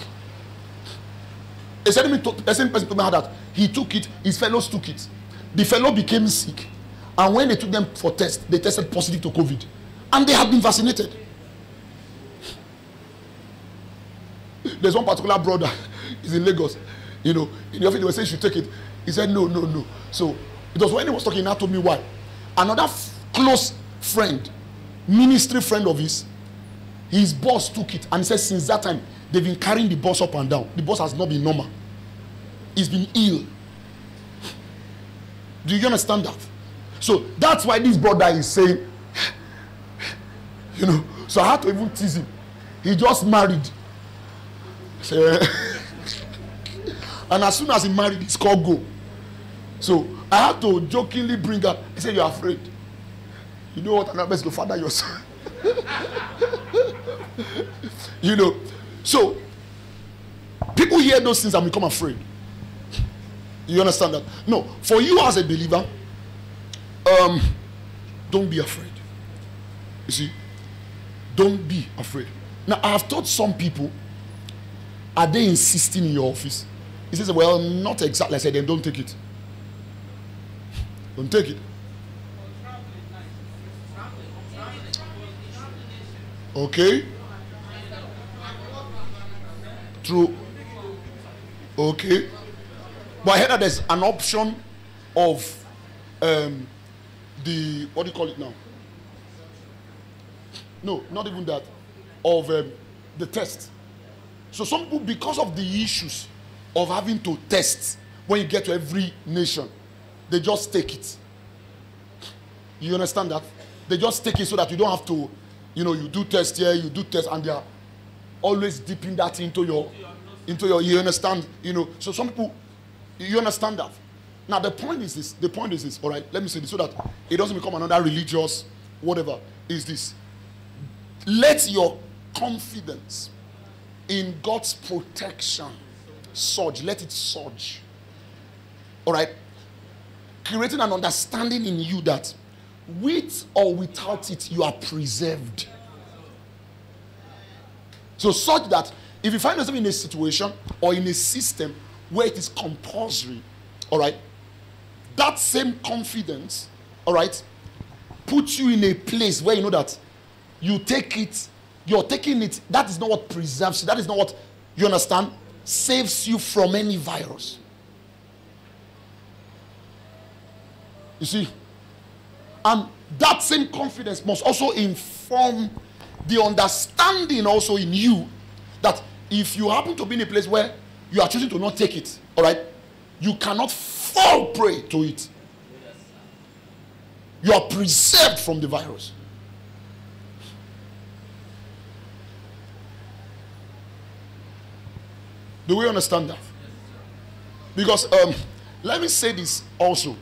A certain person told me that he took it, his fellows took it. The fellow became sick, and when they took them for test, they tested positive to COVID, and they had been vaccinated. There's one particular brother, he's in Lagos, in the office they were saying you should take it. He said no. So it was when he was talking, he now told me why. Another close friend, ministry friend of his boss took it, and he said since that time they've been carrying the boss up and down. The boss has not been normal. He's been ill. Do you understand that? So that's why this brother is saying, so I had to even tease him. He just married. And as soon as he married, his call go. So I had to jokingly bring up. He said, you're afraid. You know what? I'm best to father your son. So people hear those things and become afraid. You understand that? No, for you as a believer, don't be afraid. You see, don't be afraid. Now, I have taught some people, are they insisting in your office? He says, well, not exactly. I said, then don't take it. Don't take it. Okay. True. Okay. But I heard that there's an option of the, what do you call it now? No, not even that. Of the test. So some people, because of the issues of having to test when you get to every nation, they just take it. You understand that? They just take it so that you don't have to You know, you do test here, you do test, and they are always dipping that into your, you understand? You know, so some people, you understand that. Now the point is this, all right? Let me say this so that it doesn't become another religious whatever. Is this? Let your confidence in God's protection surge. Let it surge. All right? Creating an understanding in you that with or without it, you are preserved. So such that if you find yourself in a situation or in a system where it is compulsory, all right, that same confidence, all right, puts you in a place where you know that you take it, you're taking it, that is not what preserves you, that is not what, you understand, saves you from any virus. You see? And that same confidence must also inform the understanding also in you that if you happen to be in a place where you are choosing to not take it, all right, you cannot fall prey to it. You are preserved from the virus. Do we understand that? Because let me say this also.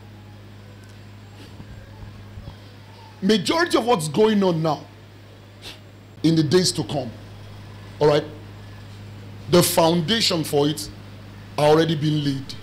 Majority of what's going on now in the days to come, all right, the foundation for it are already being laid.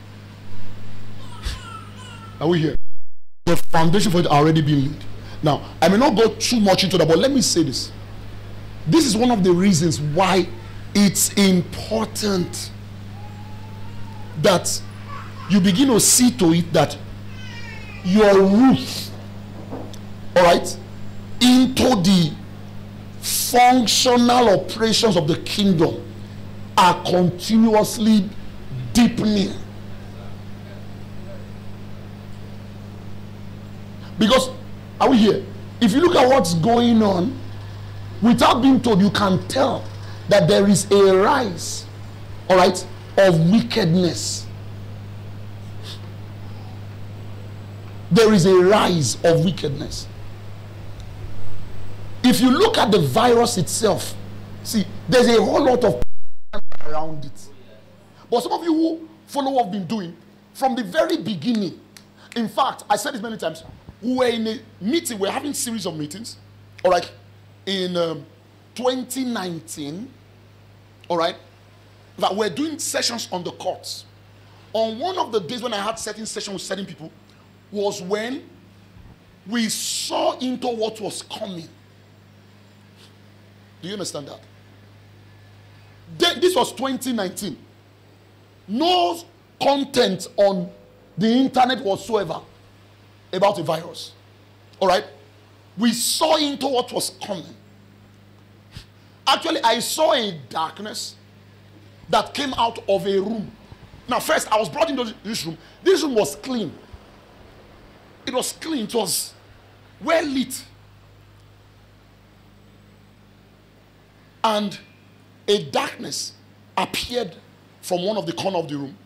Are we here? The foundation for it are already being laid. Now, I may not go too much into that, but let me say this. This is one of the reasons why it's important that you begin to see to it that your roots, all right, into the functional operations of the kingdom are continuously deepening. Because, are we here? If you look at what's going on, without being told, you can tell that there is a rise, all right, of wickedness. There is a rise of wickedness. If you look at the virus itself, see, there's a whole lot of around it. But some of you who follow what I've been doing from the very beginning, in fact, I said this many times, we were in a meeting, we're having a series of meetings, all right, in 2019, all right, that we're doing sessions on the courts. On one of the days when I had certain sessions with certain people was when we saw into what was coming. Do you understand that? This was 2019. No content on the internet whatsoever about a virus. All right? We saw into what was coming. Actually, I saw a darkness that came out of a room. Now, first, I was brought into this room. This room was clean. It was clean. It was well lit. And a darkness appeared from one of the corners of the room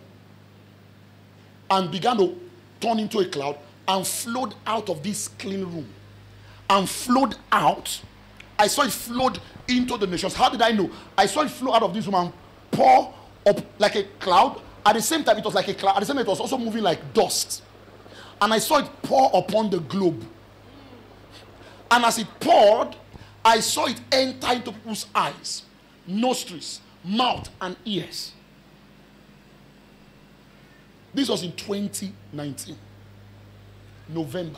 and began to turn into a cloud and flowed out of this clean room. And flowed out. I saw it flowed into the nations. How did I know? I saw it flow out of this room and pour up like a cloud. At the same time, it was like a cloud. At the same time, it was also moving like dust. And I saw it pour upon the globe. And as it poured, I saw it enter into people's eyes, nostrils, mouth, and ears. This was in 2019, November.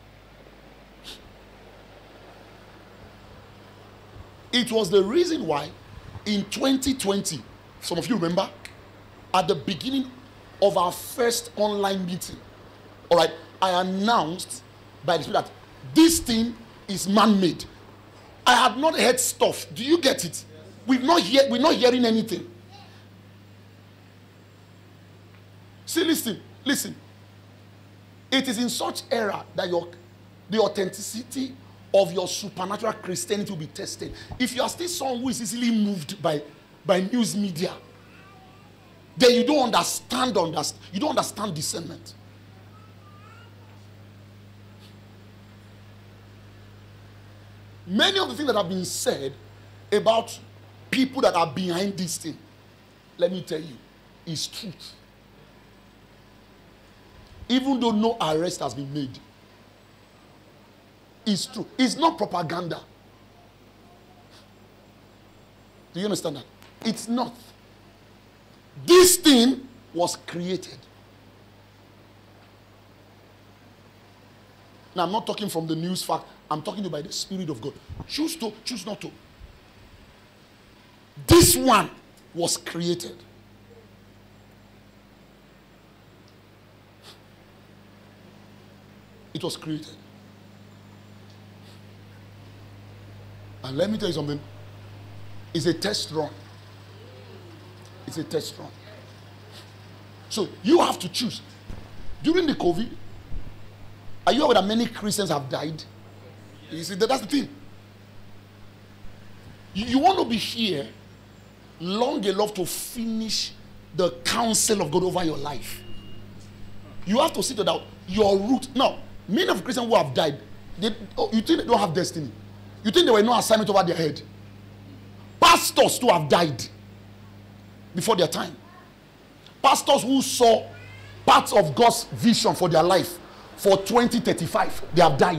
It was the reason why in 2020, some of you remember, at the beginning of our first online meeting, all right, I announced by the Spirit that this thing is man-made. I had not heard stuff. Do you get it? We're not hearing anything. See, listen. It is in such era that the authenticity of your supernatural Christianity will be tested. If you are still someone who is easily moved by news media, then you don't understand discernment. Many of the things that have been said about people that are behind this thing, let me tell you, is truth. Even though no arrest has been made, it's true. It's not propaganda. Do you understand that? It's not. This thing was created. Now, I'm not talking from the news fact. I'm talking to you by the Spirit of God. Choose to, choose not to. This one was created. It was created. And let me tell you something. It's a test run. It's a test run. So you have to choose. During the COVID, are you aware that many Christians have died? You see, that's the thing. You want to be here long enough to finish the counsel of God over your life. You have to sit down your root. Now, many of Christians who have died, you think they don't have destiny? You think there were no assignment over their head? Pastors too have died before their time. Pastors who saw parts of God's vision for their life for 2035, they have died.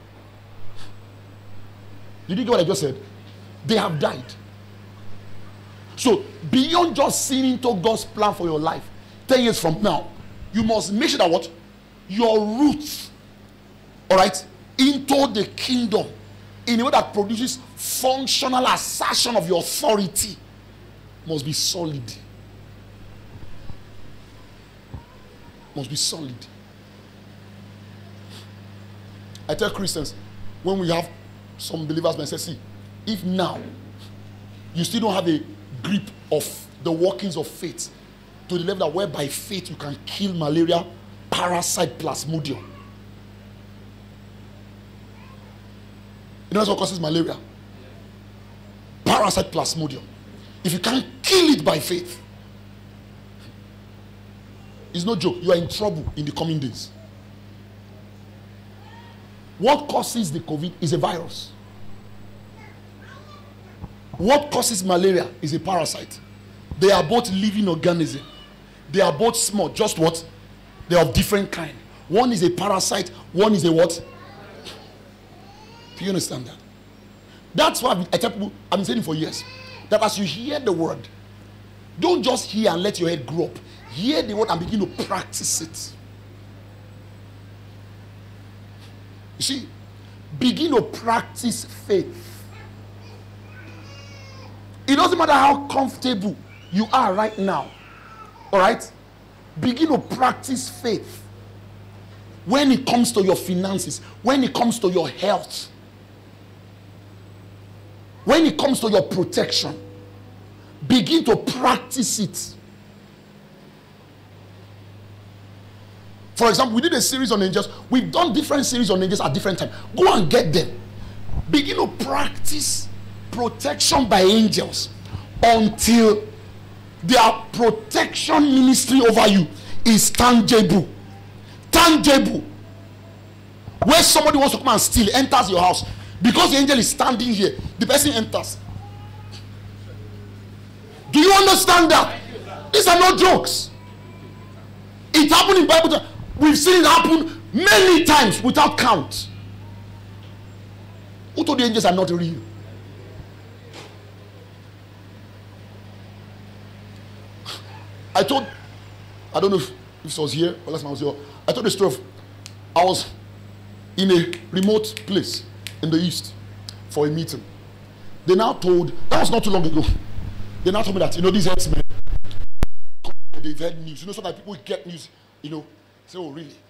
Did you get what I just said? They have died. So, beyond just seeing into God's plan for your life, 10 years from now, you must make sure that what? Your roots, all right, into the kingdom in a way that produces functional assertion of your authority must be solid. Must be solid. I tell Christians, when we have some believers, I say, see, if now you still don't have a grip of the workings of faith to the level that where by faith you can kill malaria, parasite, plasmodium. You know what causes malaria? Parasite, plasmodium. If you can't kill it by faith, it's no joke. You are in trouble in the coming days. What causes the COVID is a virus. What causes malaria is a parasite. They are both living organisms. They are both small. Just what? They are of different kind. One is a parasite. One is a what? Do you understand that? That's why I tell people, I've been saying it for years, that as you hear the word, don't just hear and let your head grow up. Hear the word and begin to practice it. You see, begin to practice faith. It doesn't matter how comfortable you are right now. All right? Begin to practice faith. When it comes to your finances, when it comes to your health, when it comes to your protection, begin to practice it. For example, we did a series on angels. We've done different series on angels at different times. Go and get them. Begin to practice protection by angels until their protection ministry over you is tangible. Tangible. Where somebody wants to come and steal, enters your house. Because the angel is standing here, the person enters. Do you understand that? These are not jokes. It happened in Bible. We've seen it happen many times without count. Who told the angels are not real? I don't know if it was here or last time I was here. I told the story of, I was in a remote place in the east for a meeting. They now told, that was not too long ago. They now told me that, these herdsmen, they've heard news. So that people get news, say, oh, really?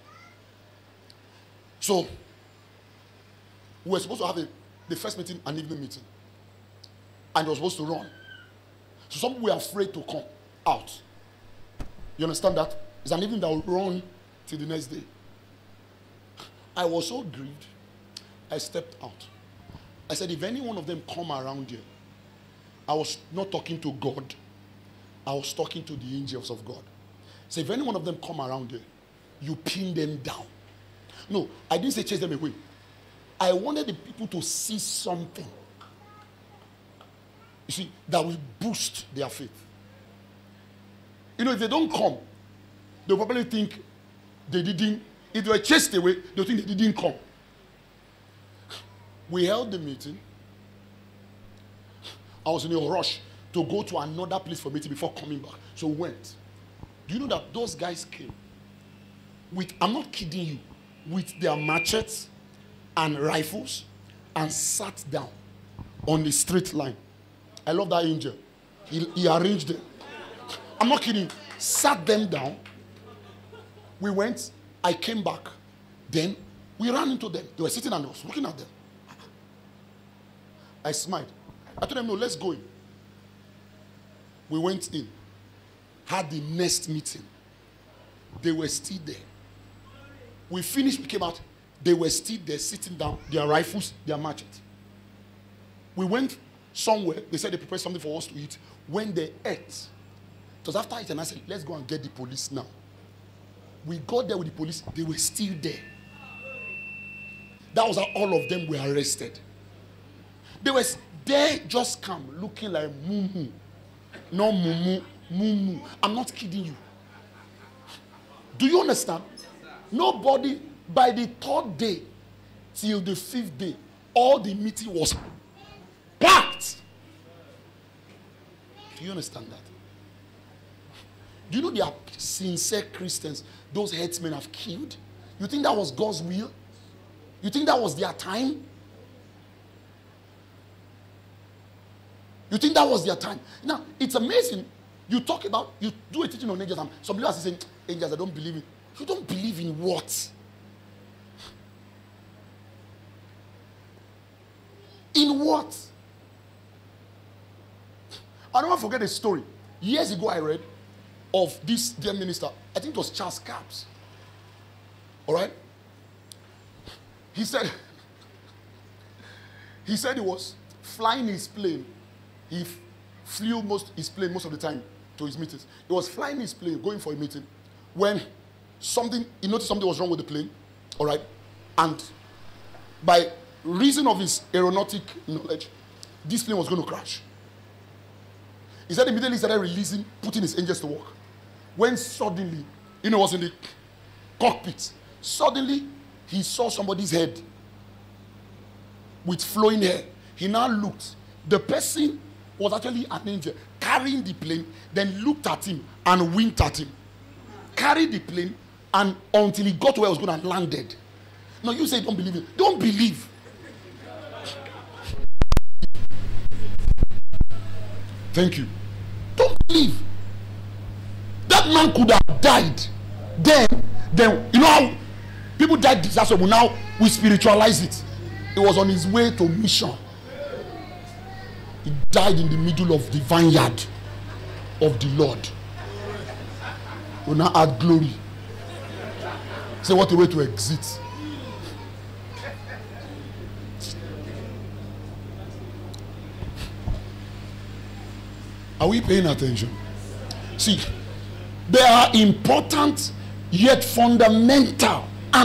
So, we were supposed to have the first meeting, an evening meeting. And they were supposed to run. So some people were afraid to come out. You understand that? It's an evening that will run till the next day. I was so grieved. I stepped out. I said, if any one of them come around here, I was not talking to God. I was talking to the angels of God. So if any one of them come around here, you pin them down. No, I didn't say chase them away. I wanted the people to see something, you see, that will boost their faith. You know, if they don't come, they'll probably think they didn't. If they were chased away, they'll think they didn't come. We held the meeting. I was in a rush to go to another place for meeting before coming back. So we went. Do you know that those guys came with, I'm not kidding you, with their machetes and rifles and sat down on the straight line. I love that angel. He arranged them. I'm not kidding. Sat them down. We went. I came back. Then we ran into them. They were sitting and I was looking at them. I smiled. I told them, no, let's go in. We went in. Had the next meeting. They were still there. We finished, we came out. They were still there, sitting down, their rifles, their machetes. We went somewhere. They said they prepared something for us to eat. When they ate, it was after it, and I said, let's go and get the police now. We got there with the police. They were still there. That was how all of them were arrested. They were there, just come, looking like mumu. No mumu, mumu. I'm not kidding you. Do you understand? Nobody, by the 3rd day till the 5th day, all the meeting was packed. Do you understand that? Do you know they are sincere Christians those headsmen have killed? You think that was God's will? You think that was their time? You think that was their time? Now, it's amazing. You talk about, you do a teaching on angels, and some people are saying, angels, I don't believe in. You don't believe in what? In what? I'll never forget a story. Years ago I read of this dear minister. I think it was Charles Capps. All right? He said he was flying his plane. He flew his plane most of the time to his meetings. He was flying his plane, going for a meeting, when he noticed something was wrong with the plane, all right? And by reason of his aeronautic knowledge, this plane was going to crash. He said immediately he started putting his angels to work. When suddenly, was in the cockpit, suddenly he saw somebody's head with flowing hair. He now looked. The person was actually an angel carrying the plane, then looked at him and winked at him. Carried the plane and until he got to where he was going and landed. No, you say don't believe it. Don't believe. Thank you. Don't believe. That man could have died. Then you know how people died disaster, but now we spiritualize it. He was on his way to mission. He died in the middle of the vineyard of the Lord. We now add glory. Say what a way to exit. Are we paying attention? See, there are important yet fundamental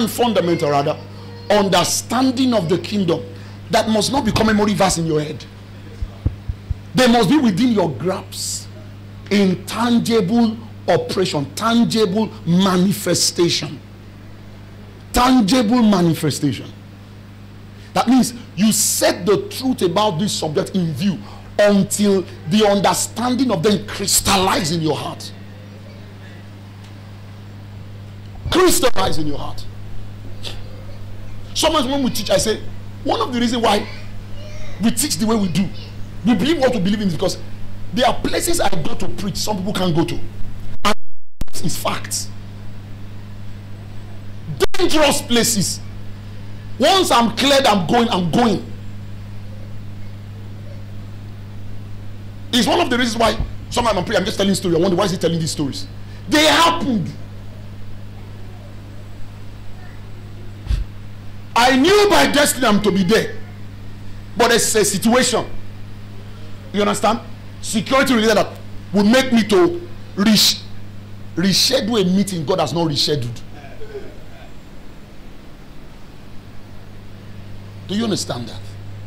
understanding of the kingdom that must not become a memory verse in your head. They must be within your grasp in tangible operation, tangible manifestation. Tangible manifestation. That means you set the truth about this subject in view until the understanding of them crystallize in your heart. Crystallize in your heart. Sometimes when we teach, I say, one of the reasons why we teach the way we do, we believe what we believe in is because there are places I go to preach some people can't go to. And it's facts. Dangerous places. Once I'm cleared, I'm going. It's one of the reasons why sometimes I'm praying, I'm just telling stories. I wonder why is he telling these stories? They happened. I knew by destiny I'm to be there. But it's a situation. You understand? Security related that would make me to reschedule a meeting God has not rescheduled. Do you understand that?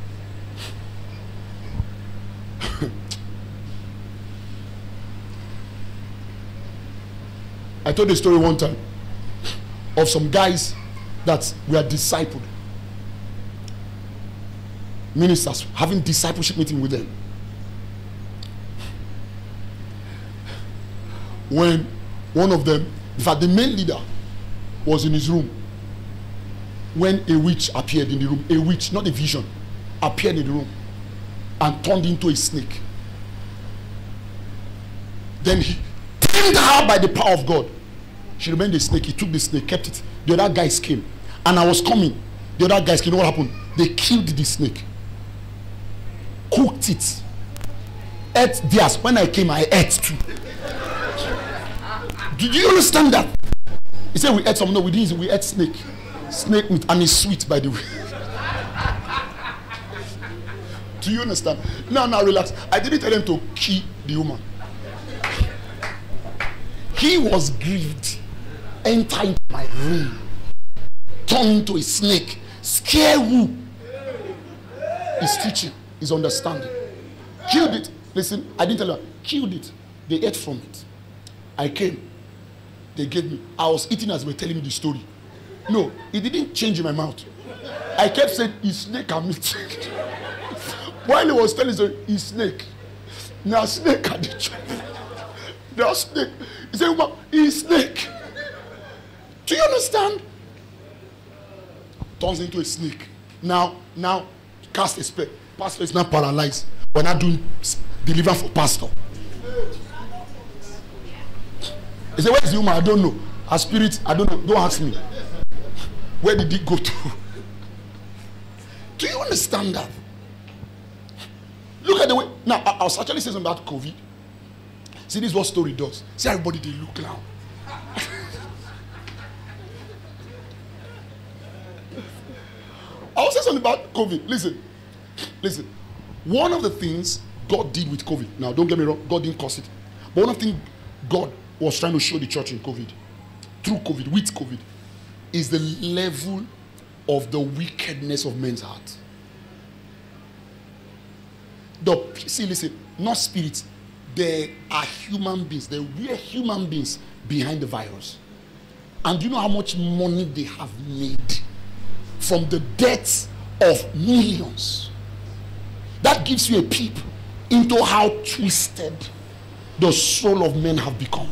I told a story one time of some guys that were discipled. Ministers having discipleship meeting with them. When one of them, in fact the main leader, was in his room, when a witch appeared in the room, a witch, not a vision, appeared in the room and turned into a snake. Then he tamed her by the power of God. She remained a snake. He took the snake, kept it. The other guys came, and I was coming. The other guys came. You know what happened? They killed the snake, cooked it, ate theirs. When I came, I ate too. Do you understand that? He said we ate some. No, we didn't. We ate snake meat, and it's sweet, by the way. Do you understand? Now relax. I didn't tell him to kill the woman. He was grieved. Enter into my room, turn into a snake, scare who? He's teaching, he's understanding. Killed it. Listen, I didn't tell her. Killed it. They ate from it. I came. They gave me. I was eating as they were telling me the story. No, it didn't change in my mouth. I kept saying, "It's snake and meat." While he was telling me, "It's snake." Now snake at the chop. Now snake. He said, "It's snake." Do you understand? Turns into a snake. Now, cast a spell. Pastor is now paralyzed. We're not doing deliverance for pastor. He said, "Where is the woman? I don't know. Her spirit, I don't know. Don't ask me. Where did it go to?" Do you understand that? Look at the way. Now, I was actually saying something about COVID. See, this is what story does. See, everybody, they look now. I was saying something about COVID. Listen. One of the things God did with COVID, now don't get me wrong, God didn't cause it. But one of the things God was trying to show the church in COVID, through COVID, with COVID, is the level of the wickedness of men's heart. Listen, not spirits. There are human beings. There were human beings behind the virus. And do you know how much money they have made from the deaths of millions? That gives you a peep into how twisted the soul of men have become.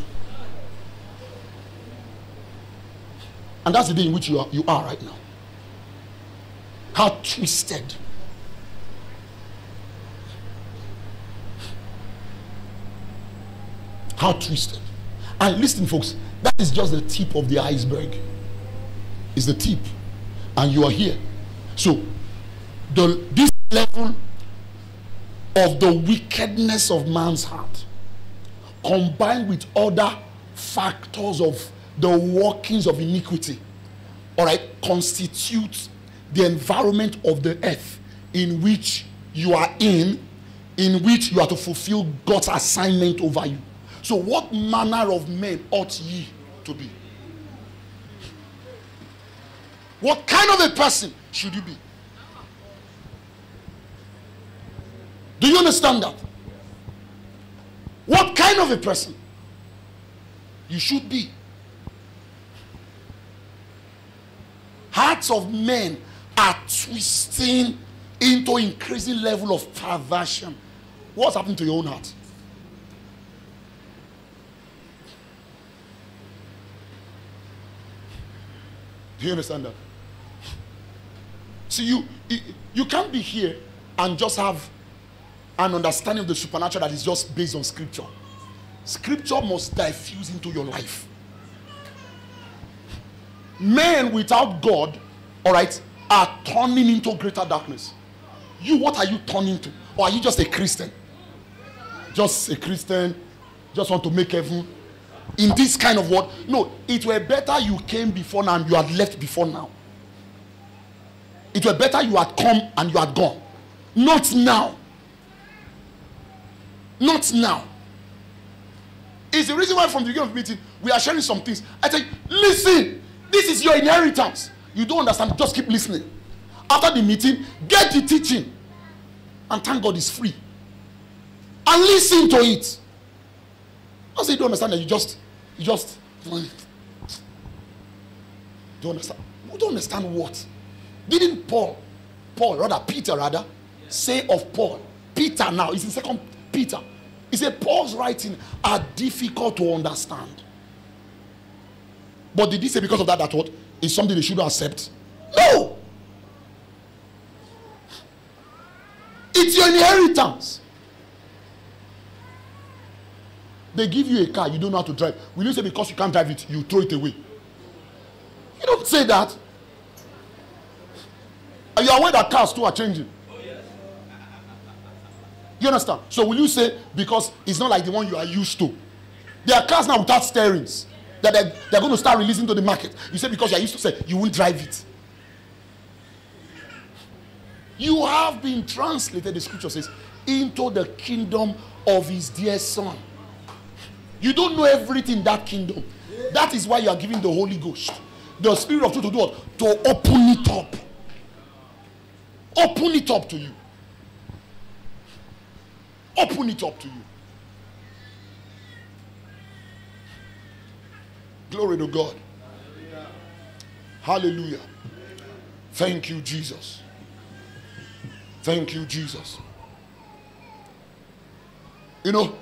And that's the day in which you are right now. How twisted. How twisted. And listen, folks, that is just the tip of the iceberg. It's the tip. And you are here. So, this level of the wickedness of man's heart, combined with other factors of the workings of iniquity, all right, constitutes the environment of the earth in which you are in which you are to fulfill God's assignment over you. So what manner of men ought ye to be? What kind of a person should you be? Do you understand that? What kind of a person you should be? Hearts of men are twisting into increasing level of perversion. What's happened to your own heart? Do you understand that? See, you can't be here and just have an understanding of the supernatural that is just based on scripture. Scripture must diffuse into your life. Men without God, all right, are turning into greater darkness. You, what are you turning to? Or are you just a Christian? Just a Christian, just want to make heaven in this kind of world? No, it were better you came before now and you had left before now. It were better you had come and you had gone. Not now. Not now. It's the reason why from the beginning of the meeting we are sharing some things. I tell you, listen, this is your inheritance. You don't understand, just keep listening. After the meeting, get the teaching. And thank God it's free. And listen to it. I say you don't understand that you just don't understand. You don't understand what? Didn't Peter rather, say of Paul, Peter now, it's in 2 Peter. He said Paul's writing are difficult to understand. But did he say because of that what? Is something they should accept? No. It's your inheritance. They give you a car, you don't know how to drive. Will you say because you can't drive it, you throw it away? You don't say that. Are you aware that cars too are changing? You understand? So will you say because it's not like the one you are used to? There are cars now without steerings that they're going to start releasing to the market. You say because you are used to say you won't drive it. You have been translated, the scripture says, into the kingdom of his dear son. You don't know everything in that kingdom. That is why you are giving the Holy Ghost, the Spirit of truth, to do what? To open it up. Open it up to you. Open it up to you. Glory to God. Hallelujah. Thank you, Jesus. Thank you, Jesus. You know,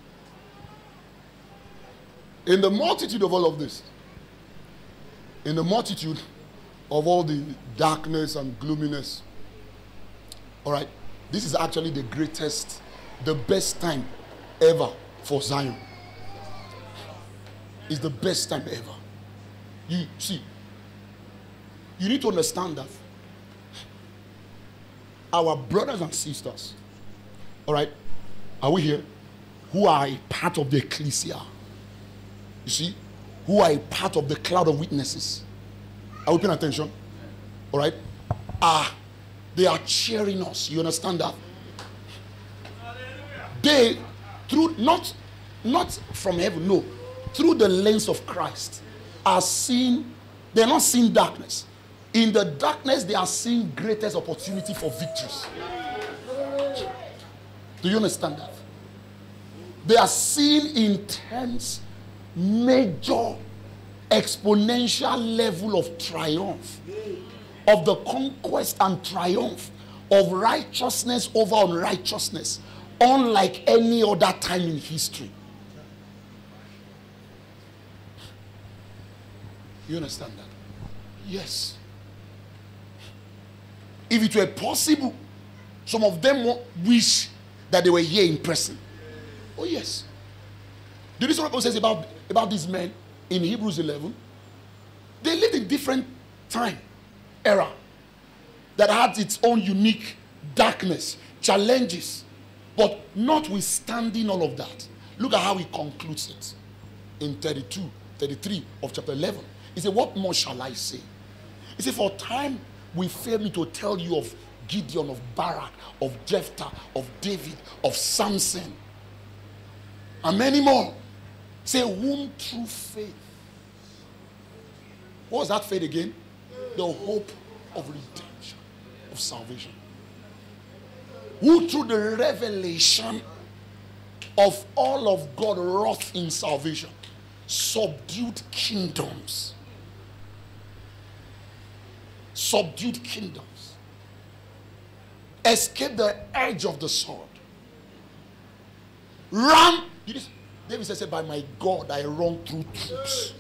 in the multitude of all of this, in the multitude of all the darkness and gloominess, all right, this is actually the greatest, the best time ever for Zion. It's the best time ever. You see, you need to understand that our brothers and sisters, all right, are we here, who are a part of the ecclesia, you see, who are a part of the cloud of witnesses, are we paying attention? All right, they are cheering us. You understand that? They, through not from heaven, no, through the lens of Christ, are seeing. They're not seeing darkness. In the darkness, they are seeing greatest opportunity for victories. Do you understand that? They are seeing intense, major, exponential level of triumph, of the conquest and triumph of righteousness over unrighteousness, unlike any other time in history. You understand that? Yes. If it were possible, some of them wish that they were here in person. Oh yes. Do you see what Bible says about these men in Hebrews 11? They lived in different time, era, that had its own unique darkness, challenges, but notwithstanding all of that, look at how he concludes it in 33 of chapter 11. He said, what more shall I say? He said, for time will fail me to tell you of Gideon, of Barak, of Jephthah, of David, of Samson, and many more. Say, whom through faith. What was that faith again? The hope of redemption, of salvation. Who through the revelation of all of God wrought in salvation, subdued kingdoms. Subdued kingdoms. Escaped the edge of the sword. Ran. David said, by my God, I run through troops.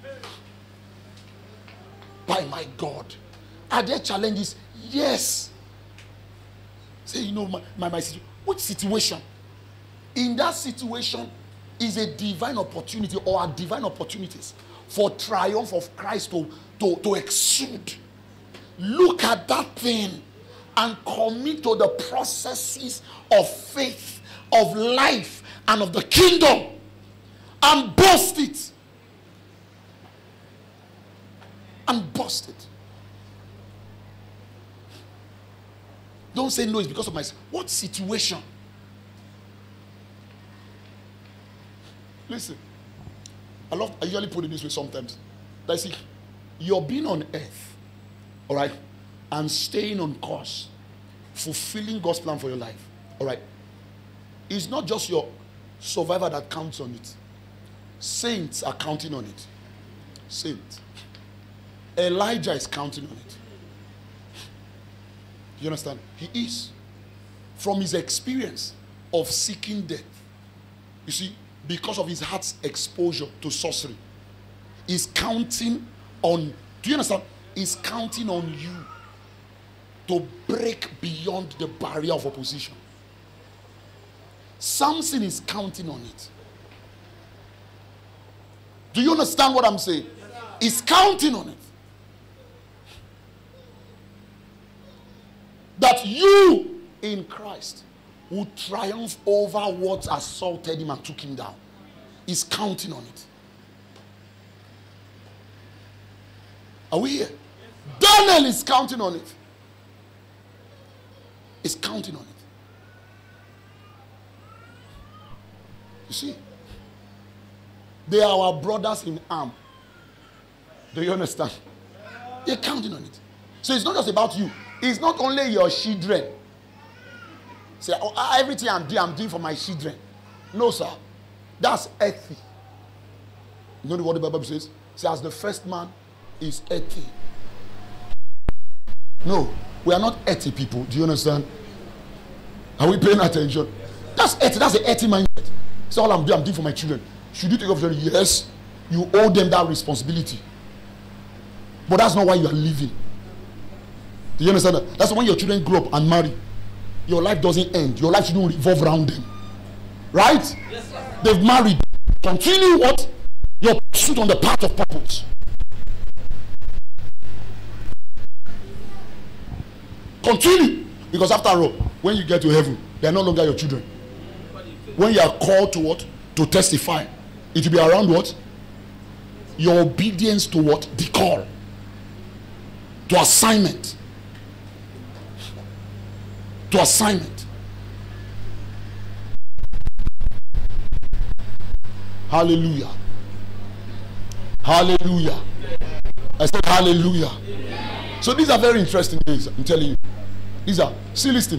By my God. Are there challenges? Yes. Say, you know, my situation. Which situation? In that situation is a divine opportunity, or are divine opportunities for triumph of Christ to exude. Look at that thing and commit to the processes of faith, of life, and of the kingdom, and boast it. And boast it. Don't say no, it's because of myself. What situation? Listen, I usually put it this way sometimes. I see, you're being on earth, all right, and staying on course, fulfilling God's plan for your life. All right. It's not just your survivor that counts on it. Saints are counting on it. Saints. Elijah is counting on it. You understand? He is. From his experience of seeking death. You see, because of his heart's exposure to sorcery, he's counting on, do you understand? He's counting on you to break beyond the barrier of opposition. Samson is counting on it. Do you understand what I'm saying? He's counting on it. That you in Christ will triumph over what assaulted him and took him down. He's counting on it. Are we here? Daniel is counting on it. He's counting on it. You see, they are our brothers in arm. Do you understand? They're counting on it. So it's not just about you. It's not only your children. Say, oh, everything I'm doing for my children. No, sir. That's earthy. You know what the Bible says? It says, as the first man is earthy. No, we are not earthy people. Do you understand? Are we paying attention? That's earthy. That's the earthy mindset. So all I'm doing for my children. Should you take off children? Yes. You owe them that responsibility. But that's not why you are living. Do you understand that? That's when your children grow up and marry. Your life doesn't end. Your life shouldn't revolve around them. Right? Yes, sir. They've married. Continue what? Your pursuit on the path of purpose. Continue. Because after all, when you get to heaven, they are no longer your children. When you are called to what? To testify. It will be around what? Your obedience to what? The call. To assignment. To assignment. Hallelujah. Hallelujah. I said hallelujah. So these are very interesting things, I'm telling you. These are, see, listen.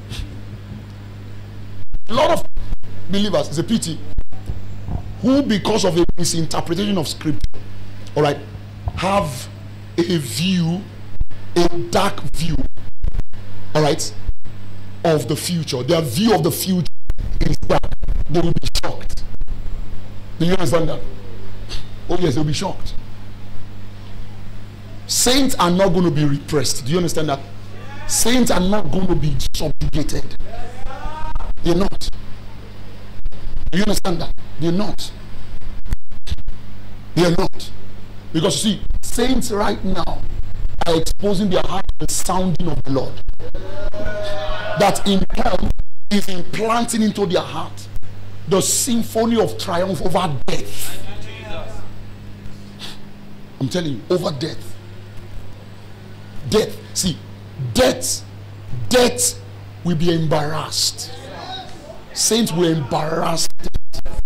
A lot of believers, it's a pity, who because of a misinterpretation of scripture, all right, have a view, a dark view, all right, of the future. Their view of the future is dark. They will be shocked. Do you understand that? Oh yes, they'll be shocked. Saints are not going to be repressed. Do you understand that? Saints are not going to be subjugated. They're not. Do you understand that? They're not. They're not. Because you see, saints right now are exposing their heart to the sounding of the Lord. That in turn is implanting into their heart the symphony of triumph over death. I'm telling you, over death. Death. See, death will be embarrassed. Saints will embarrass death.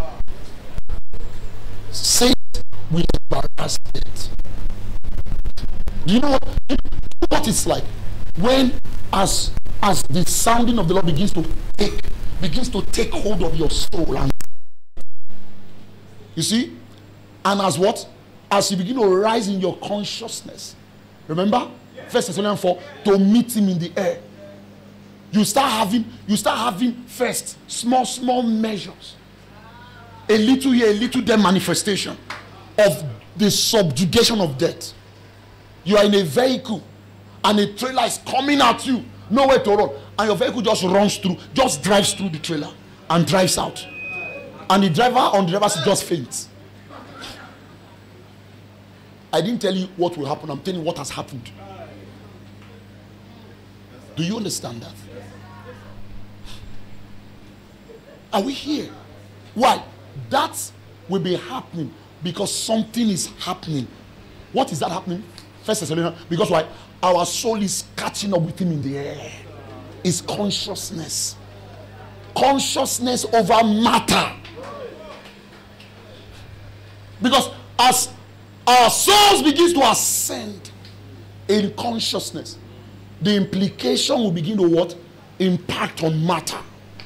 Saints will embarrass death. Do you know what it's like when as the sounding of the Lord begins to take hold of your soul, and you see, and as what? As you begin to rise in your consciousness. Remember? 1 Thessalonians 4, to meet him in the air. You start having first small measures. A little here, a little there manifestation of the subjugation of death. You are in a vehicle and a trailer is coming at you, nowhere to run, and your vehicle just runs through, just drives through the trailer and drives out. And the driver on the driver's seat just faints. I didn't tell you what will happen. I'm telling you what has happened. Do you understand that? Are we here? Why? That will be happening because something is happening. What is that happening? 1 Thessalonians. Because why? Our soul is catching up with him in the air. It's consciousness. Consciousness over matter. Because as our souls begins to ascend in consciousness, the implication will begin to what? Impact on matter.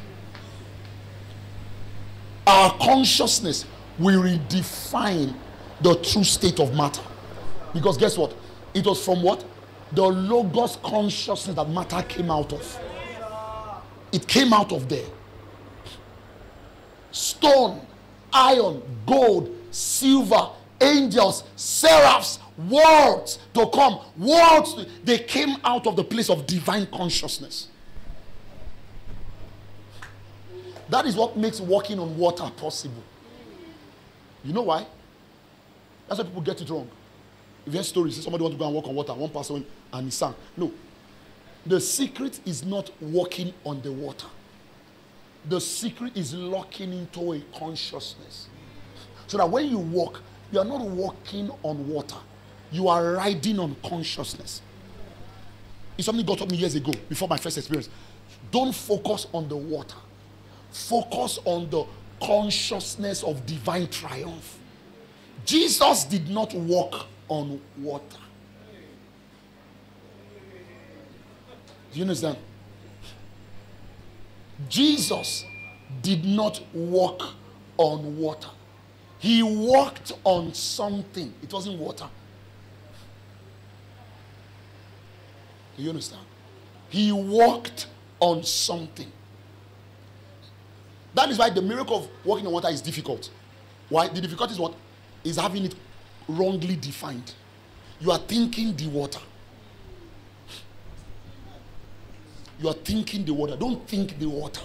Our consciousness will redefine the true state of matter. Because guess what? It was from what? The Logos consciousness that matter came out of. It came out of there. Stone, iron, gold, silver, angels, seraphs, worlds to come. Worlds, they came out of the place of divine consciousness. That is what makes walking on water possible. You know why? That's why people get it wrong. If you hear stories, somebody want to go and walk on water, one person and he sank. No. The secret is not walking on the water. The secret is locking into a consciousness. So that when you walk, you are not walking on water. You are riding on consciousness. It's something God taught me years ago, before my first experience. Don't focus on the water. Focus on the consciousness of divine triumph. Jesus did not walk on water. Do you understand? Jesus did not walk on water. He walked on something. It wasn't water. Do you understand? He walked on something. That is why the miracle of walking on water is difficult. Why? The difficulty is what? Is having it wrongly defined. You are thinking the water. You are thinking the water. Don't think the water.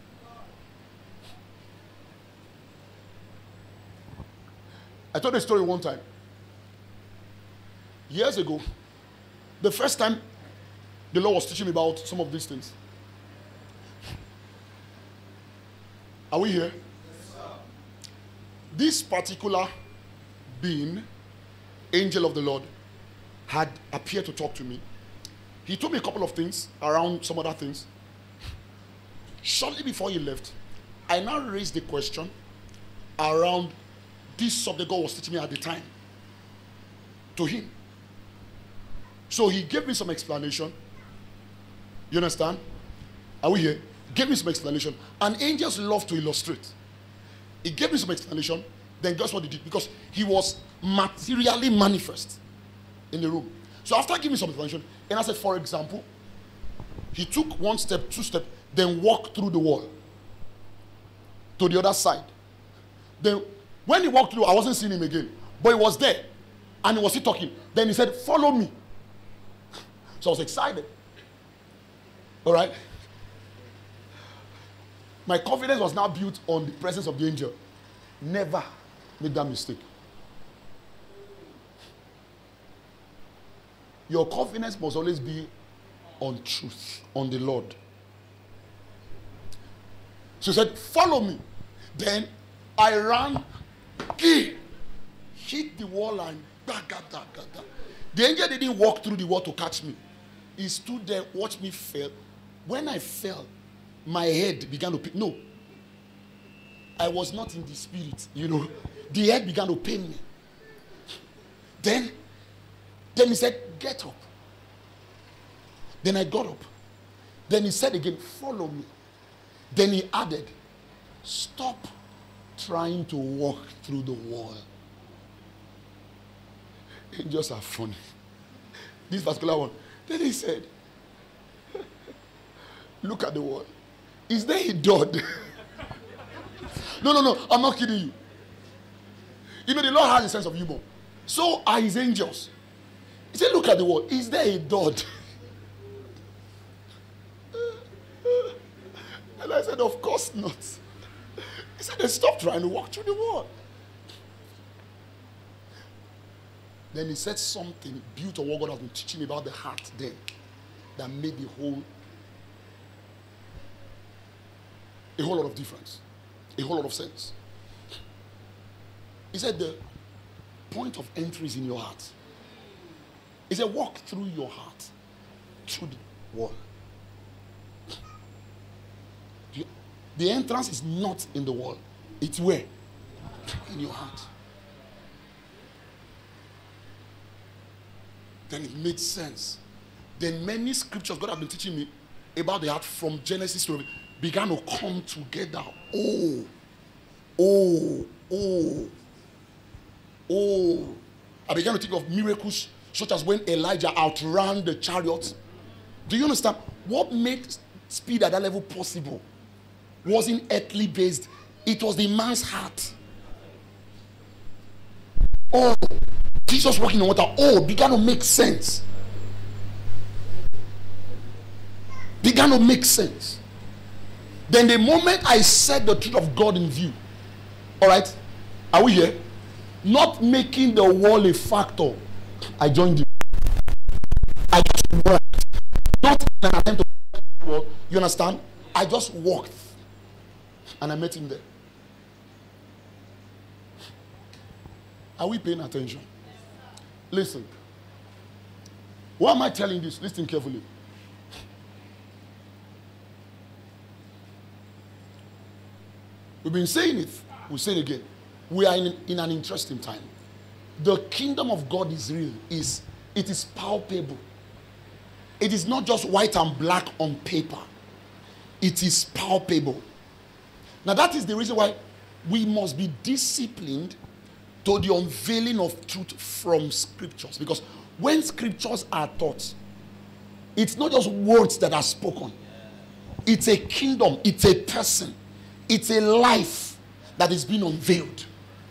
I told a story one time. Years ago, the first time the Lord was teaching me about some of these things. Are we here? Yes, sir. This particular being, angel of the Lord, had appeared to talk to me. He told me a couple of things around some other things. Shortly before he left, I now raised the question around this subject God was teaching me at the time to him. So he gave me some explanation. You understand? Are we here? Gave me some explanation. And angels love to illustrate. He gave me some explanation. Then guess what he did? Because he was materially manifest in the room. So after giving me some explanation, and I said, for example, he took one step, two steps, then walked through the wall to the other side. Then when he walked through, I wasn't seeing him again. But he was there. And he was still talking. Then he said, follow me. So I was excited. All right? My confidence was now built on the presence of the angel. Never make that mistake. Your confidence must always be on truth, on the Lord. So he said, follow me. Then I ran, hit the wall and the angel didn't walk through the wall to catch me. He stood there, watched me fail. When I fell, my head began to pain. No. I was not in the spirit, The head began to pain me. Then he said, get up. Then I got up. Then he said again, follow me. Then he added, stop trying to walk through the wall. Angels are funny. This particular one. Then he said, look at the wall. Is there a dot? No, I'm not kidding you. The Lord has a sense of humor. So are his angels. He said, look at the wall. Is there a dot? And I said, of course not. He said, then stop trying to walk through the wall. Then he said something, built on what God has been teaching me about the heart then, that made a whole lot of difference, a whole lot of sense. He said the point of entry is in your heart. He said walk through your heart, through the wall. The entrance is not in the wall. It's where? In your heart. Then it made sense. Then many scriptures God have been teaching me about the heart from Genesis to began to come together. I began to think of miracles such as when Elijah outran the chariot. Do you understand? What made speed at that level possible wasn't earthly based. It was the man's heart. Jesus walking on water. Began to make sense. Began to make sense. Then the moment I set the truth of God in view, all right, are we here? Not making the wall a factor, I joined you. I just worked. Not in an attempt to work the wall. You understand? I just walked. And I met him there. Are we paying attention? Listen. Why am I telling this? Listen carefully. We've been saying it. We'll say it again. We are in an interesting time. The kingdom of God is real. It is palpable. It is not just white and black on paper. It is palpable. Now that is the reason why we must be disciplined to the unveiling of truth from scriptures. Because when scriptures are taught, it's not just words that are spoken. It's a kingdom. It's a person. It's a life that is being unveiled.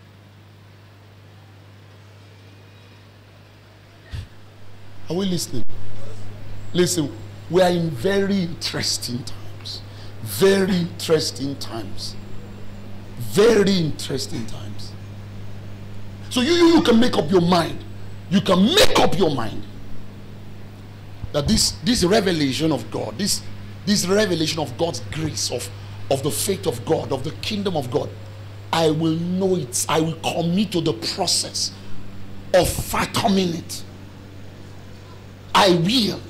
Are we listening? Listen, we are in very interesting times. Very interesting times. Very interesting times. So you can make up your mind. You can make up your mind that this revelation of God, this revelation of God's grace, of the faith of God, of the kingdom of God, I will know it. I will commit to the process of fathoming it. I will.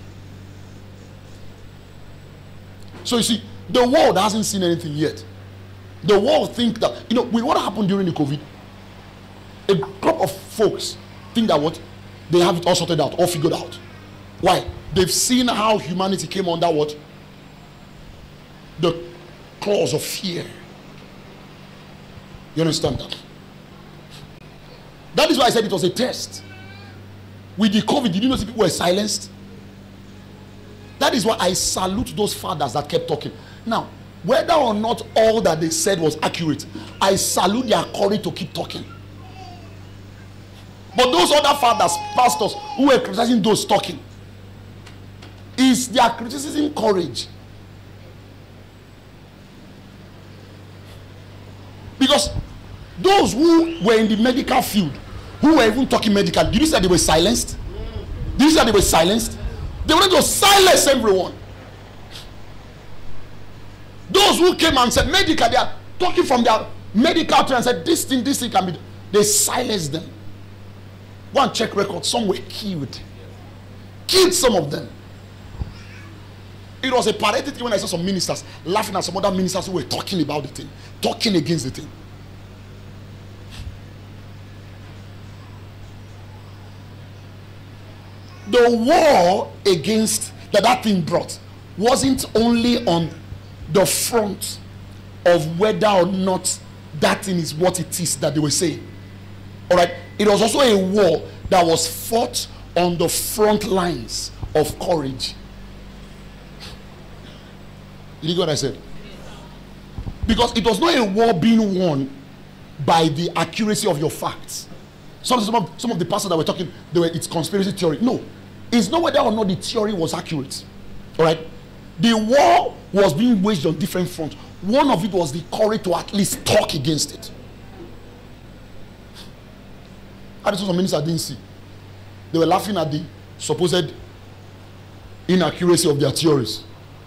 So you see, the world hasn't seen anything yet. The world think that, with what happened during the COVID, a group of folks think that what? They have it all sorted out, all figured out. Why? They've seen how humanity came under what? The clause of fear. You understand that? That is why I said it was a test. With the COVID, did you notice people were silenced? That is why I salute those fathers that kept talking. Now, whether or not all that they said was accurate, I salute their courage to keep talking. But those other fathers, pastors, who were criticizing those talking, is their criticism courage? Because those who were in the medical field, who were even talking medical, did you say they were silenced? Did you say they were silenced? They wanted to silence everyone. Those who came and said medical, they are talking from their medical tree and said this thing can be, they silenced them. Go and check records. Some were killed. Killed some of them. It was a pathetic thing when I saw some ministers laughing at some other ministers who were talking about the thing, talking against the thing. The war against that thing brought wasn't only on the front of whether or not that thing is what it is that they were saying. All right, it was also a war that was fought on the front lines of courage. Did you get what I said? Because it was not a war being won by the accuracy of your facts. Some of the pastors that were talking, it's conspiracy theory. No, it's not whether or not the theory was accurate. All right, the war was being waged on different fronts. One of it was the courage to at least talk against it. I saw some ministers I didn't see. They were laughing at the supposed inaccuracy of their theories.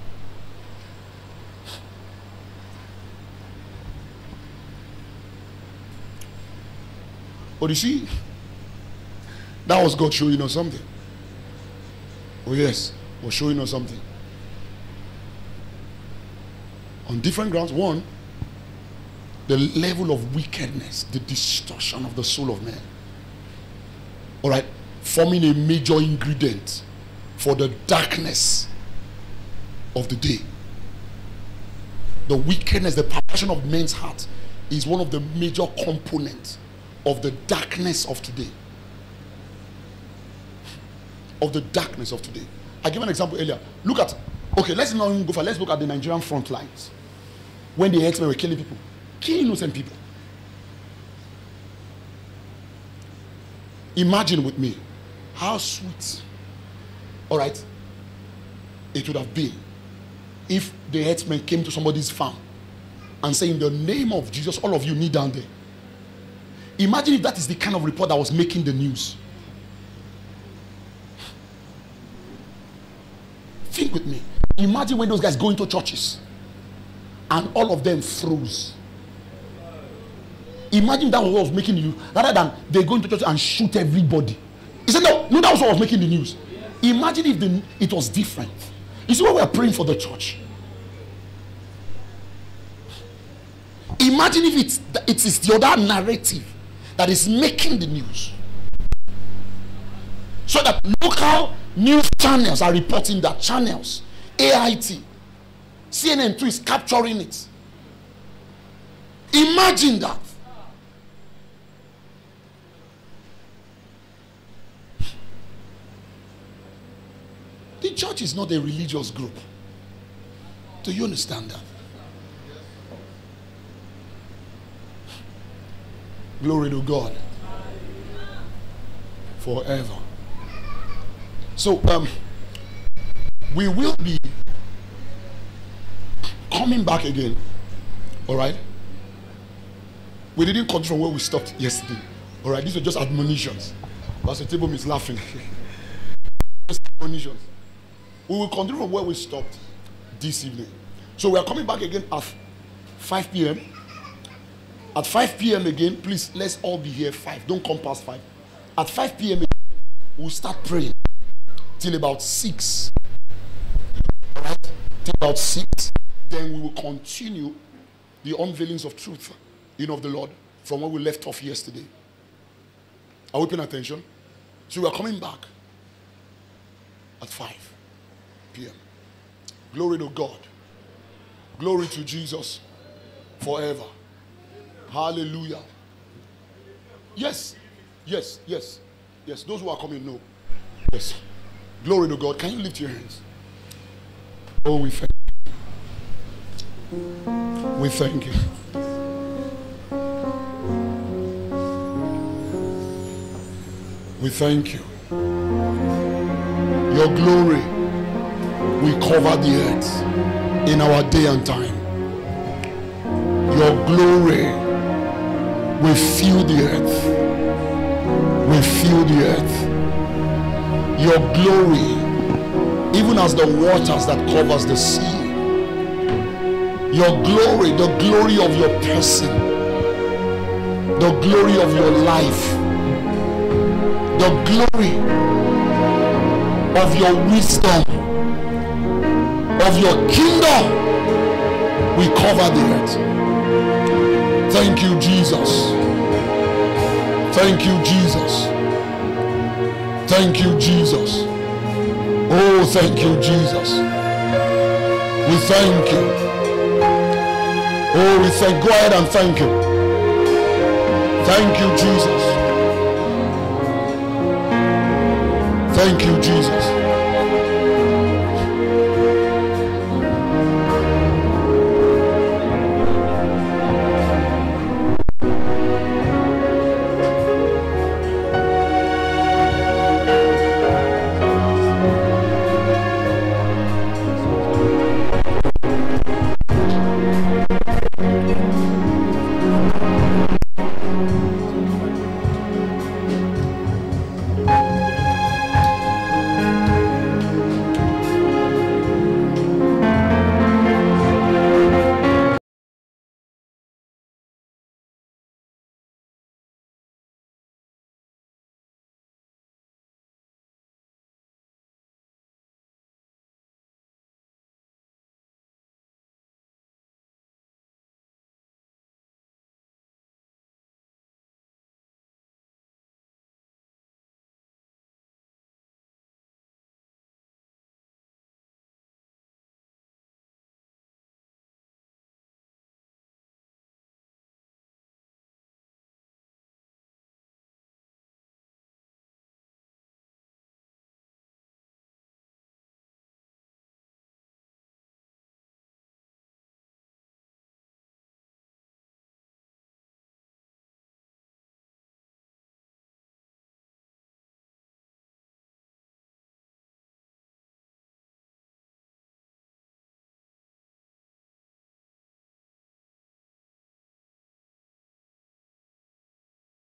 But you see, that was God showing us something. Oh yes, was showing us something. On different grounds. One, the level of wickedness, the distortion of the soul of man. All right, forming a major ingredient for the darkness of the day. The wickedness, the perversion of men's heart is one of the major components of the darkness of today. Of the darkness of today. I gave an example earlier. Look at, okay, let's not even go for, let's look at the Nigerian front lines. When the X-Men were killing people, killing innocent people. Imagine with me how sweet, all right, it would have been if the headsman came to somebody's farm and say, in the name of Jesus, all of you kneel down there. Imagine if that is the kind of report that was making the news. Think with me. Imagine when those guys go into churches and all of them froze. Imagine that was what was making the news, rather than they go into church and shoot everybody. He said, no, that was what was making the news. Imagine if it was different. You see why we are praying for the church? Imagine if it is the other narrative that is making the news. So that local news channels are reporting that channels, AIT, CNN 2 is capturing it. Imagine that. The church is not a religious group. Do you understand that? Glory to God. Forever. So, we will be coming back again. All right? We didn't continue from where we stopped yesterday. All right? These were just admonitions. Pastor Tibum is laughing. Just admonitions. We will continue from where we stopped this evening. So we are coming back again at 5 p.m. At 5 p.m. again, please, let's all be here 5. Don't come past 5. At 5 p.m. again, we'll start praying till about 6. All right? Till about 6. Then we will continue the unveilings of truth, of the Lord, from where we left off yesterday. Are we paying attention? So we are coming back at 5 p.m. Glory to God. Glory to Jesus forever. Hallelujah. Yes. Yes. Yes. Yes. Those who are coming know. Yes. Glory to God. Can you lift your hands? Oh, we thank you. We thank you. We thank you. Your glory will cover the earth in our day and time. Your glory will fill the earth. Will fill the earth. Your glory, even as the waters that covers the sea. Your glory, the glory of your person, the glory of your life, the glory of your wisdom, of your kingdom, we cover the earth. Thank you, Jesus. Thank you, Jesus. Thank you, Jesus. Oh, thank you, Jesus. We thank you. Oh, we thank. Go ahead and thank you. Thank you, Jesus. Thank you, Jesus.